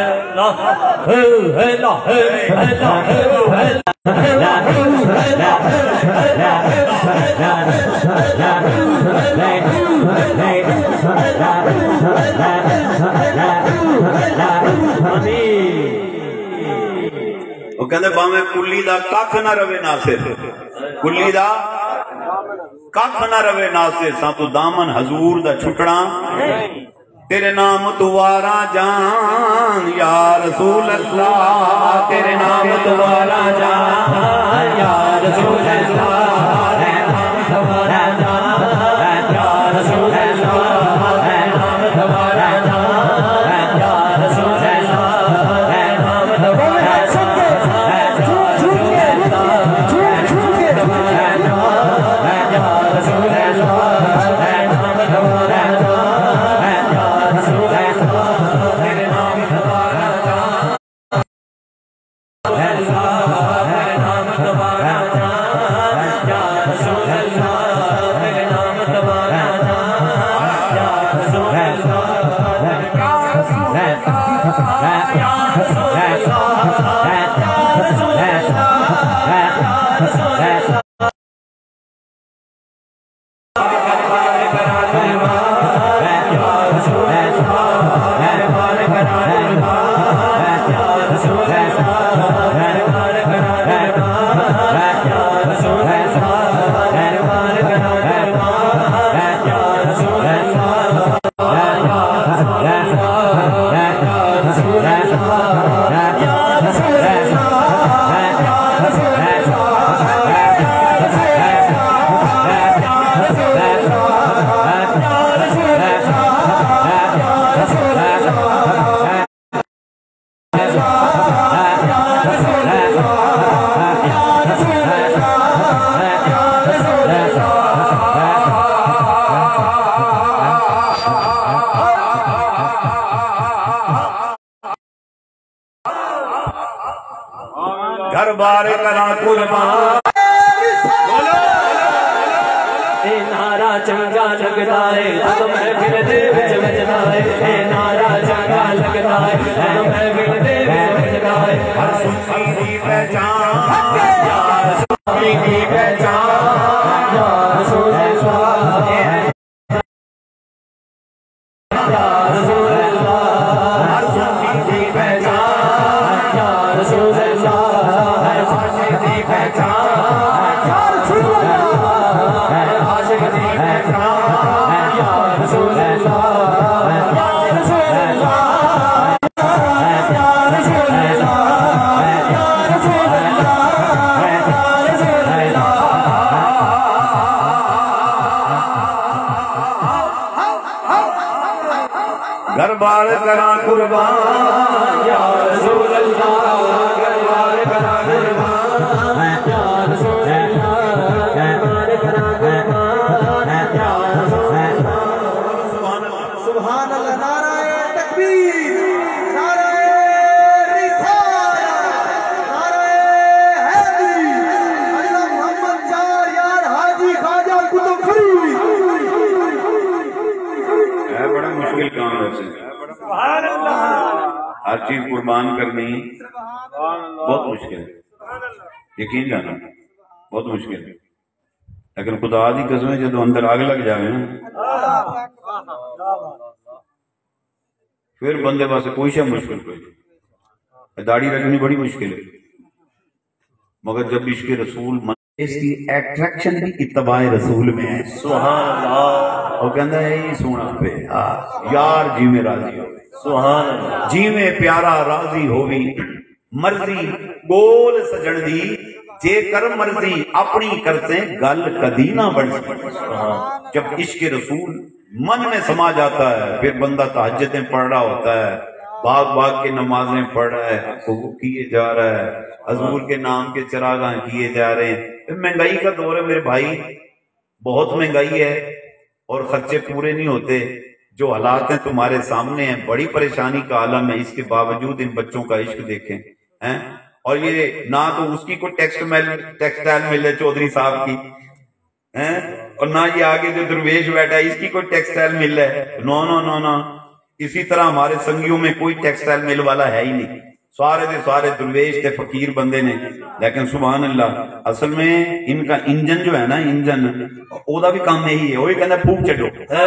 وہ کہندے باویں کلی دا ککھ نہ روے ناصر، کلی دا ککھ نہ روے ناصر، ساں تو دامن حضور دا چھٹنا تیرے نام دوارا جان یا رسول اللہ، تیرے نام دوارا جان یا رسول اللہ، تیرے نام دوارا جان یا رسول اللہ، تیرے نام دوارا جان یا رسول اللہ، تیرے نام دوارا گھر بار کرا قربان اے نعرہ چنگا لگتا ہے تو محفل دے وچ وجدا ہے، اے نعرہ چنگا لگتا ہے تو محفل دے وچ وجدا ہے، ہر سنی دی پہچان یا رسول کی پہچان یا رسول اللہ، یا رسول اللہ، ہر سنی دی پہچان یا رسول اللہ، ہر سنی دی پہچان یا رسول اللہ، عاشق دی پہچان یا رسول اللہ، یا رسول اللہ، یا رسول اللہ، یا رسول اللہ، یا رسول اللہ، گھر بار کرا قربان یا رسول اللہ، گھر بار کرا قربان یا رسول اللہ، گھر بار کرا قربان یا رسول اللہ، سبحان اللہ، نعرہ تکبیر، نعرہ رسالت، نعرہ حیدری، اللہ محمد چار یار حاجی خواجہ قطب فرید۔ ہے بڑا مشکل کام ہے سے ہر چیز قربان کرنی بہت مشکل ہے، یقین جانا بہت مشکل ہے، لیکن خدا دی قسم جب اندر آگ لگ جائے نا پھر بندے واسطے کوئی شے مشکل کوئی، داڑھی رکھنی بڑی مشکل ہے، مگر جب عشق رسول اس کی ایٹریکشن بھی اتباع رسول میں ہے، سبحان اللہ، وہ کہندہ ہے یہ سونا پہ یار جی میں راضی ہو، سبحان اللہ، جی میں پیارا راضی ہوئی، مرضی گول سجن دی جے کر مرضی اپنی کرتے گل کدی نہ بڑھ سکتی۔ جب عشق رسول من میں سما جاتا ہے پھر بندہ تہجدیں پڑھ رہا ہوتا ہے، باغ باغ کے نمازیں پڑھ رہا ہے، کیے جا رہا ہے، حضور کے نام کے چراغاں کیے جا رہے ہیں، مہنگائی کا دور ہے میرے بھائی، بہت مہنگائی ہے اور خرچے پورے نہیں ہوتے، جو حالات ہیں تمہارے سامنے ہیں، بڑی پریشانی کا عالم ہے، اس کے باوجود ان بچوں کا عشق دیکھیں ہیں، اور یہ نہ تو اس کی کوئی ٹیکسٹائل مل ہے چودھری صاحب کی، ہیں اور نہ یہ آگے جو درویش بیٹھا ہے اس کی کوئی ٹیکسٹائل مل ہے، نو نو نو نو اسی طرح ہمارے سنگیوں میں کوئی ٹیکسٹائل مل والا ہے ہی نہیں، سارے دے سارے درویش تے فقیر بندے نے، لیکن سبحان اللہ اصل میں ان کا انجن جو ہے نا، انجن او دا بھی کام یہی ہے، وہی کہنا پھوک چڈو۔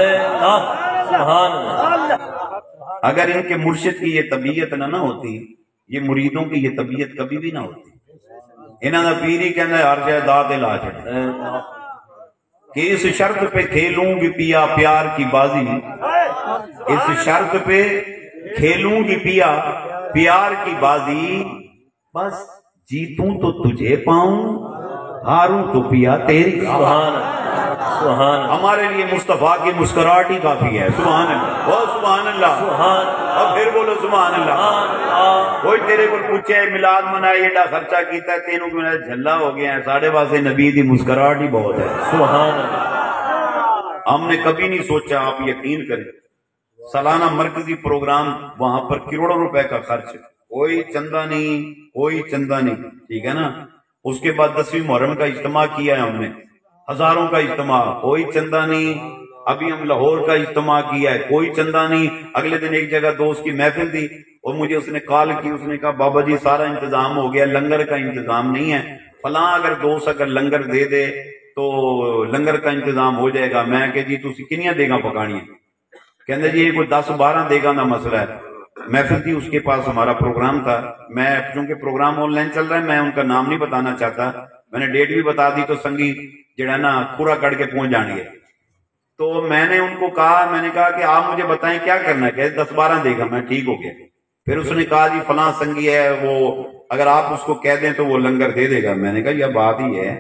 اگر ان کے مرشد کی یہ طبیعت نہ نہ ہوتی، یہ مریدوں کی یہ طبیعت کبھی بھی نہ ہوتی۔ انہاں دا پیر ہی کہنا ہر جائے داد لا چھڑے کہ اس شرط پہ کھیلوں گی پیا پیار کی بازی، اس شرط پہ کھیلوں گی پیا پیار کی بازی، بس جیتوں تو تجھے پاؤں ہاروں تو پیا تیری۔ سبحان سبحان ہمارے لیے مصطفیٰ کی مسکراہٹ ہی کافی ہے۔ سبحان اللہ، وہ سبحان اللہ، اب پھر بولو سبحان اللہ۔ کوئی تیرے کو پوچھے میلاد منائے ایڈا خرچہ کیتا ہے، تینوں کو جھلا ہو گیا ہے، ساڑھے واسطے نبی دی مسکراہٹ ہی بہت ہے۔ سبحان اللہ، ہم نے کبھی نہیں سوچا، آپ یقین کریں سالانہ مرکزی پروگرام وہاں پر کروڑوں روپے کا خرچ، کوئی چندہ نہیں، کوئی چندہ نہیں، ٹھیک ہے نا۔ اس کے بعد دسویں محرم کا اجتماع کیا ہے ہم نے، ہزاروں کا اجتماع، کوئی چندہ نہیں۔ ابھی ہم لاہور کا اجتماع کیا ہے، کوئی چندہ نہیں۔ اگلے دن ایک جگہ دوست کی محفل تھی اور مجھے اس نے کال کی، اس نے کہا بابا جی سارا انتظام ہو گیا، لنگر کا انتظام نہیں ہے، فلاں اگر دوست اگر لنگر دے دے تو لنگر کا انتظام ہو جائے گا۔ میں کہ جی تسی کنیاں دیگاں پکانی ہے؟ کہندے جی یہ کوئی دس بارہ دیگاں دا مسئلہ ہے۔ محفل تھی، اس کے پاس ہمارا پروگرام تھا، میں چونکہ پروگرام آن لائن چل رہا ہے میں ان کا نام نہیں بتانا چاہتا، میں نے ڈیٹ بھی بتا دی تو سنگی جڑا نا کھورا کٹ کے پہنچ جان گے۔ تو میں نے ان کو کہا، میں نے کہا کہ آپ مجھے بتائیں کیا کرنا ہے، کہ دس بارہ دے گا، میں ٹھیک ہو گیا۔ پھر اس نے کہا جی فلاں سنگی ہے، وہ اگر آپ اس کو کہہ دیں تو وہ لنگر دے دے گا۔ میں نے کہا یہ بات ہی ہے،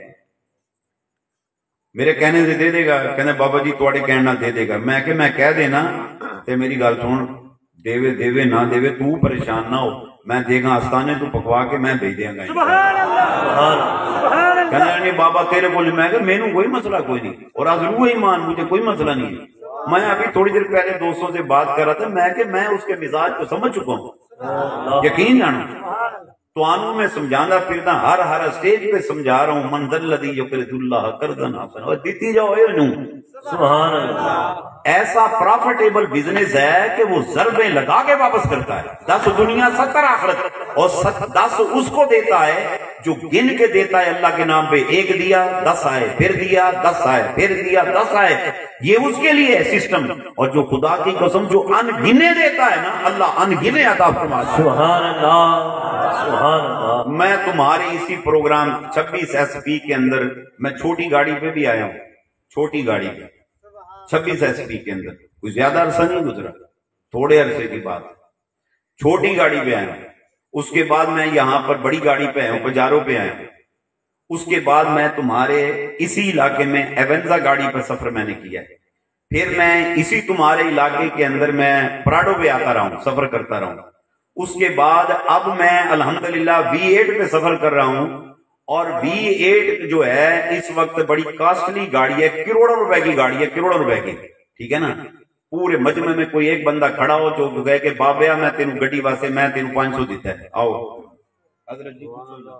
میرے کہنے سے دے دے گا؟ کہنے بابا جی تھوڑے کہنا دے دے گا۔ میں کہ میں کہہ دینا تے میری گل سن، دیوے دیوے نہ دیوے تو پریشان نہ ہو، میں دے گا آستانے تو پکوا کے میں بھیج دیا گا۔ سبحان اللہ، کہنا نہیں بابا تیرے بولے، میں کہ میں نے کوئی مسئلہ کوئی نہیں، اور آج روح ایمان مجھے کوئی مسئلہ نہیں ہے۔ میں ابھی تھوڑی دیر پہلے دوستوں سے بات کر رہا تھا، میں کہ میں اس کے مزاج کو سمجھ چکا ہوں، یقین جانو تو آنوں میں سمجھانا پھرنا، ہر ہر اسٹیج پہ سمجھا رہا ہوں، من ذا الذی یقرض اللہ قرضا حسنا، اور دیتی جاؤ اے نو۔ سبحان اللہ، ایسا پروفیٹیبل بزنس ہے کہ وہ ضربیں لگا کے واپس کرتا ہے، دس دنیا ستر آخرت، اور دس اس کو دیتا ہے جو گن کے دیتا ہے اللہ کے نام پہ، ایک دیا دس آئے، پھر دیا دس آئے، پھر دیا دس آئے، یہ اس کے لیے ہے سسٹم۔ اور جو خدا کی قسم جو ان گنے دیتا ہے نا، اللہ ان گنے عطا فرماتا ہے۔ سبحان اللہ، سبحان اللہ۔ میں تمہاری اسی پروگرام چھبیس ایس پی کے اندر میں چھوٹی گاڑی پہ بھی آیا ہوں، چھوٹی گاڑی پہ چھبیس ایس پی کے اندر، کوئی زیادہ عرصہ نہیں گزرا، تھوڑے عرصے کی بات، چھوٹی گاڑی پہ آیا ہوں۔ اس کے بعد میں یہاں پر بڑی گاڑی پہ آیا ہوں، پجاروں پہ آیا ہوں۔ اس کے بعد میں تمہارے اسی علاقے میں ایونزا گاڑی پر سفر میں نے کیا ہے، پھر میں اسی تمہارے علاقے کے اندر میں پراڈو پہ آتا رہا ہوں، سفر کرتا رہا ہوں۔ اس کے بعد اب میں الحمدللہ وی ایٹ پہ سفر کر رہا ہوں، اور وی ایٹ جو ہے اس وقت بڑی کاسٹلی گاڑی ہے، کروڑوں روپے کی گاڑی ہے، کروڑوں روپے کی، ٹھیک ہے نا۔ پورے مجمع میں کوئی ایک بندہ کھڑا ہو جو کہے کہ بابیا میں تینوں گڈی واسطے میں تینوں پانچ سو دیتا ہے، آؤ حضرت جی۔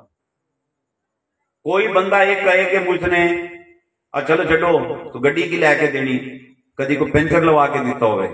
کوئی بندہ ایک کہے کہ مجھ نے چلو چڈو تو گڈی کی لے کے دینی، کدی کو پینچر لوا کے دیتا ہوئے۔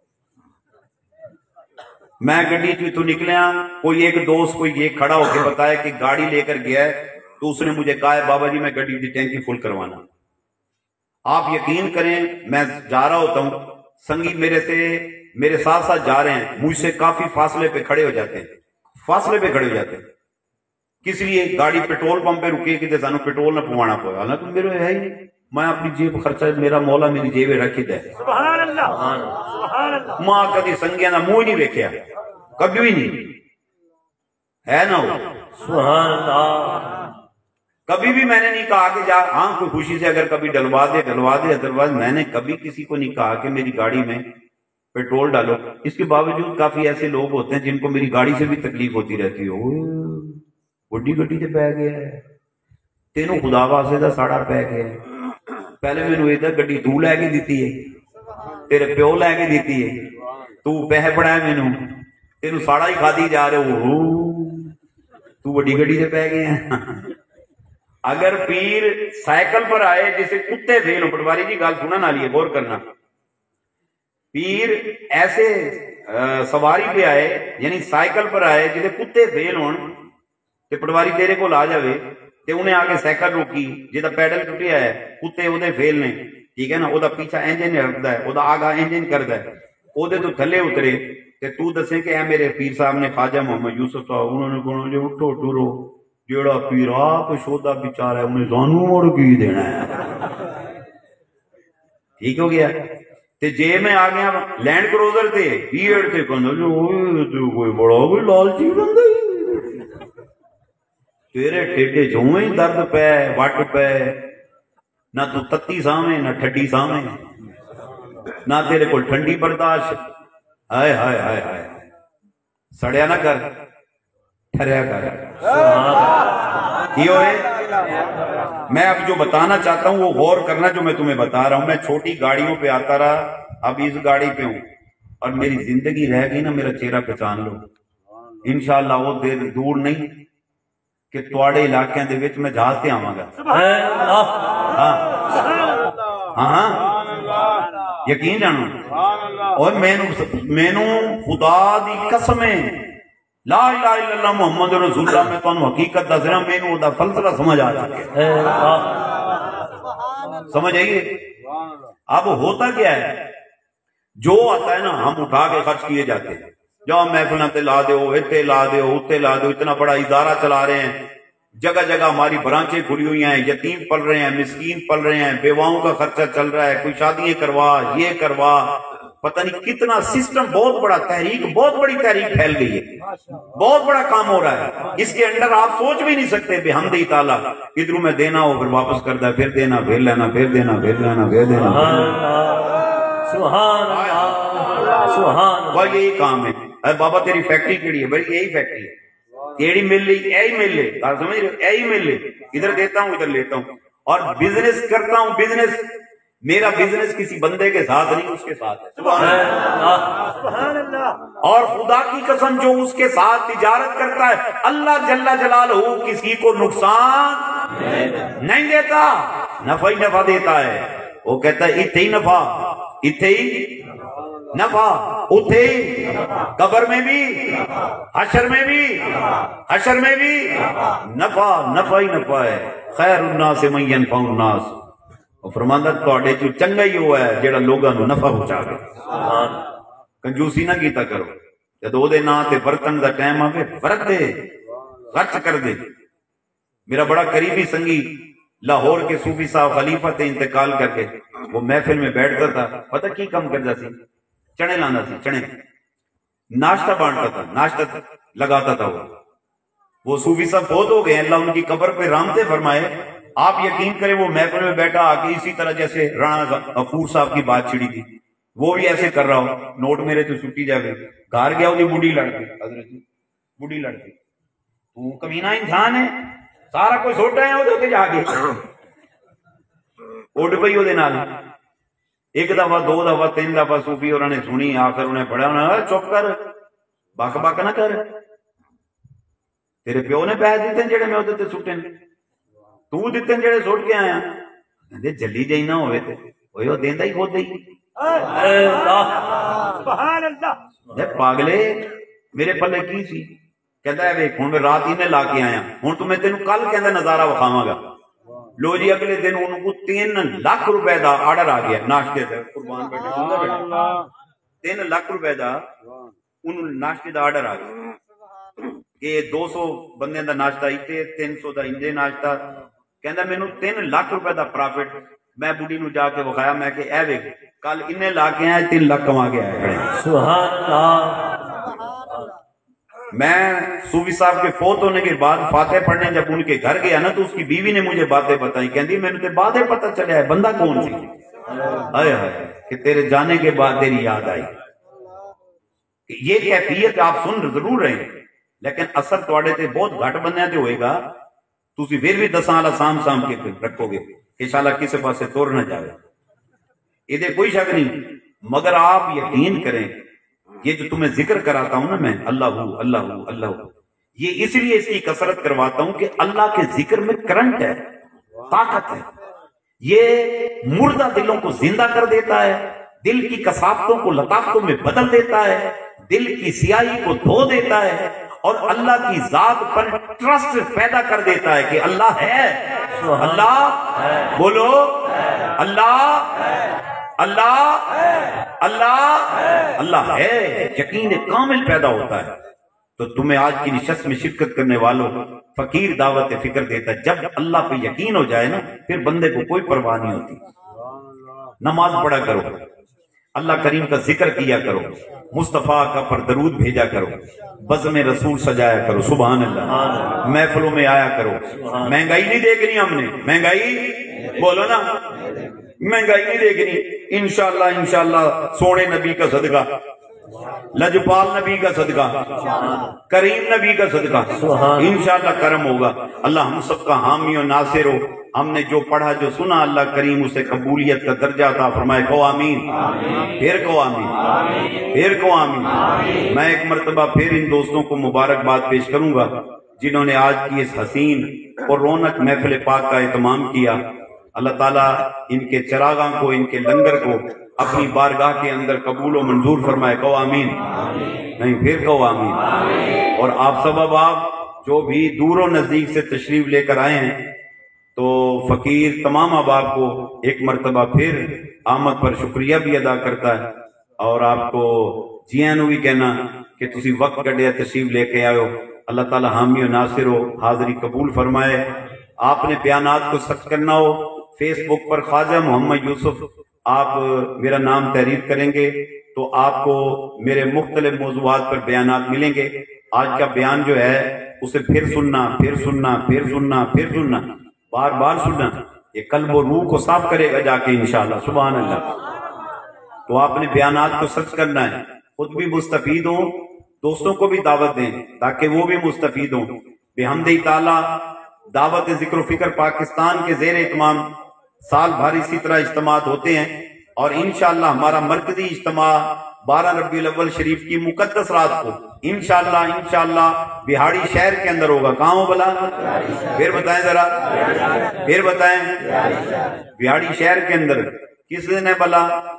میں گڈی چ تو نکلیا، کوئی ایک دوست کوئی یہ کھڑا ہو کے بتایا کہ گاڑی لے کر گیا ہے، تو اس نے مجھے کہا ہے بابا جی میں گڈی کی ٹینکی فل کروانا۔ آپ یقین کریں میں جا رہا ہوتا ہوں، سنگی میرے سے میرے ساتھ ساتھ جا رہے ہیں، مجھ سے کافی فاصلے پہ کھڑے ہو جاتے ہیں، فاصلے پہ کھڑے ہو جاتے ہیں، کس لیے؟ گاڑی پیٹرول پمپ پہ رکے کہ سانو پیٹرول نہ پوانا پڑا، حالانکہ میرے ہے ہی نہیں، میں اپنی جیب خرچہ میرا مولا میری جیب رکھی دے۔ سبحان اللہ، سبحان اللہ۔ ماں کدی سنگیاں دا منہ نہیں ویکھیا، کبھی بھی نہیں ہے نا وہ۔ سبحان اللہ، کبھی بھی میں نے نہیں کہا کہ جا ہاں کوئی خوشی سے اگر کبھی ڈلوا دے ڈلوا دے، ادروائز میں نے کبھی کسی کو نہیں کہا کہ میری گاڑی میں پیٹرول ڈالو۔ اس کے باوجود کافی ایسے لوگ ہوتے ہیں جن کو میری گاڑی سے بھی تکلیف ہوتی رہتی ہے، بڑی گڈی سے پی گیا ہے، تینوں خدا واسطے دا ساڑا پی گیا ہے، پہلے مینوں یہ گڈی تو لے کے دیتی ہے، تیرے پیو لے کے دیتی ہے، تو پیسے پڑا ہے مینوں، تینوں ساڑا ہی کھادی جا رہے ہو، تو بڑی گڈی سے پی گئے ہیں۔ اگر پیر سائیکل پر آئے جسے کتے فیل ہو، پٹواری جی گال سننا نہ لیے غور کرنا، پیر ایسے سواری پہ آئے یعنی سائیکل پر آئے جسے کتے فیل ہون تے پٹواری تیرے کو لا جاوے تے انہیں آگے سائیکل روکی جہاں پیڈل ٹوٹیا ہے، کتے وہ فیل نے، ٹھیک ہے نا، وہ پیچھا انجن رکھتا ہے، وہ آگا انجن کرتا ہے، وہ تو تھلے اترے تے تو دسیں کہ اے میرے پیر صاحب نے خواجہ محمد یوسف صاحب انہوں نے کہنا جی اٹھو ٹرو، جیڑا پیر آپ شودا بیچارہ ہے انہیں زانو موڑ کی دینا ہے، ٹھیک ہو گیا۔ تے جے میں آ گیا لینڈ کروزر تے بیڑ تے کہنا جو اوے کوئی بڑا کوئی لالچی بندہ ہی، تیرے ٹھیڈے چوں ہی درد پے وٹ پے، نہ تو تتی سامنے نہ ٹھڈی سامنے، نہ تیرے کو ٹھنڈی برداشت، ہائے ہائے ہائے ہائے، سڑیا نہ کر ٹھریا کر۔ یہ ہوئے میں اب جو بتانا چاہتا ہوں وہ غور کرنا جو میں تمہیں بتا رہا ہوں۔ میں چھوٹی گاڑیوں پہ آتا رہا، اب اس گاڑی پہ ہوں، اور میری زندگی رہ گئی نا، میرا چہرہ پہچان لو انشاءاللہ، وہ دیر دور نہیں کہ تواڑے علاقے دے وچ میں جہاز تے آواں گا، ہاں ہاں ہاں یقین جانو، اور مینوں خدا دی قسم ہے لا الہ الا اللہ محمد رسول اللہ، میں تانوں حقیقت دس رہا، میں نوں دا فلسفہ سمجھ آ چکا ہے، سمجھ آئیے۔ اب ہوتا کیا ہے، جو آتا ہے نا ہم اٹھا کے خرچ کیے جاتے ہیں، جہاں محفلوں تے لا دیو، اتنے لا دیو، اتنے لا دیو، اتنا بڑا ادارہ چلا رہے ہیں، جگہ جگہ ہماری برانچیں کھلی ہوئی ہیں، یتیم پل رہے ہیں، مسکین پل رہے ہیں، بیواؤں کا خرچہ چل رہا ہے، کوئی شادیاں کروا، یہ کروا، پتہ نہیں کتنا سسٹم، بہت بڑا تحریک، بہت بڑی تحریک پھیل گئی ہے، بہت بڑا کام ہو رہا ہے، اس کے اندر آپ سوچ بھی نہیں سکتے بے حمدی تعالیٰ، ادھروں میں دینا ہو پھر واپس کرتا ہے، پھر دینا پھر لینا پھر دینا پھر لینا پھر دینا، سبحان اللہ سبحان اللہ، یہی کام ہے۔ اے بابا تیری فیکٹری کیڑی ہے؟ بھائی یہی فیکٹری ہے، کیڑی مل لی یہی مل لے، آپ سمجھ رہے ہو، یہی مل لے، ادھر دیتا ہوں ادھر لیتا ہوں، اور بزنس کرتا ہوں، بزنس میرا بزنس کسی بندے کے ساتھ نہیں، اس کے ساتھ ہے، سبحان اللہ، اور خدا کی قسم جو اس کے ساتھ تجارت کرتا ہے اللہ جل جلالہ کسی کو نقصان نہیں دیتا، نفع ہی نفع دیتا ہے، وہ کہتا ہے اتھے ہی نفع، اتھے ہی نفع، اتھے ہی قبر میں بھی، حشر میں بھی، حشر میں بھی نفع، نفع ہی نفع ہے، خیر الناس من ینفع الناس، اور فرماندہ توڑے جو چنگا ہی ہوا ہے جیڑا لوگاں نو نفع پہنچا گئے، کنجوسی نہ کیتا کرو، جدو دے نا تے برتن دا ٹائم آگے فرق دے، خرچ کر دے۔ میرا بڑا قریبی سنگی لاہور کے صوفی صاحب خلیفہ تے انتقال کر کے، وہ محفل میں بیٹھتا تھا، پتہ کی کم کرتا سی، چنے لانا سی، چنے ناشتہ بانٹتا تھا، ناشتہ لگاتا تھا، وہ وہ صوفی صاحب فوت ہو گئے، اللہ ان کی قبر پہ رحمتیں فرمائے۔ آپ یقین کریں وہ محفل میں بیٹھا آ کے اسی طرح جیسے رانا غفور صاحب کی بات چھڑی تھی، وہ بھی ایسے کر رہا ہو، نوٹ میرے تو چھٹی جا گئی، گھر گیا وہ بوڑھی لڑکی، حضرت بوڑھی لڑکی، تو کمینہ انسان ہے، سارا کوئی سوٹا ہے وہ تے جا کے اڈ پئی وہ نال، ایک دفعہ دو دفعہ تین دفعہ صوفی اور نے سنی، آخر انہیں پڑھا، انہیں چپ کر، بک بک نہ کر، تیرے پیو نے پیسے دیتے ہیں جڑے میں ادھر سٹے نے، تو دیتے ہیں جڑے سٹ کے آیا، کہتے جلی جائی نہ ہوئے تے وہی وہ دیندا ہی خود دئی، سبحان اللہ، پاگلے میرے پلے کی سی، کہتا ہے ویکھ ہن میں رات ہی نے لا کے آیا، ہن تو میں تینوں کل کہندا نظارہ وکھاواں گا، لو جی اگلے دن ان کو تین لاکھ روپے دا آرڈر آ گیا ناشتے سے، قربان بیٹھے تین لاکھ روپے دا ان ناشتے دا آرڈر آ گیا کہ دو سو بندے دا ناشتہ ایتے، تین سو دا انجے ناشتہ، کہندا مینوں تین لاکھ روپے دا پرافٹ، میں بوڑھی نو جا کے وکھایا، میں کہ اے ویکھ کل انہیں لا کے آئے تین لاکھ کما کے آئے، سبحان اللہ۔ میں صوفی صاحب کے فوت ہونے کے بعد فاتح پڑھنے جب ان کے گھر گیا نا تو اس کی بیوی نے مجھے باتیں بتائی، کہندی میں نے بعدیں پتہ چلیا ہے بندہ کون سی، ہائے ہائے کہ تیرے جانے کے بعد تیری یاد آئی، یہ کیفیت آپ سن ضرور رہے ہیں لیکن اثر تواڈے تے بہت گھٹ بننے تے ہوئے گا، تسی پھر بھی دساں والا سام سام کے رکھو گے، انشاءاللہ کسی پاسے تور نہ جاوے، یہ کوئی شک نہیں، مگر آپ یقین کریں یہ جو تمہیں ذکر کراتا ہوں نا میں، اللہ ہوں اللہ ہوں اللہ ہوں، یہ اس لیے اس کی کثرت کرواتا ہوں کہ اللہ کے ذکر میں کرنٹ ہے، طاقت ہے، یہ مردہ دلوں کو زندہ کر دیتا ہے، دل کی کثافتوں کو لطافتوں میں بدل دیتا ہے، دل کی سیاہی کو دھو دیتا ہے، اور اللہ کی ذات پر ٹرسٹ پیدا کر دیتا ہے کہ اللہ ہے، اللہ بولو اللہ اللہ اللہ اللہ ہے، یقین کامل پیدا ہوتا ہے۔ تو تمہیں آج کی نشست میں شرکت کرنے والوں فقیر دعوت فکر دیتا ہے، جب اللہ پہ یقین ہو جائے نا پھر بندے کو کوئی پرواہ نہیں ہوتی۔ نماز پڑھا کرو، اللہ کریم کا ذکر کیا کرو، مصطفیٰ کا پر درود بھیجا کرو، بزم رسول سجایا کرو، سبحان اللہ، محفلوں میں آیا کرو۔ مہنگائی نہیں دیکھنی ہم نے، مہنگائی بولو نا، مہنگائی نہیں دیکھنی، انشاءاللہ انشاءاللہ سونے نبی کا صدقہ، لجپال نبی کا صدقہ، کریم نبی کا صدقہ، انشاءاللہ کرم ہوگا۔ اللہ ہم سب کا حامی و ناصر ہو، ہم نے جو پڑھا جو سنا اللہ کریم اسے قبولیت کا درجہ عطا فرمائے، کہو آمین، پھر کہو آمین، پھر کہو آمین۔ میں ایک مرتبہ پھر ان دوستوں کو مبارکباد پیش کروں گا جنہوں نے آج کی اس حسین اور رونق محفل پاک کا اہتمام کیا۔ اللہ تعالیٰ ان کے چراغاں کو، ان کے لنگر کو اپنی بارگاہ کے اندر قبول و منظور فرمائے، کہو آمین، نہیں پھر کہو آمین۔ اور آپ سب آپ جو بھی دور و نزدیک سے تشریف لے کر آئے ہیں تو فقیر تمام احباب کو ایک مرتبہ پھر آمد پر شکریہ بھی ادا کرتا ہے، اور آپ کو جی آئیں نو بھی کہنا کہ تسی وقت کڈیا تشریف لے کے آئے ہو۔ اللہ تعالیٰ حامی و ناصر ہو، حاضری قبول فرمائے۔ آپ نے بیانات کو سخت کرنا ہو، فیس بک پر خواجہ محمد یوسف آپ میرا نام تحریر کریں گے تو آپ کو میرے مختلف موضوعات پر بیانات ملیں گے۔ آج کا بیان جو ہے اسے پھر سننا، پھر سننا، پھر سننا، پھر سننا، بار بار سننا، یہ قلب و روح کو صاف کرے گا جا کے انشاءاللہ، سبحان اللہ۔ تو آپ نے بیانات کو سچ کرنا ہے، خود بھی مستفید ہوں، دوستوں کو بھی دعوت دیں تاکہ وہ بھی مستفید ہوں۔ بحمد تعالیٰ دعوت ذکر و فکر پاکستان کے زیر اہتمام سال بھر اسی طرح اجتماعات ہوتے ہیں، اور انشاءاللہ ہمارا مرکزی اجتماع بارہ ربیع الاول شریف کی مقدس رات کو انشاءاللہ انشاءاللہ بہاڑی شہر کے اندر ہوگا۔ کہاں ہو بلا؟ پھر بتائیں ذرا، پھر بتائیں، بہاڑی شہر کے اندر۔ کس دن ہے بلا؟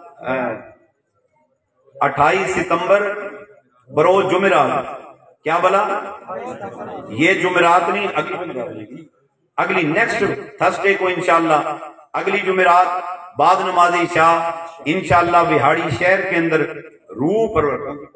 اٹھائیس ستمبر بروز جمعرات۔ کیا بلا؟ یہ جمعرات نہیں، اگلی اگلی نیکسٹ تھرسڈے کو انشاءاللہ، اگلی جمعرات بعد نماز عشاء انشاءاللہ بہاڑی شہر کے اندر روح پر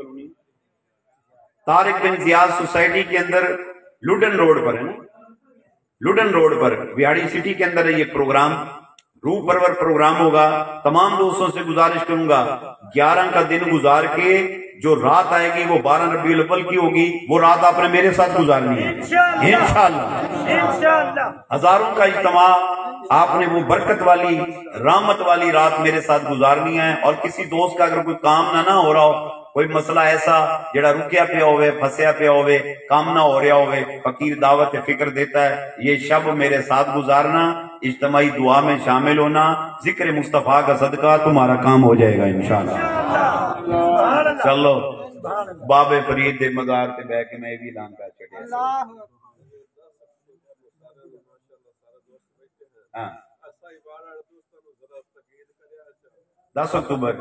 طارق بن زیاد سوسائٹی کے اندر لوڈن روڈ پر ہے نا، لوڈن روڈ پر بہاڑی سٹی کے اندر ہے یہ پروگرام، روح پرور پروگرام ہوگا۔ تمام دوستوں سے گزارش کروں گا گیارہ کا دن گزار کے جو رات آئے گی وہ بارہ ربیع الاول کی ہوگی، وہ رات آپ نے میرے ساتھ گزارنی ہے انشاءاللہ۔ ہزاروں کا اجتماع آپ نے وہ برکت والی رحمت والی رات میرے ساتھ گزارنی ہے۔ اور کسی دوست کا اگر کوئی کام نہ نہ ہو رہا ہو، کوئی مسئلہ ایسا جڑا رکیا پیا ہوئے، پھنسیا پیا ہوئے، کام نہ ہو رہا ہوئے، فقیر دعوت فکر دیتا ہے یہ شب میرے ساتھ گزارنا، اجتماعی دعا میں شامل ہونا، ذکر مصطفیٰ کا صدقہ تمہارا کام ہو جائے گا انشاءاللہ۔ چلو بابے فرید دے مزار تے بہ کے میں بھی اعلان کر چھڈیا۔ ہاں دس اکتوبر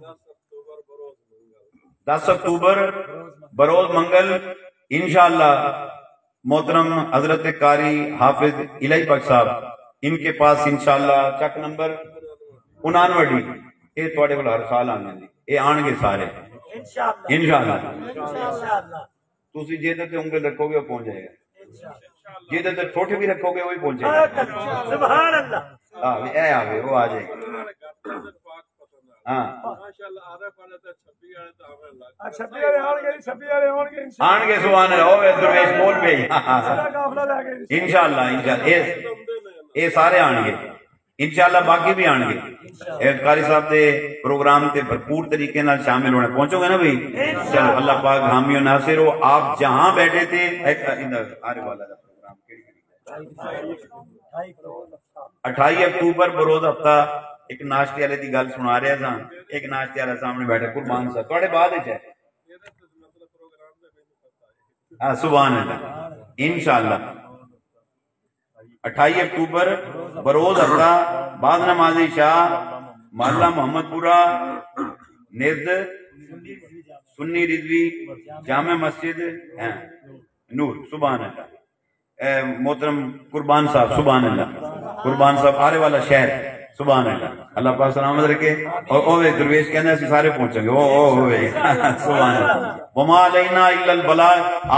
دس اکتوبر بروز منگل انشاءاللہ محترم حضرت قاری حافظ الہی بخش صاحب ان کے پاس انشاءاللہ چک نمبر انانوے یہ تھوڑے کو ہر سال آنے دی یہ آن گے سارے انشاءاللہ۔ تسی جیدے تے انگل رکھو گے وہ پہنچ جائے گا، جیدے تے ٹھوٹے بھی رکھو گے وہی پہنچے گا۔ سبحان اللہ، ہاں اے آوے وہ آ جائے گا۔ ہاں آن گے سبحان اللہ، ہوئے درویش بول پہ انشاءاللہ انشاءاللہ اے سارے آن گے انشاءاللہ، باقی بھی آن گے۔ قاری صاحب دے پروگرام تے بھرپور طریقے نال شامل ہونے پہنچو گے نا بھئی؟ چلو اللہ پاک حامی و ناصر ہو۔ آپ جہاں بیٹھے تھے اٹھائی اکتوبر بروز ہفتہ ایک ناشتے والے دی گل سنا رہا تھا، ایک ناشتے والا سامنے بیٹھے قربان صاحب تھوڑے بعد ہے ہاں سبحان اللہ انشاءاللہ اٹھائی اکتوبر بروز ہفتہ بعد نماز شاہ محلہ محمد پورہ نزد سنی رضوی جامع مسجد نور. سبحان اللہ. محترم قربان صاحب سبحان اللہ. قربان صاحب آرے والا شہر سبحان اللہ. اللہ پاک سلامت رکھے. اور اوے درویش کہنے سے سارے پہنچیں گے. او او ہوئے سبحان اللہ. وما علینا الا البلاغ.